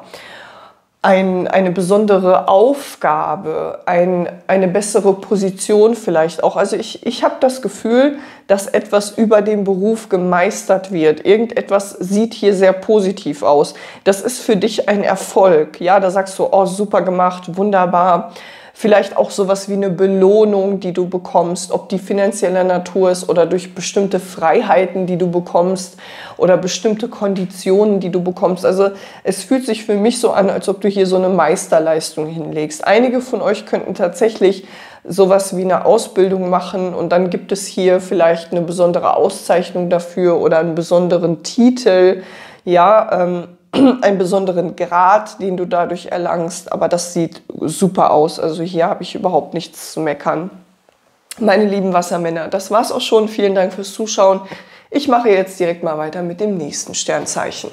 eine besondere Aufgabe, eine bessere Position vielleicht auch. Also ich habe das Gefühl, dass etwas über den Beruf gemeistert wird. Irgendetwas sieht hier sehr positiv aus. Das ist für dich ein Erfolg. Ja, da sagst du, oh, super gemacht, wunderbar. Vielleicht auch sowas wie eine Belohnung, die du bekommst, ob die finanzieller Natur ist oder durch bestimmte Freiheiten, die du bekommst oder bestimmte Konditionen, die du bekommst. Also es fühlt sich für mich so an, als ob du hier so eine Meisterleistung hinlegst. Einige von euch könnten tatsächlich sowas wie eine Ausbildung machen und dann gibt es hier vielleicht eine besondere Auszeichnung dafür oder einen besonderen Titel, ja, einen besonderen Grad, den du dadurch erlangst, aber das sieht super aus. Also hier habe ich überhaupt nichts zu meckern. Meine lieben Wassermänner, das war's auch schon. Vielen Dank fürs Zuschauen. Ich mache jetzt direkt mal weiter mit dem nächsten Sternzeichen.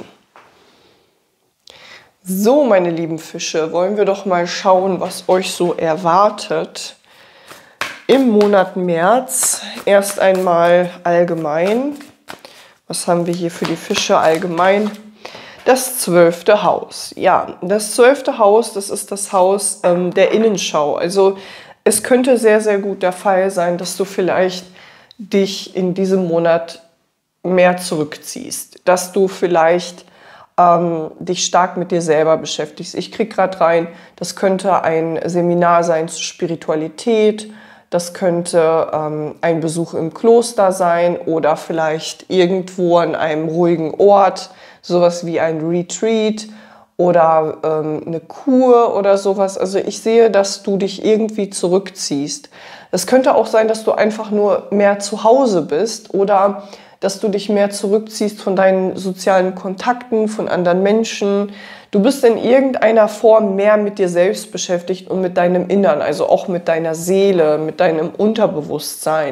So, meine lieben Fische, wollen wir doch mal schauen, was euch so erwartet im Monat März. Erst einmal allgemein. Was haben wir hier für die Fische allgemein? Das 12. Haus. Ja, das 12. Haus, das ist das Haus der Innenschau. Also es könnte sehr, sehr gut der Fall sein, dass du vielleicht dich in diesem Monat mehr zurückziehst. Dass du vielleicht dich stark mit dir selber beschäftigst. Ich kriege gerade rein, das könnte ein Seminar sein zur Spiritualität. Das könnte ein Besuch im Kloster sein oder vielleicht irgendwo an einem ruhigen Ort. Sowas wie ein Retreat oder eine Kur oder sowas. Also ich sehe, dass du dich irgendwie zurückziehst. Es könnte auch sein, dass du einfach nur mehr zu Hause bist oder dass du dich mehr zurückziehst von deinen sozialen Kontakten, von anderen Menschen. Du bist in irgendeiner Form mehr mit dir selbst beschäftigt und mit deinem Innern, also auch mit deiner Seele, mit deinem Unterbewusstsein.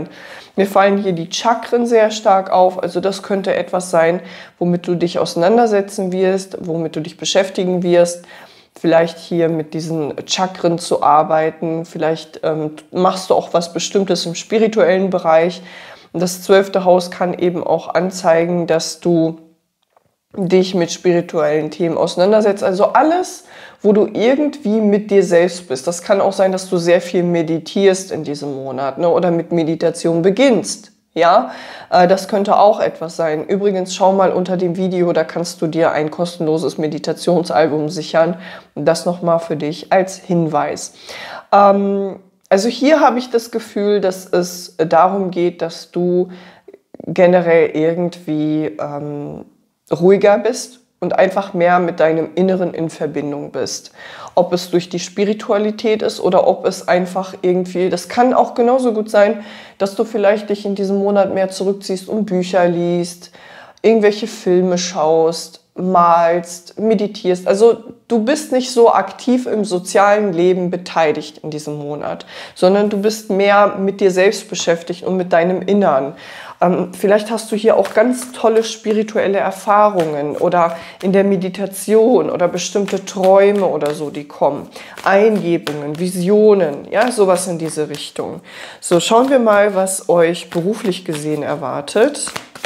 Mir fallen hier die Chakren sehr stark auf. Also das könnte etwas sein, womit du dich auseinandersetzen wirst, womit du dich beschäftigen wirst. Vielleicht hier mit diesen Chakren zu arbeiten. Vielleicht machst du auch was Bestimmtes im spirituellen Bereich. Und das 12. Haus kann eben auch anzeigen, dass du dich mit spirituellen Themen auseinandersetzt. Also alles, wo du irgendwie mit dir selbst bist. Das kann auch sein, dass du sehr viel meditierst in diesem Monat, ne? Oder mit Meditation beginnst. Ja, das könnte auch etwas sein. Übrigens, schau mal unter dem Video, da kannst du dir ein kostenloses Meditationsalbum sichern. Das nochmal für dich als Hinweis. Also hier habe ich das Gefühl, dass es darum geht, dass du generell irgendwie ruhiger bist und einfach mehr mit deinem Inneren in Verbindung bist. Ob es durch die Spiritualität ist oder ob es einfach irgendwie, das kann auch genauso gut sein, dass du vielleicht dich in diesem Monat mehr zurückziehst und Bücher liest, irgendwelche Filme schaust, malst, meditierst. Also du bist nicht so aktiv im sozialen Leben beteiligt in diesem Monat, sondern du bist mehr mit dir selbst beschäftigt und mit deinem Innern. Vielleicht hast du hier auch ganz tolle spirituelle Erfahrungen oder in der Meditation oder bestimmte Träume oder so, die kommen. Eingebungen, Visionen, ja, sowas in diese Richtung. So, schauen wir mal, was euch beruflich gesehen erwartet.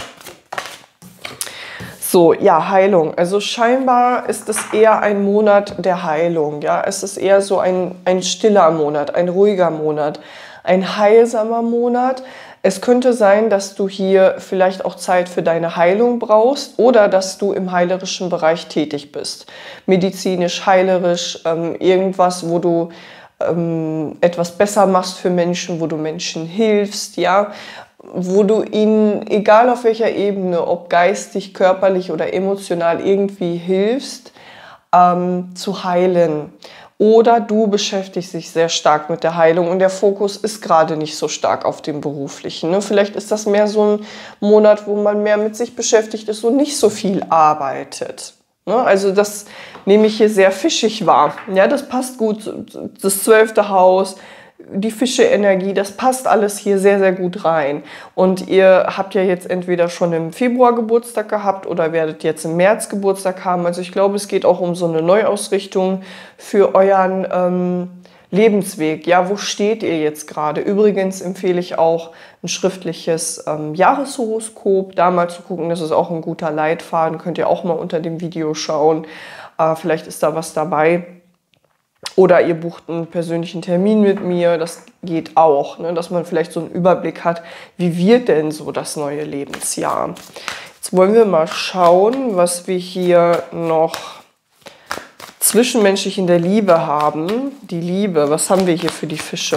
So, ja, Heilung. Also scheinbar ist es eher ein Monat der Heilung. Ja? Es ist eher so ein stiller Monat, ein ruhiger Monat, ein heilsamer Monat. Es könnte sein, dass du hier vielleicht auch Zeit für deine Heilung brauchst oder dass du im heilerischen Bereich tätig bist. Medizinisch, heilerisch, irgendwas, wo du etwas besser machst für Menschen, wo du Menschen hilfst, ja, wo du ihnen, egal auf welcher Ebene, ob geistig, körperlich oder emotional, irgendwie hilfst, zu heilen. Oder du beschäftigst dich sehr stark mit der Heilung und der Fokus ist gerade nicht so stark auf dem Beruflichen. Ne? Vielleicht ist das mehr so ein Monat, wo man mehr mit sich beschäftigt ist und nicht so viel arbeitet. Ne? Also das nehme ich hier sehr fischig wahr. Ja, das passt gut, das 12. Haus, die Fische-Energie, das passt alles hier sehr, sehr gut rein. Und ihr habt ja jetzt entweder schon im Februar Geburtstag gehabt oder werdet jetzt im März Geburtstag haben. Also ich glaube, es geht auch um so eine Neuausrichtung für euren Lebensweg. Ja, wo steht ihr jetzt gerade? Übrigens empfehle ich auch ein schriftliches Jahreshoroskop. Da mal zu gucken, das ist auch ein guter Leitfaden. Könnt ihr auch mal unter dem Video schauen. Vielleicht ist da was dabei. Oder ihr bucht einen persönlichen Termin mit mir, das geht auch, ne? Dass man vielleicht so einen Überblick hat, wie wird denn so das neue Lebensjahr. Jetzt wollen wir mal schauen, was wir hier noch zwischenmenschlich in der Liebe haben. Die Liebe, was haben wir hier für die Fische?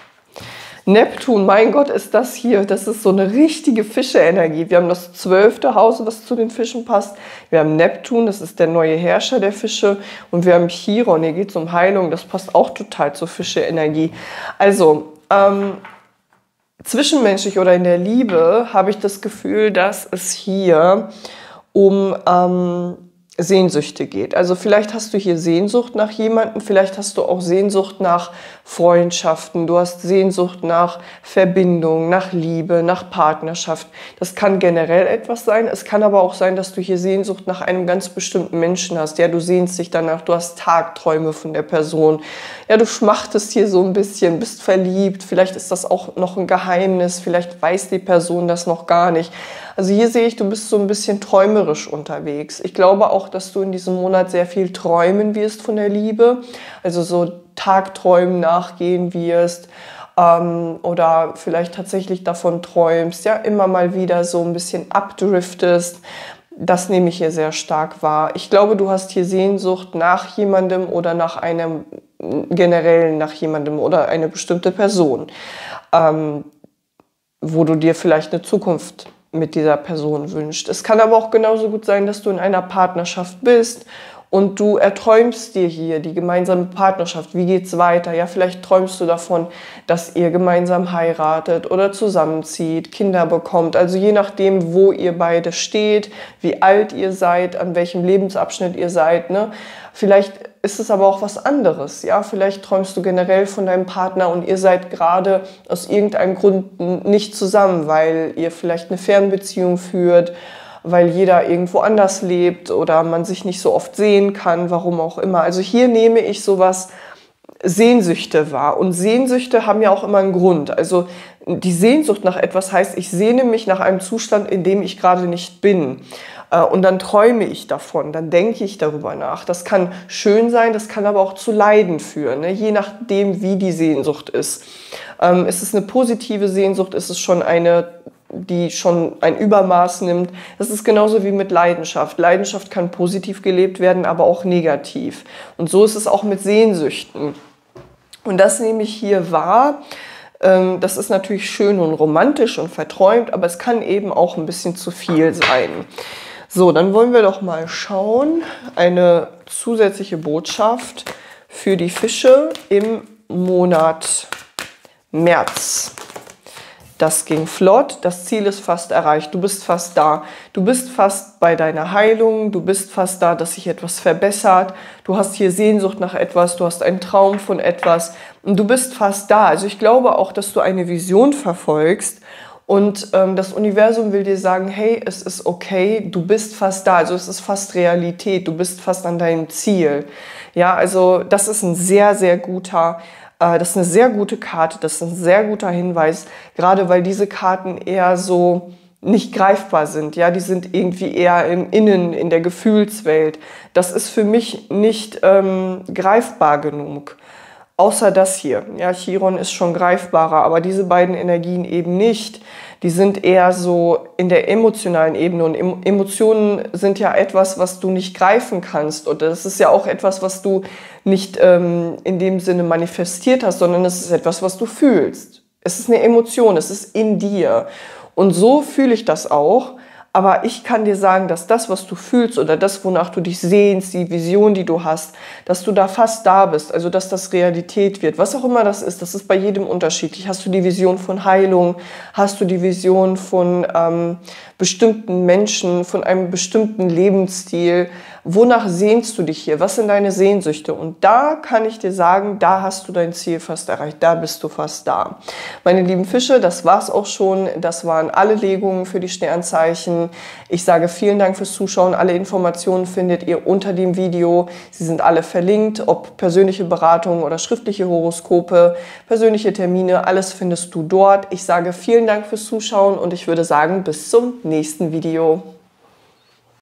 Neptun, mein Gott, ist das hier, das ist so eine richtige Fische-Energie. Wir haben das 12. Haus, was zu den Fischen passt. Wir haben Neptun, das ist der neue Herrscher der Fische. Und wir haben Chiron, hier geht es um Heilung, das passt auch total zur Fische-Energie. Also, zwischenmenschlich oder in der Liebe habe ich das Gefühl, dass es hier um Sehnsüchte geht. Also vielleicht hast du hier Sehnsucht nach jemandem, vielleicht hast du auch Sehnsucht nach Freundschaften, du hast Sehnsucht nach Verbindung, nach Liebe, nach Partnerschaft. Das kann generell etwas sein, es kann aber auch sein, dass du hier Sehnsucht nach einem ganz bestimmten Menschen hast. Ja, du sehnst dich danach, du hast Tagträume von der Person. Ja, du schmachtest hier so ein bisschen, bist verliebt, vielleicht ist das auch noch ein Geheimnis, vielleicht weiß die Person das noch gar nicht. Also hier sehe ich, du bist so ein bisschen träumerisch unterwegs. Ich glaube auch, dass du in diesem Monat sehr viel träumen wirst von der Liebe. Also so Tagträumen nachgehen wirst oder vielleicht tatsächlich davon träumst, ja, immer mal wieder so ein bisschen abdriftest. Das nehme ich hier sehr stark wahr. Ich glaube, du hast hier Sehnsucht nach jemandem oder nach einem generell nach jemandem oder eine bestimmte Person, wo du dir vielleicht eine Zukunft mit dieser Person wünscht. Es kann aber auch genauso gut sein, dass du in einer Partnerschaft bist und du erträumst dir hier die gemeinsame Partnerschaft. Wie geht's weiter? Ja, vielleicht träumst du davon, dass ihr gemeinsam heiratet oder zusammenzieht, Kinder bekommt. Also je nachdem, wo ihr beide steht, wie alt ihr seid, an welchem Lebensabschnitt ihr seid, ne? Vielleicht ist es aber auch was anderes. Ja? Vielleicht träumst du generell von deinem Partner und ihr seid gerade aus irgendeinem Grund nicht zusammen, weil ihr vielleicht eine Fernbeziehung führt, weil jeder irgendwo anders lebt oder man sich nicht so oft sehen kann, warum auch immer. Also hier nehme ich sowas Sehnsüchte wahr. Und Sehnsüchte haben ja auch immer einen Grund. Also die Sehnsucht nach etwas heißt, ich sehne mich nach einem Zustand, in dem ich gerade nicht bin. Und dann träume ich davon, dann denke ich darüber nach. Das kann schön sein, das kann aber auch zu Leiden führen, ne? Je nachdem, wie die Sehnsucht ist. Ist es eine positive Sehnsucht, ist es schon eine, die schon ein Übermaß nimmt. Das ist genauso wie mit Leidenschaft. Leidenschaft kann positiv gelebt werden, aber auch negativ. Und so ist es auch mit Sehnsüchten. Und das nehme ich hier wahr. Das ist natürlich schön und romantisch und verträumt, aber es kann eben auch ein bisschen zu viel sein. So, dann wollen wir doch mal schauen. Eine zusätzliche Botschaft für die Fische im Monat März. Das ging flott, das Ziel ist fast erreicht, du bist fast da. Du bist fast bei deiner Heilung, du bist fast da, dass sich etwas verbessert. Du hast hier Sehnsucht nach etwas, du hast einen Traum von etwas und du bist fast da. Also ich glaube auch, dass du eine Vision verfolgst und das Universum will dir sagen, hey, es ist okay, du bist fast da. Also es ist fast Realität, du bist fast an deinem Ziel. Ja, also das ist ein sehr, sehr guter Das ist eine sehr gute Karte, das ist ein sehr guter Hinweis, gerade weil diese Karten eher so nicht greifbar sind. Ja, die sind irgendwie eher im Innen, in der Gefühlswelt. Das ist für mich nicht greifbar genug. Außer das hier. Ja, Chiron ist schon greifbarer, aber diese beiden Energien eben nicht. Die sind eher so in der emotionalen Ebene. Und Emotionen sind ja etwas, was du nicht greifen kannst. Und das ist ja auch etwas, was du nicht in dem Sinne manifestiert hast, sondern es ist etwas, was du fühlst. Es ist eine Emotion, es ist in dir. Und so fühle ich das auch. Aber ich kann dir sagen, dass das, was du fühlst oder das, wonach du dich sehnst, die Vision, die du hast, dass du da fast da bist, also dass das Realität wird. Was auch immer das ist bei jedem unterschiedlich. Hast du die Vision von Heilung? Hast du die Vision von bestimmten Menschen, von einem bestimmten Lebensstil? Wonach sehnst du dich hier? Was sind deine Sehnsüchte? Und da kann ich dir sagen, da hast du dein Ziel fast erreicht. Da bist du fast da. Meine lieben Fische, das war's auch schon. Das waren alle Legungen für die Sternzeichen. Ich sage vielen Dank fürs Zuschauen. Alle Informationen findet ihr unter dem Video. Sie sind alle verlinkt, ob persönliche Beratungen oder schriftliche Horoskope, persönliche Termine, alles findest du dort. Ich sage vielen Dank fürs Zuschauen und ich würde sagen, bis zum nächsten Video.